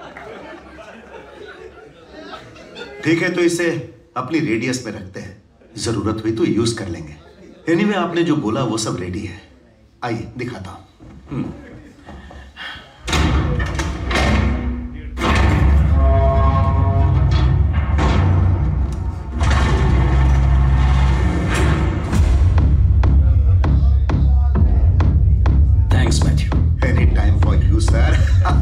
ठीक है, तो इसे अपनी रेडियस में रखते हैं, जरूरत हुई तो यूज कर लेंगे। एनीवे आपने जो बोला वो सब रेडी है। आइए दिखाता हूं। Thanks Matthew. Anytime for you sir.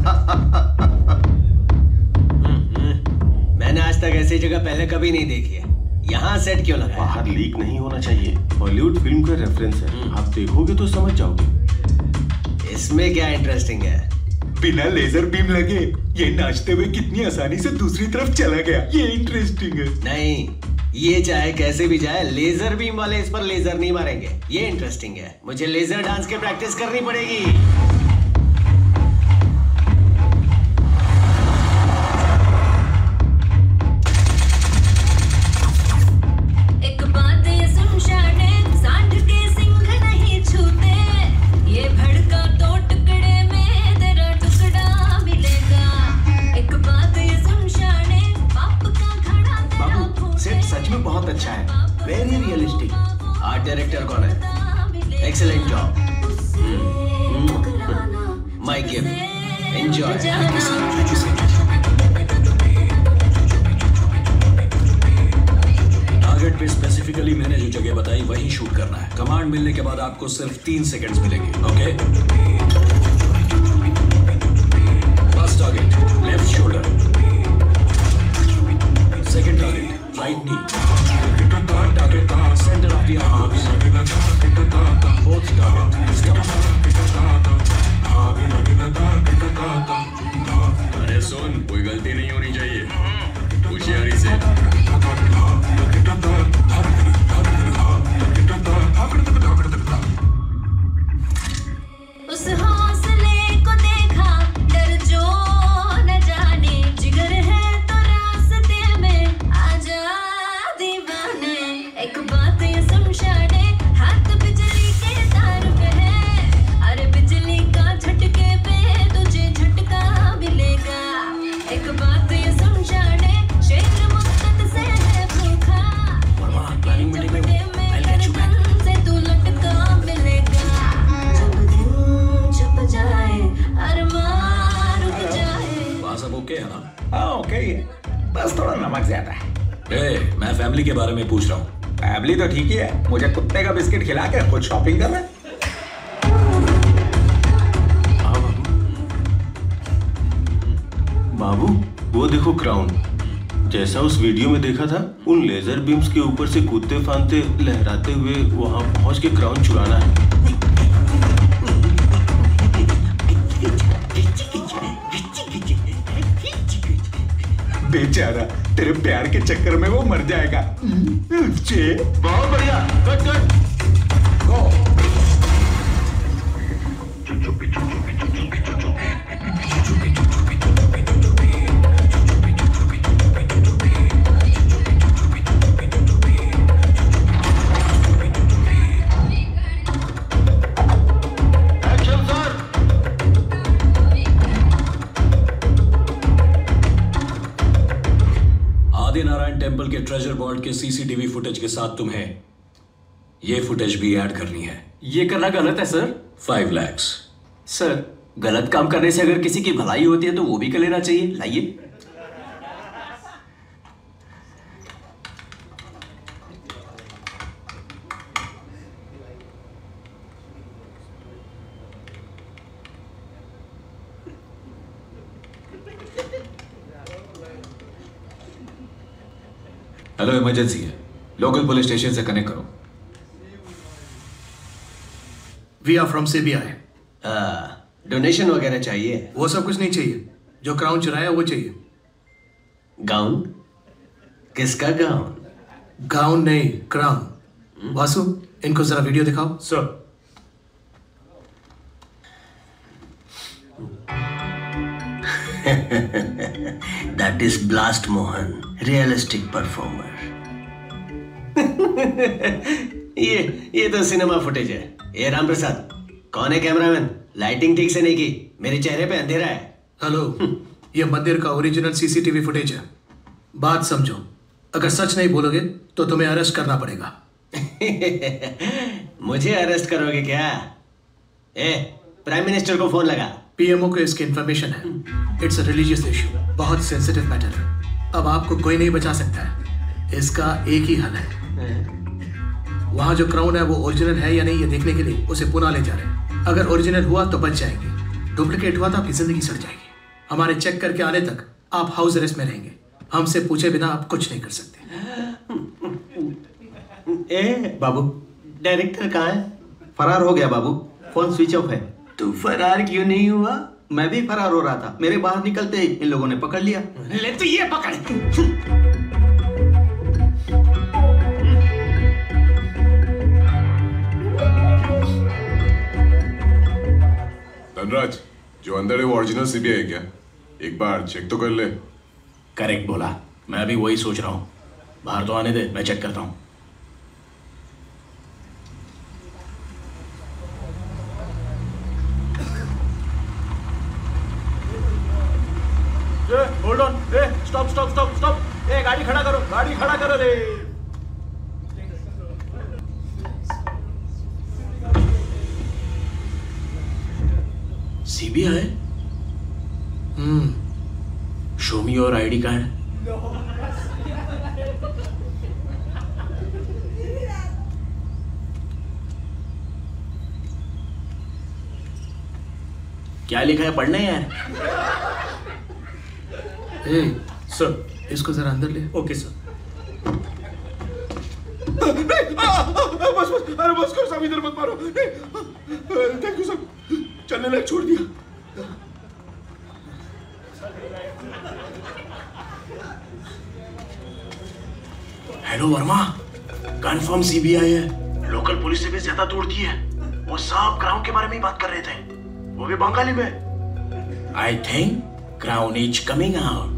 मैंने आज तक ऐसी जगह पहले कभी नहीं देखी है। यहाँ सेट क्यों लगा? बाहर लीक नहीं होना चाहिए। हॉलीवुड फिल्म का रेफरेंस है, आप देखोगे तो समझ जाओगे। इसमें क्या इंटरेस्टिंग है? बिना लेजर बीम लगे ये नाचते हुए कितनी आसानी से दूसरी तरफ चला गया, ये इंटरेस्टिंग है। नहीं, ये चाहे कैसे भी जाए लेजर बीम वाले इस पर लेजर नहीं मारेंगे। ये इंटरेस्टिंग है। मुझे लेजर डांस की प्रैक्टिस करनी पड़ेगी। बहुत अच्छा है, वेरी रियलिस्टिक। आर्ट डायरेक्टर कौन है? Excellent job. My gift, enjoy. Target पे स्पेसिफिकली मैंने जो जगह बताई वहीं शूट करना है। कमांड मिलने के बाद आपको सिर्फ तीन सेकंड्स मिलेंगे। Okay? First target left shoulder, second target right knee, third target centre of the arms, fourth target stomach. अरे सुन, कोई गलती नहीं होनी चाहिए, होशियारी से। उस हौसले को देखा, डर जो न जाने, जिगर है तो रास्ते में आजा दीवाने। एक बात ये समझाने, हाथ बिजली के तार पे है, अरे बिजली का झटके पे तुझे झटका मिलेगा। एक बात ये समझाने, शेर मुद्दत से है भूखा, प्लानिंग मीटिंग में से तू लटका मिलेगा। जब दिन छप जाए, अरमान रुक जाए। वहाँ सब ओके है ना? हाँ ओके ही है, बस थोड़ा नमक ज्यादा है। ए, मैं फैमिली के बारे में पूछ रहा हूँ। फैमिली तो ठीक ही है, मुझे कुत्ते का बिस्किट खिला के खुद शॉपिंग कर रहे हैं। बाबू वो देखो क्राउन, जैसा उस वीडियो में देखा था, उन लेजर बीम्स के ऊपर से कूदते फांदते लहराते हुए वहां पहुंच के क्राउन चुराना है। बेचारा, तेरे प्यार के चक्कर में वो मर जाएगा। बहुत बढ़िया, कट कट। आदिनारायण टेम्पल के ट्रेजर वॉल्ट के सीसीटीवी फुटेज के साथ तुम्हें ये फुटेज भी ऐड करनी है। ये करना गलत है सर। फाइव लैक्स। सर, गलत काम करने से अगर किसी की भलाई होती है तो वो भी कर लेना चाहिए। लाइए। हेलो, इमरजेंसी है, लोकल पुलिस स्टेशन से कनेक्ट करो। We are from CBI. Donation वगैरह चाहिए? वो सब कुछ नहीं चाहिए, जो क्राउन चुराया वो चाहिए। गाउन? किसका गाउन? गाउन नहीं, क्राउन। वासु, इनको जरा वीडियो दिखाओ। Sir. That is Blast Mohan, realistic performer. ये ये तो सिनेमा फुटेज है। ये राम प्रसाद, कौन है कैमरामैन? लाइटिंग ठीक से नहीं की, मेरे चेहरे पे अंधेरा है। हेलो, ये मंदिर का ओरिजिनल सीसीटीवी फुटेज है। बात समझो, अगर सच नहीं बोलोगे तो तुम्हें अरेस्ट करना पड़ेगा। मुझे अरेस्ट करोगे क्या? ए, प्राइम मिनिस्टर को फोन लगा। पीएमओ को इसकी इंफॉर्मेशन है। इट्स अ रिलीजियस इशू, बहुत सेंसिटिव मैटर है। अब आपको कोई नहीं बचा सकता है। इसका एक ही हल है। वहां जो क्राउन है वो ओरिजिनल है या नहीं ये देखने के लिए उसे पुणे ले जा रहे हैं। अगर ओरिजिनल हुआ तो बच जाएंगे, डुप्लीकेट हुआ तो आपकी जिंदगी सड़ जाएगी। हमारे चेक करके आने तक आप हाउस अरेस्ट में रहेंगे। हमसे पूछे बिना आप कुछ नहीं कर सकते। ए बाबू, डायरेक्टर कहाँ है? फरार हो गया बाबू, फोन स्विच ऑफ है। तू फरार क्यों नहीं हुआ? मैं भी फरार हो रहा था, मेरे बाहर निकलते ही इन लोगों ने पकड़ लिया। ले तो ये पकड़। धनराज, जो अंदर है वो ओरिजिनल सीबीआई है क्या? एक बार चेक तो कर ले। करेक्ट बोला, मैं अभी वही सोच रहा हूँ। बाहर तो आने दे, मैं चेक करता हूँ। होल्ड ऑन, ए स्टॉप स्टॉप स्टॉप स्टॉप, ए गाड़ी खड़ा करो, गाड़ी खड़ा करो रे। CBI? Hmm, show me your ID card. क्या लिखा है पढ़ना यार? ए, सर इसको जरा अंदर ले। Okay sir. नहीं, आ, आ, आ, बस बस, अरे बस करो साहब, इधर मत मारो। थैंक यू सर, चलने लायक छोड़ दिया। हेलो वर्मा, कंफर्म सीबीआई है। लोकल पुलिस से भी ज्यादा दूर थी है। वो सब क्राउन के बारे में ही बात कर रहे थे, वो भी बंगाली में। I think crown is coming out.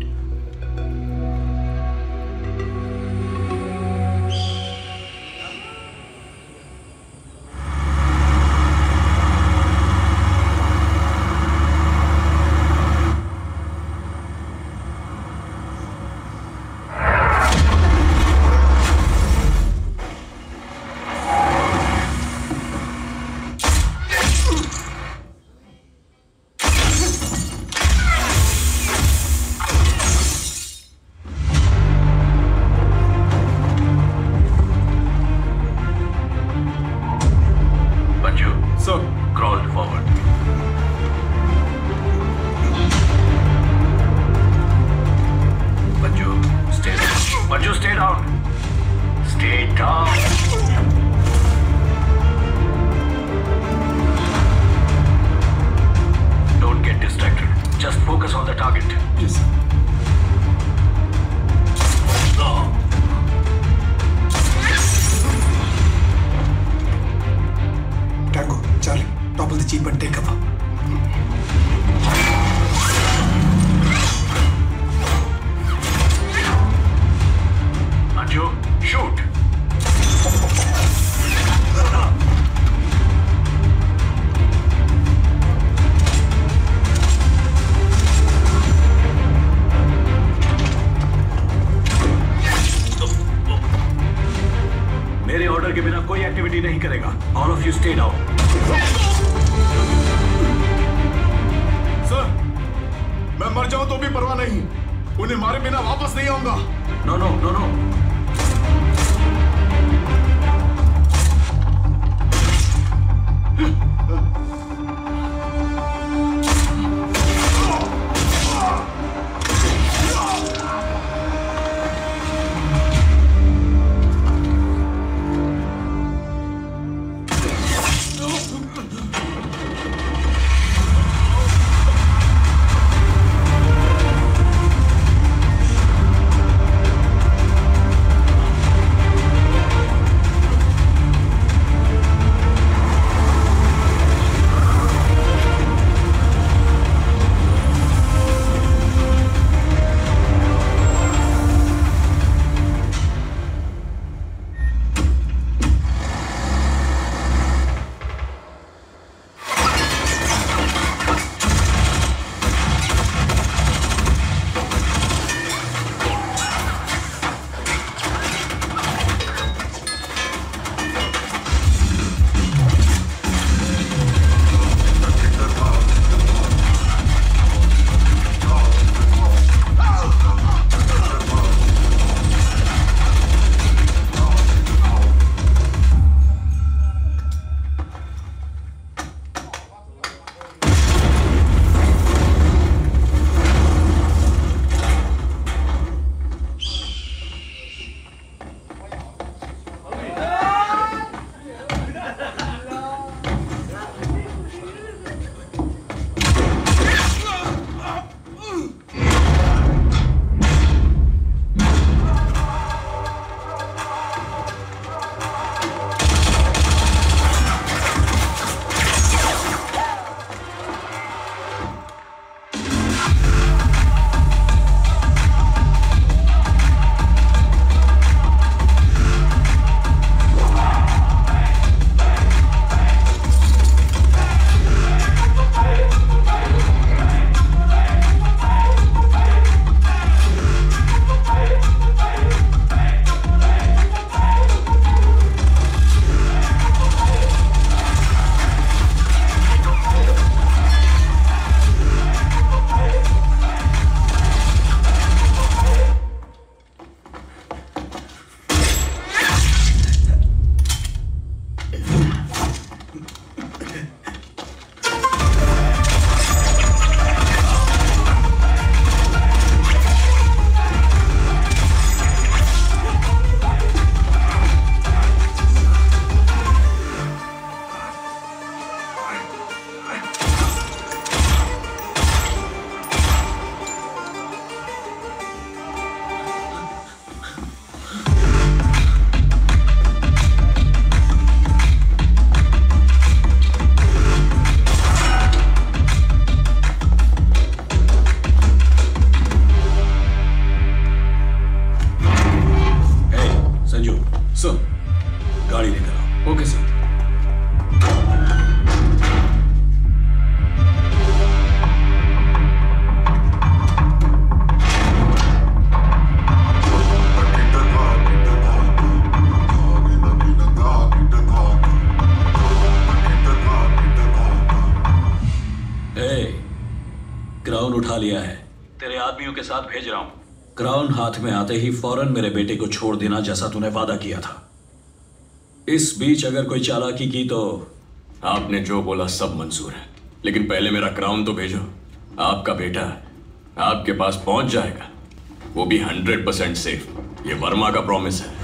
Crown उठा लिया है, तेरे आदमियों के साथ भेज रहा हूं। क्राउन हाथ में आते ही फौरन मेरे बेटे को छोड़ देना, जैसा तूने वादा किया था। इस बीच अगर कोई चालाकी की तो आपने जो बोला सब मंजूर है, लेकिन पहले मेरा क्राउन तो भेजो। आपका बेटा आपके पास पहुंच जाएगा, वो भी हंड्रेड परसेंट सेफ। ये वर्मा का प्रॉमिस है।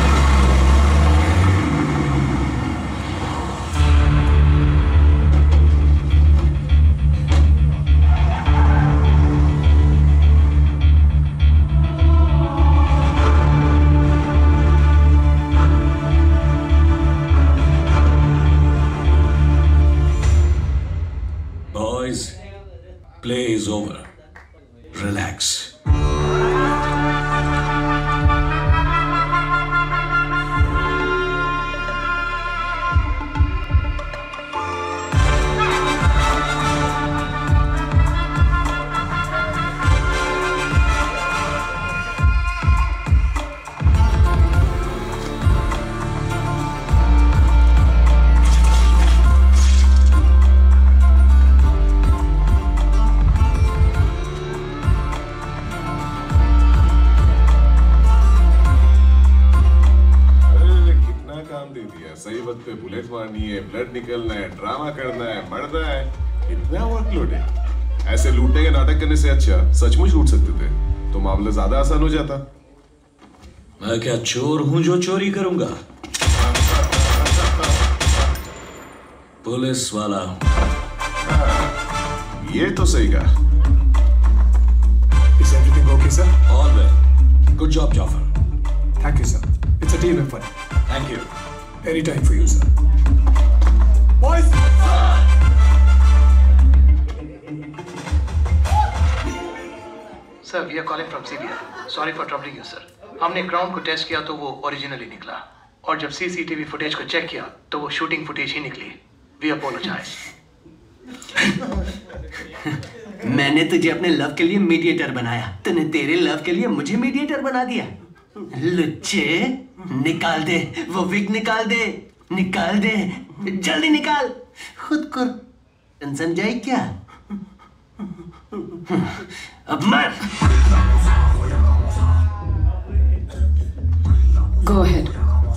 Play is over. Relax. सही वक्त पे बुलेट मारनी है, ब्लड निकलना है, ड्रामा करना है, मरना है, इतना वर्कलोड है। ऐसे लूटने के नाटक करने से अच्छा सचमुच लूट सकते थे तो मामला ज्यादा आसान हो जाता। मैं क्या चोर हूं जो चोरी करूंगा? पुलिस वाला हूं। ये तो सही कहा। Is everything okay, sir? All well. Good job, Jafar. Thank you, sir. It's a team effort. Thank you. Anytime for you, sir. Boys! Sir, we are calling from C B I. Sorry for troubling you, sir. हमने ground को test किया तो वो originally निकला, और जब CCTV footage को check किया तो वो शूटिंग फुटेज ही निकली। We apologize. मैंने तुझे अपने लव के लिए मीडिएटर बनाया, तूने तेरे लव के लिए मुझे मीडिएटर बना दिया। लुच्चे, निकाल दे वो विग, निकाल दे, निकाल दे, जल्दी निकाल। खुद को टेंशन जाए क्या? अब मर। Go ahead.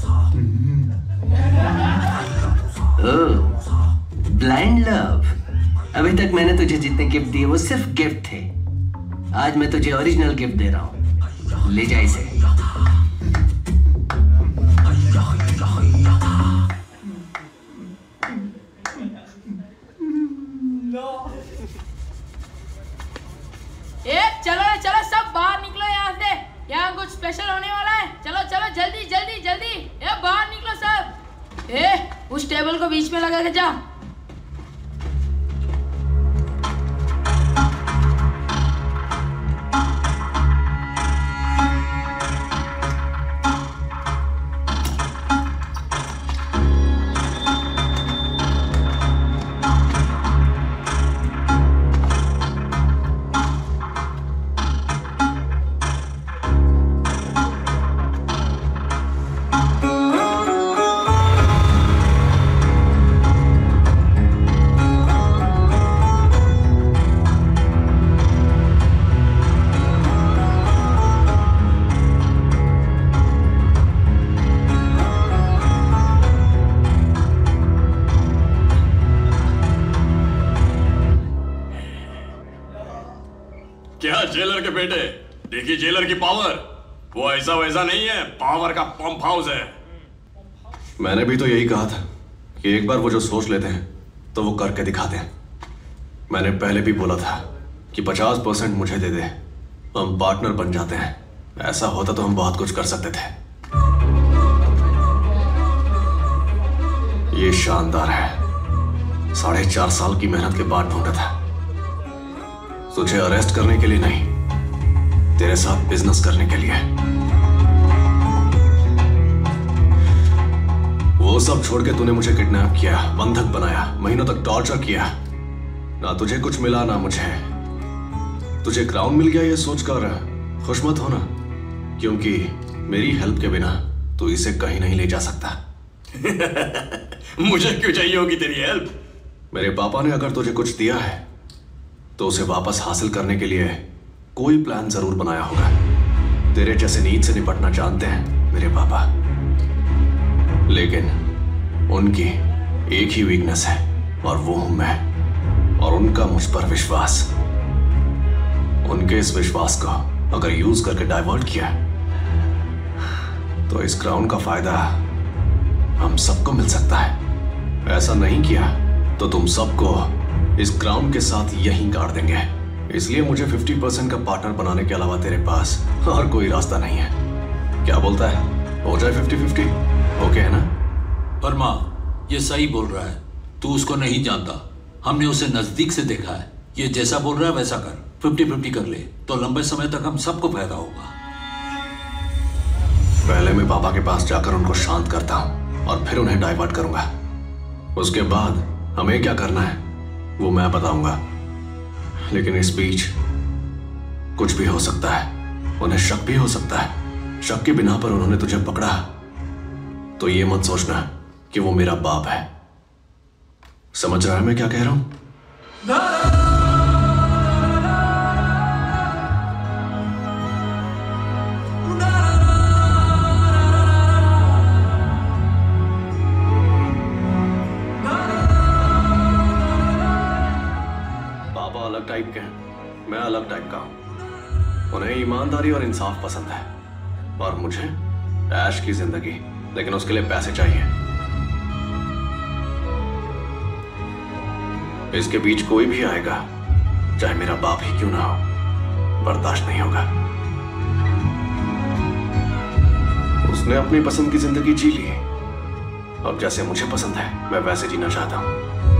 Oh, blind love. अभी तक मैंने तुझे जितने गिफ्ट दिए वो सिर्फ गिफ्ट थे। आज मैं तुझे ओरिजिनल गिफ्ट दे रहा हूँ, ले जा इसे। ए, चलो चलो सब बाहर निकलो यहाँ से, यहाँ कुछ स्पेशल होने वाला है। चलो चलो जल्दी जल्दी जल्दी, ए बाहर निकलो सब। ए, उस टेबल को बीच में लगा के जा। क्या जेलर के बेटे, देखिए जेलर की पावर। वो ऐसा वैसा नहीं है, पावर का पंप हाउस है। मैंने भी तो यही कहा था कि एक बार वो जो सोच लेते हैं तो वो करके दिखाते हैं। मैंने पहले भी बोला था कि पचास परसेंट मुझे दे दे, हम पार्टनर बन जाते हैं। ऐसा होता तो हम बहुत कुछ कर सकते थे। ये शानदार है, साढ़े चार साल की मेहनत के बाद ढूंढा था। तुझे अरेस्ट करने के लिए नहीं, तेरे साथ बिजनेस करने के लिए। वो सब छोड़ के तूने मुझे किडनैप किया, बंधक बनाया, महीनों तक टॉर्चर किया। ना तुझे कुछ मिला ना मुझे। तुझे क्राउन मिल गया ये सोचकर खुश मत होना, क्योंकि मेरी हेल्प के बिना तू इसे कहीं नहीं ले जा सकता। मुझे क्यों चाहिए होगी तेरी हेल्प? मेरे पापा ने अगर तुझे कुछ दिया है तो उसे वापस हासिल करने के लिए कोई प्लान जरूर बनाया होगा। तेरे जैसे नीड से निपटना जानते हैं मेरे पापा, लेकिन उनकी एक ही वीकनेस है और वो हूं मैं, और उनका मुझ पर विश्वास। उनके इस विश्वास को अगर यूज करके डाइवर्ट किया तो इस क्राउन का फायदा हम सबको मिल सकता है। ऐसा नहीं किया तो तुम सबको इस क्राउन के साथ यहीं गाड़ देंगे। इसलिए मुझे पचास परसेंट का पार्टनर बनाने के अलावा तेरे पास और कोई रास्ता नहीं है। क्या बोलता है, हो जाए फिफ्टी फिफ्टी? ओके है ना? वर्मा ये सही बोल रहा है, तू उसको नहीं जानता, हमने उसे नजदीक से देखा है। ये जैसा बोल रहा है वैसा कर, फिफ्टी फिफ्टी कर ले तो लंबे समय तक हम सबको फायदा होगा। पहले मैं पापा के पास जाकर उनको शांत करता हूं और फिर उन्हें डाइवर्ट करूंगा। उसके बाद हमें क्या करना है वो मैं बताऊंगा, लेकिन इस बीच कुछ भी हो सकता है। उन्हें शक भी हो सकता है। शक के बिना पर उन्होंने तुझे पकड़ा तो ये मत सोचना कि वो मेरा बाप है। समझ रहा है मैं क्या कह रहा हूं? टाइप के हैं, मैं अलग टाइप का हूं। उन्हें ईमानदारी और इंसाफ पसंद है और मुझे ऐश की जिंदगी, लेकिन उसके लिए पैसे चाहिए। इसके बीच कोई भी आएगा, चाहे मेरा बाप ही क्यों ना हो, बर्दाश्त नहीं होगा। उसने अपनी पसंद की जिंदगी जी ली, अब जैसे मुझे पसंद है मैं वैसे जीना चाहता हूं।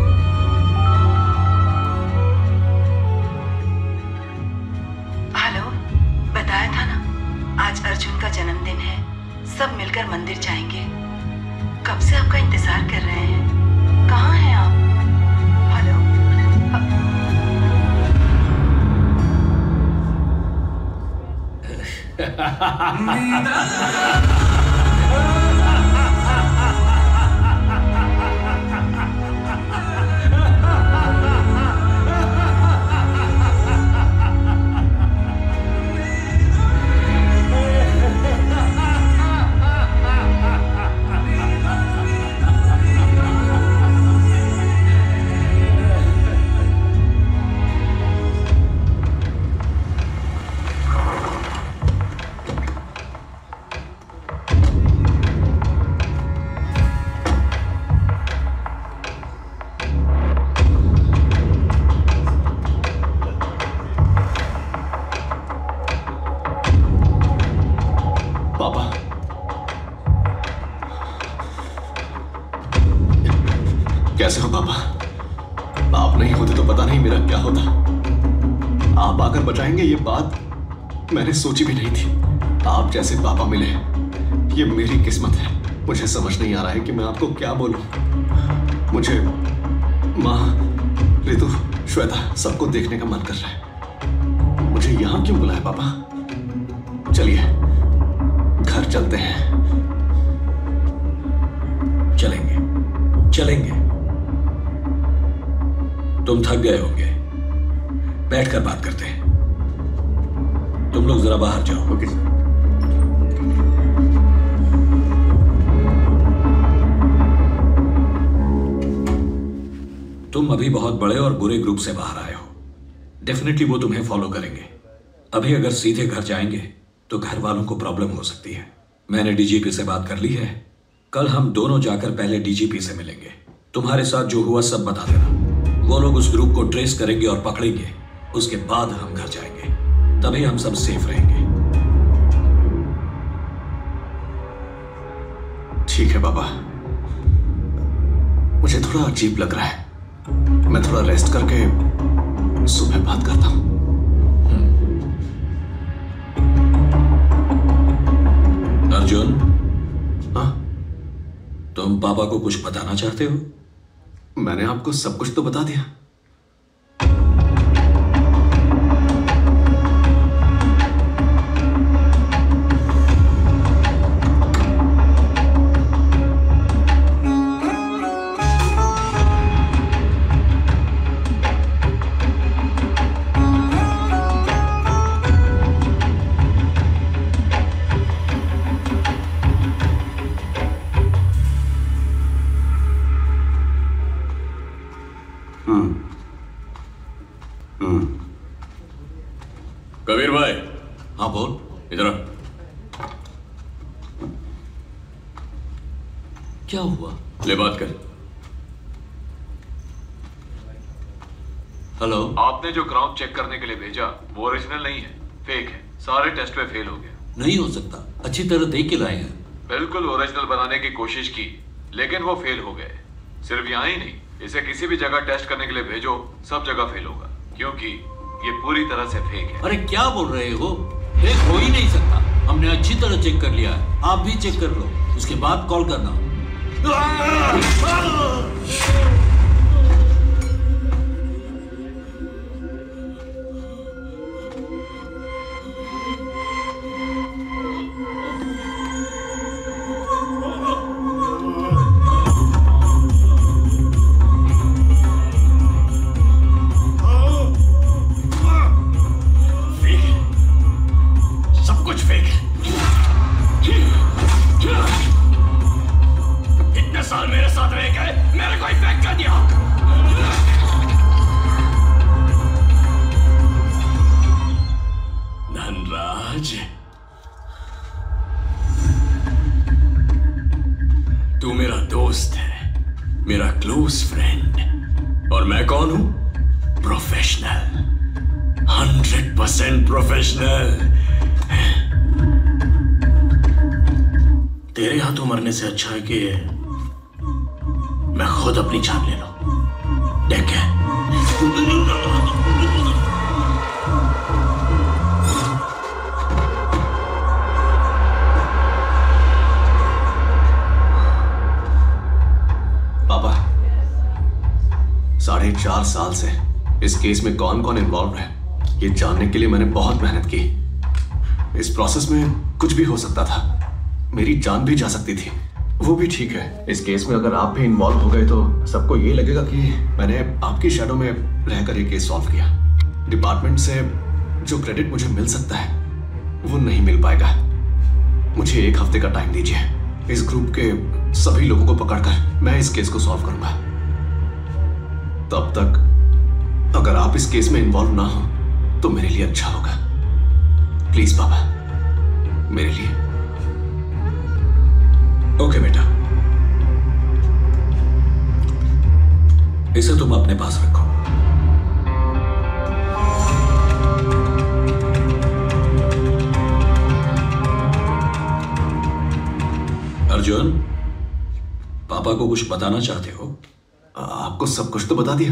बताया था ना, आज अर्जुन का जन्मदिन है, सब मिलकर मंदिर जाएंगे। कब से आपका इंतजार कर रहे हैं, कहाँ हैं आप? हेलो। कैसे हो पापा? आप नहीं होते तो पता नहीं मेरा क्या होता। आप आकर बचाएंगे ये बात मैंने सोची भी नहीं थी। आप जैसे पापा मिले, ये मेरी किस्मत है। मुझे समझ नहीं आ रहा है कि मैं आपको क्या बोलूं। मुझे माँ, ऋतु, श्वेता सबको देखने का मन कर रहा है। मुझे यहाँ क्यों बुलाया पापा? चलिए घर चलते हैं। चलेंगे चलेंगे। तुम थक गए होंगे, बैठकर बात करते हैं। तुम लोग जरा बाहर जाओ। Okay sir. तुम अभी बहुत बड़े और बुरे ग्रुप से बाहर आए हो, डेफिनेटली वो तुम्हें फॉलो करेंगे। अभी अगर सीधे घर जाएंगे तो घर वालों को प्रॉब्लम हो सकती है। मैंने डीजीपी से बात कर ली है, कल हम दोनों जाकर पहले डीजीपी से मिलेंगे। तुम्हारे साथ जो हुआ सब बता देना। वो लोग उस ग्रुप को ट्रेस करेंगे और पकड़ेंगे, उसके बाद हम घर जाएंगे, तभी हम सब सेफ रहेंगे। ठीक है पापा, मुझे थोड़ा अजीब लग रहा है। मैं थोड़ा रेस्ट करके सुबह बात करता हूं। अर्जुन, हाँ? तुम पापा को कुछ बताना चाहते हो? मैंने आपको सब कुछ तो बता दिया। कबीर भाई। हाँ बोल। इधर आ। क्या हुआ? ले बात कर। हेलो। आपने जो क्राउन चेक करने के लिए भेजा वो ओरिजिनल नहीं है, फेक है। सारे टेस्ट में फेल हो गया। नहीं हो सकता, अच्छी तरह देख के लाए हैं। बिल्कुल ओरिजिनल बनाने की कोशिश की लेकिन वो फेल हो गए। सिर्फ यहाँ ही नहीं, इसे किसी भी जगह टेस्ट करने के लिए भेजो, सब जगह फेल होगा क्योंकि ये पूरी तरह से फेक है। अरे क्या बोल रहे हो? फेक हो ही नहीं सकता। हमने अच्छी तरह चेक कर लिया है, आप भी चेक कर लो, उसके बाद कॉल करना। साल मेरे साथ रह गए, मेरे को ही फेक कर दिया। धनराज, तू मेरा दोस्त है, मेरा क्लोज फ्रेंड, और मैं कौन हूं? Professional, hundred percent professional. तेरे हाथों मरने से अच्छा है कि मैं खुद अपनी जान ले लूं। देख के पापा, साढ़े चार साल से इस केस में कौन कौन इन्वॉल्व है ये जानने के लिए मैंने बहुत मेहनत की। इस प्रोसेस में कुछ भी हो सकता था, मेरी जान भी जा सकती थी। वो भी ठीक है, इस केस में अगर आप भी इन्वॉल्व हो गए तो सबको ये लगेगा कि मैंने आपकी शैडो में रहकर ये केस सॉल्व किया। डिपार्टमेंट से जो क्रेडिट मुझे मिल सकता है वो नहीं मिल पाएगा। मुझे एक हफ्ते का टाइम दीजिए, इस ग्रुप के सभी लोगों को पकड़कर मैं इस केस को सॉल्व करूंगा। तब तक अगर आप इस केस में इन्वॉल्व ना हो तो मेरे लिए अच्छा होगा। प्लीज पापा, मेरे लिए। ओके बेटा, इसे तुम अपने पास रखो। अर्जुन, पापा को कुछ बताना चाहते हो? आपको सब कुछ तो बता दिया।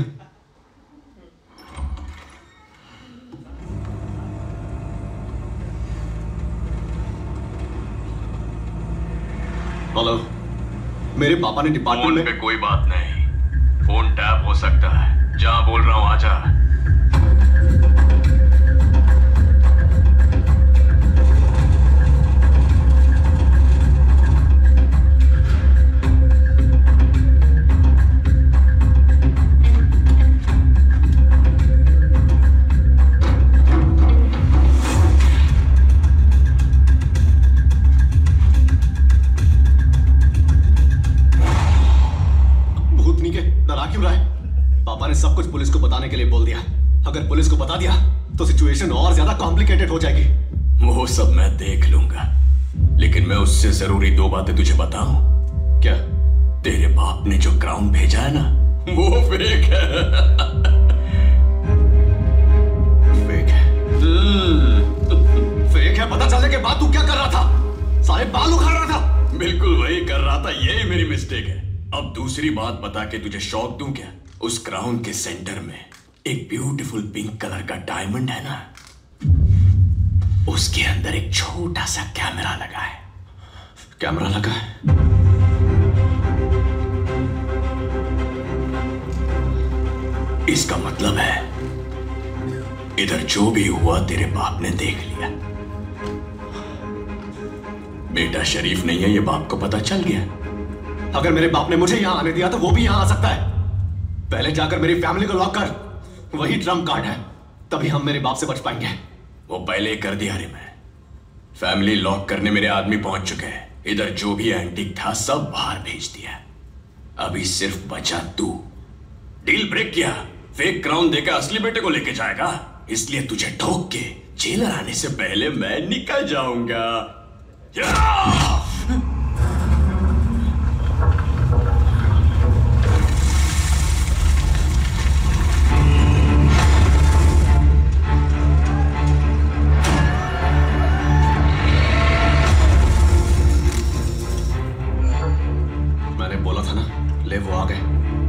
हेलो, मेरे पापा ने डिपार्टमेंट में पे कोई बात नहीं, फोन टैप हो सकता है। जहां बोल रहा हूं आजा। पापा ने सब कुछ पुलिस को बताने के लिए बोल दिया। अगर पुलिस को बता दिया तो सिचुएशन और ज्यादा कॉम्प्लिकेटेड हो जाएगी। वो सब मैं देख लूंगा, लेकिन मैं उससे जरूरी दो बातें तुझे बताऊं। क्या? तेरे बाप ने जो क्राउन भेजा है ना, वो फेक है। फेक है? फेक है? पता चलने के बाद तू क्या कर रहा था? सारे बाल उखाड़ रहा था? बिल्कुल वही कर रहा था, यही मेरी मिस्टेक है। अब दूसरी बात बता के तुझे शौक दूं क्या? उस क्राउन के सेंटर में एक ब्यूटीफुल पिंक कलर का डायमंड है ना, उसके अंदर एक छोटा सा कैमरा लगा है। कैमरा लगा है? इसका मतलब है इधर जो भी हुआ तेरे बाप ने देख लिया। बेटा शरीफ नहीं है, ये बाप को पता चल गया। अगर मेरे बाप ने मुझे यहां आने दिया तो वो भी यहां आ सकता है। पहले जाकर मेरी फैमिली को लॉक कर, वही ट्रम्प कार्ड है, तभी हम मेरे बाप से बच पाएंगे। वो पहले कर दिया रे मैं। फैमिली लॉक करने मेरे आदमी पहुंच चुके हैं। इधर जो भी एंटीक था सब बाहर भेज दिया। अभी सिर्फ बचा तू। डील ब्रेक किया, फेक क्राउन देकर असली बेटे को लेके जाएगा, इसलिए तुझे ठोक के जेलर आने से पहले मैं निकल जाऊंगा। मैंने बोला था ना, ले वो आ गए।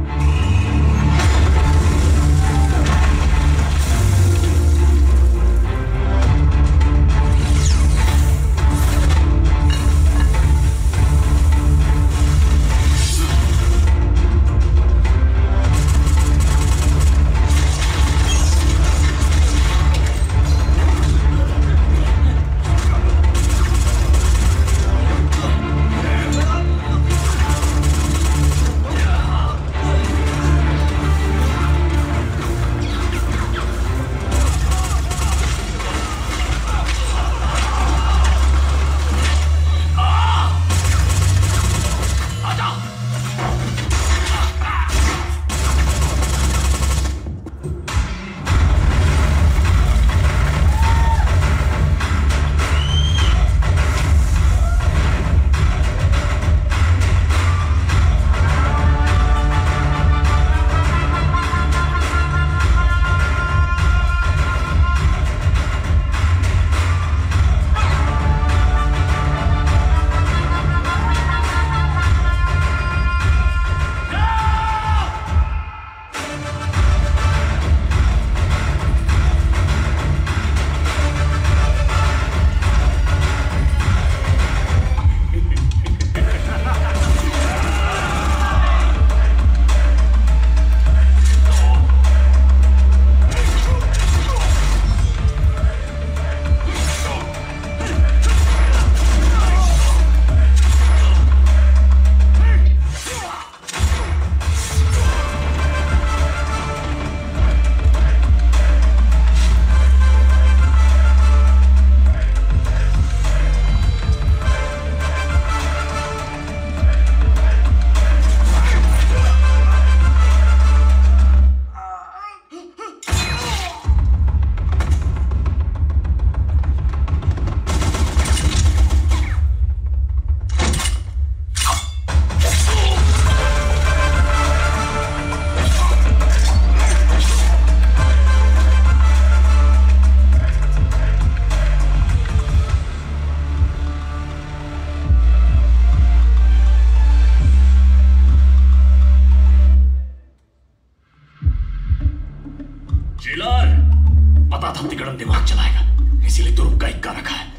पता था तिकड़म दिमाग चलाएगा, इसीलिए तो रुक का इक्का रखा है।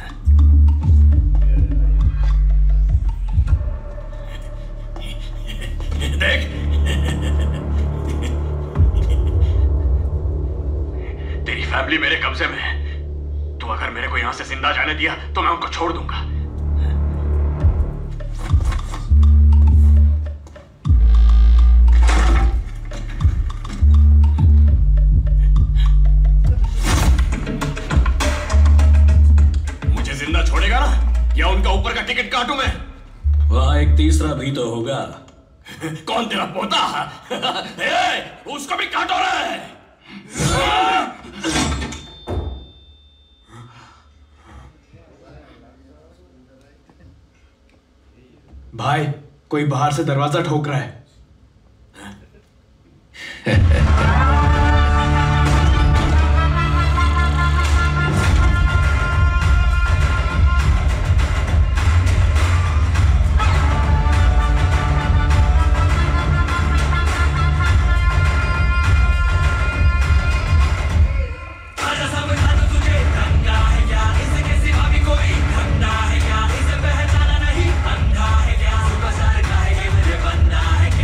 देख, तेरी फैमिली मेरे कब्जे में है। तू अगर मेरे को यहां से जिंदा जाने दिया तो मैं उनको छोड़ दूंगा। मुझे जिंदा छोड़ेगा ना, या उनका ऊपर का टिकट काटूं मैं? वहां एक तीसरा भी तो होगा। कौन तेरा पोता? ए, उसको भी काटो रे। भाई, कोई बाहर से दरवाजा ठोक रहा है। है क्या,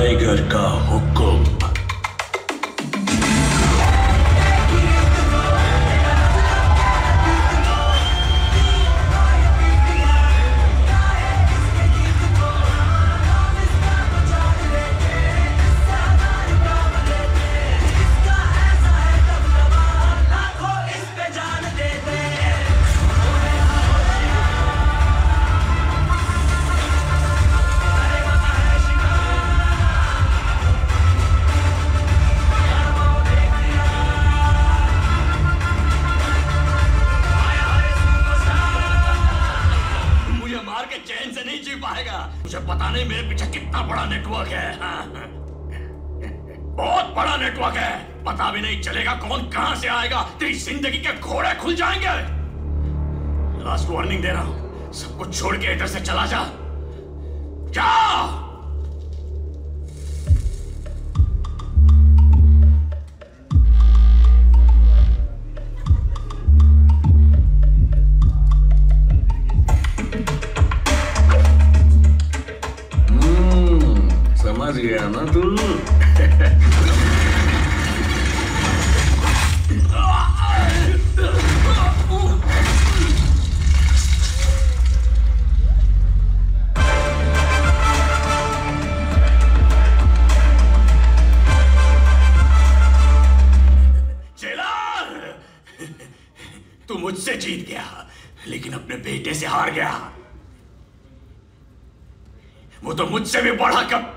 टाइगर का हुक्म। मुझे पता नहीं मेरे पीछे कितना बड़ा नेटवर्क है। बहुत बड़ा नेटवर्क है, पता भी नहीं चलेगा कौन कहां से आएगा। तेरी जिंदगी के घोड़े खुल जाएंगे। लास्ट वार्निंग दे रहा हूं, सब कुछ छोड़ के इधर से चला जा। जा। समझ गया ना तू? चला, तू मुझसे जीत गया, लेकिन अपने बेटे से हार गया। वो तो मुझसे भी बढ़ा कब।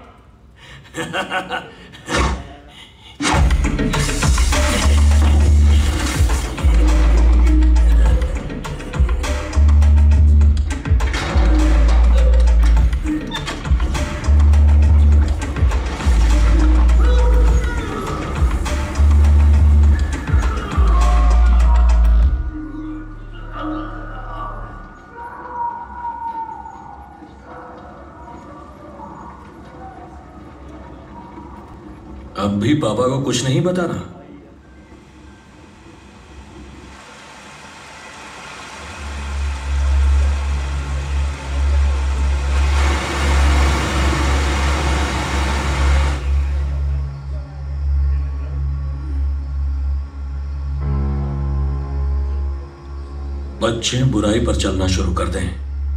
अब भी पापा को कुछ नहीं बताना? बच्चे बुराई पर चलना शुरू कर दें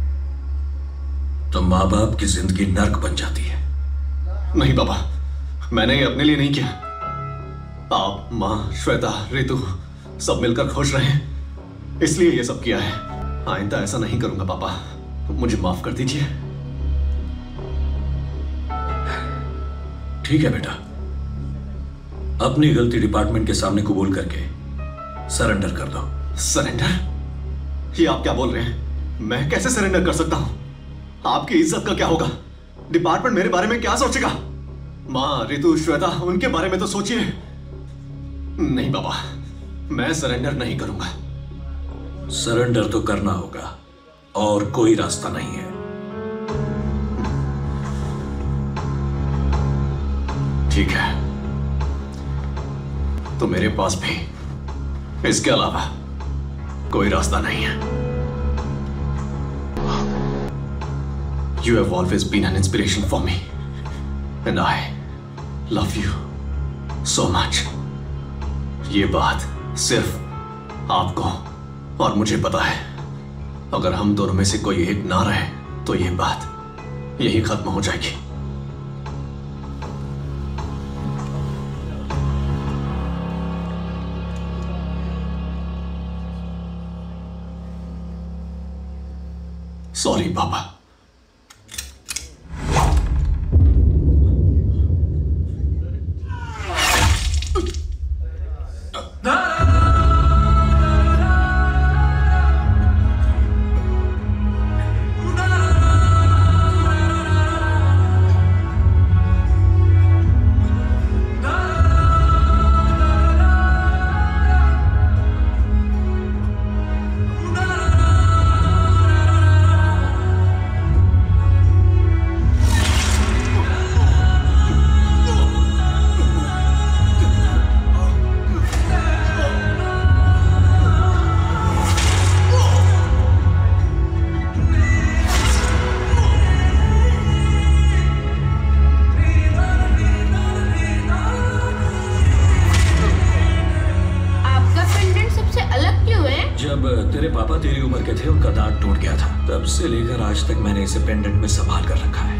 तो माँ बाप की जिंदगी नर्क बन जाती है। नहीं पापा, मैंने ये अपने लिए नहीं किया। आप, माँ, श्वेता, रितु सब मिलकर खुश रहे, इसलिए ये सब किया है। आइंदा ऐसा नहीं करूंगा पापा, मुझे माफ कर दीजिए। ठीक है बेटा, अपनी गलती डिपार्टमेंट के सामने कबूल करके सरेंडर कर दो। सरेंडर? ये आप क्या बोल रहे हैं? मैं कैसे सरेंडर कर सकता हूं? आपकी इज्जत का क्या होगा? डिपार्टमेंट मेरे बारे में क्या सोचेगा? माँ, रितु, श्वेता, उनके बारे में तो सोचिए। नहीं बाबा, मैं सरेंडर नहीं करूंगा। सरेंडर तो करना होगा और कोई रास्ता नहीं है। ठीक है, तो मेरे पास भी इसके अलावा कोई रास्ता नहीं है। You have always been an inspiration for me, and I love you so much. ये बात सिर्फ आपको और मुझे पता है। अगर हम दोनों में से कोई एक ना रहे तो ये बात यही खत्म हो जाएगी। सॉरी पापा। उम्र के थे उनका दांत टूट गया था। तब से लेकर आज तक मैंने इसे पेंडेंट में संभाल कर रखा है।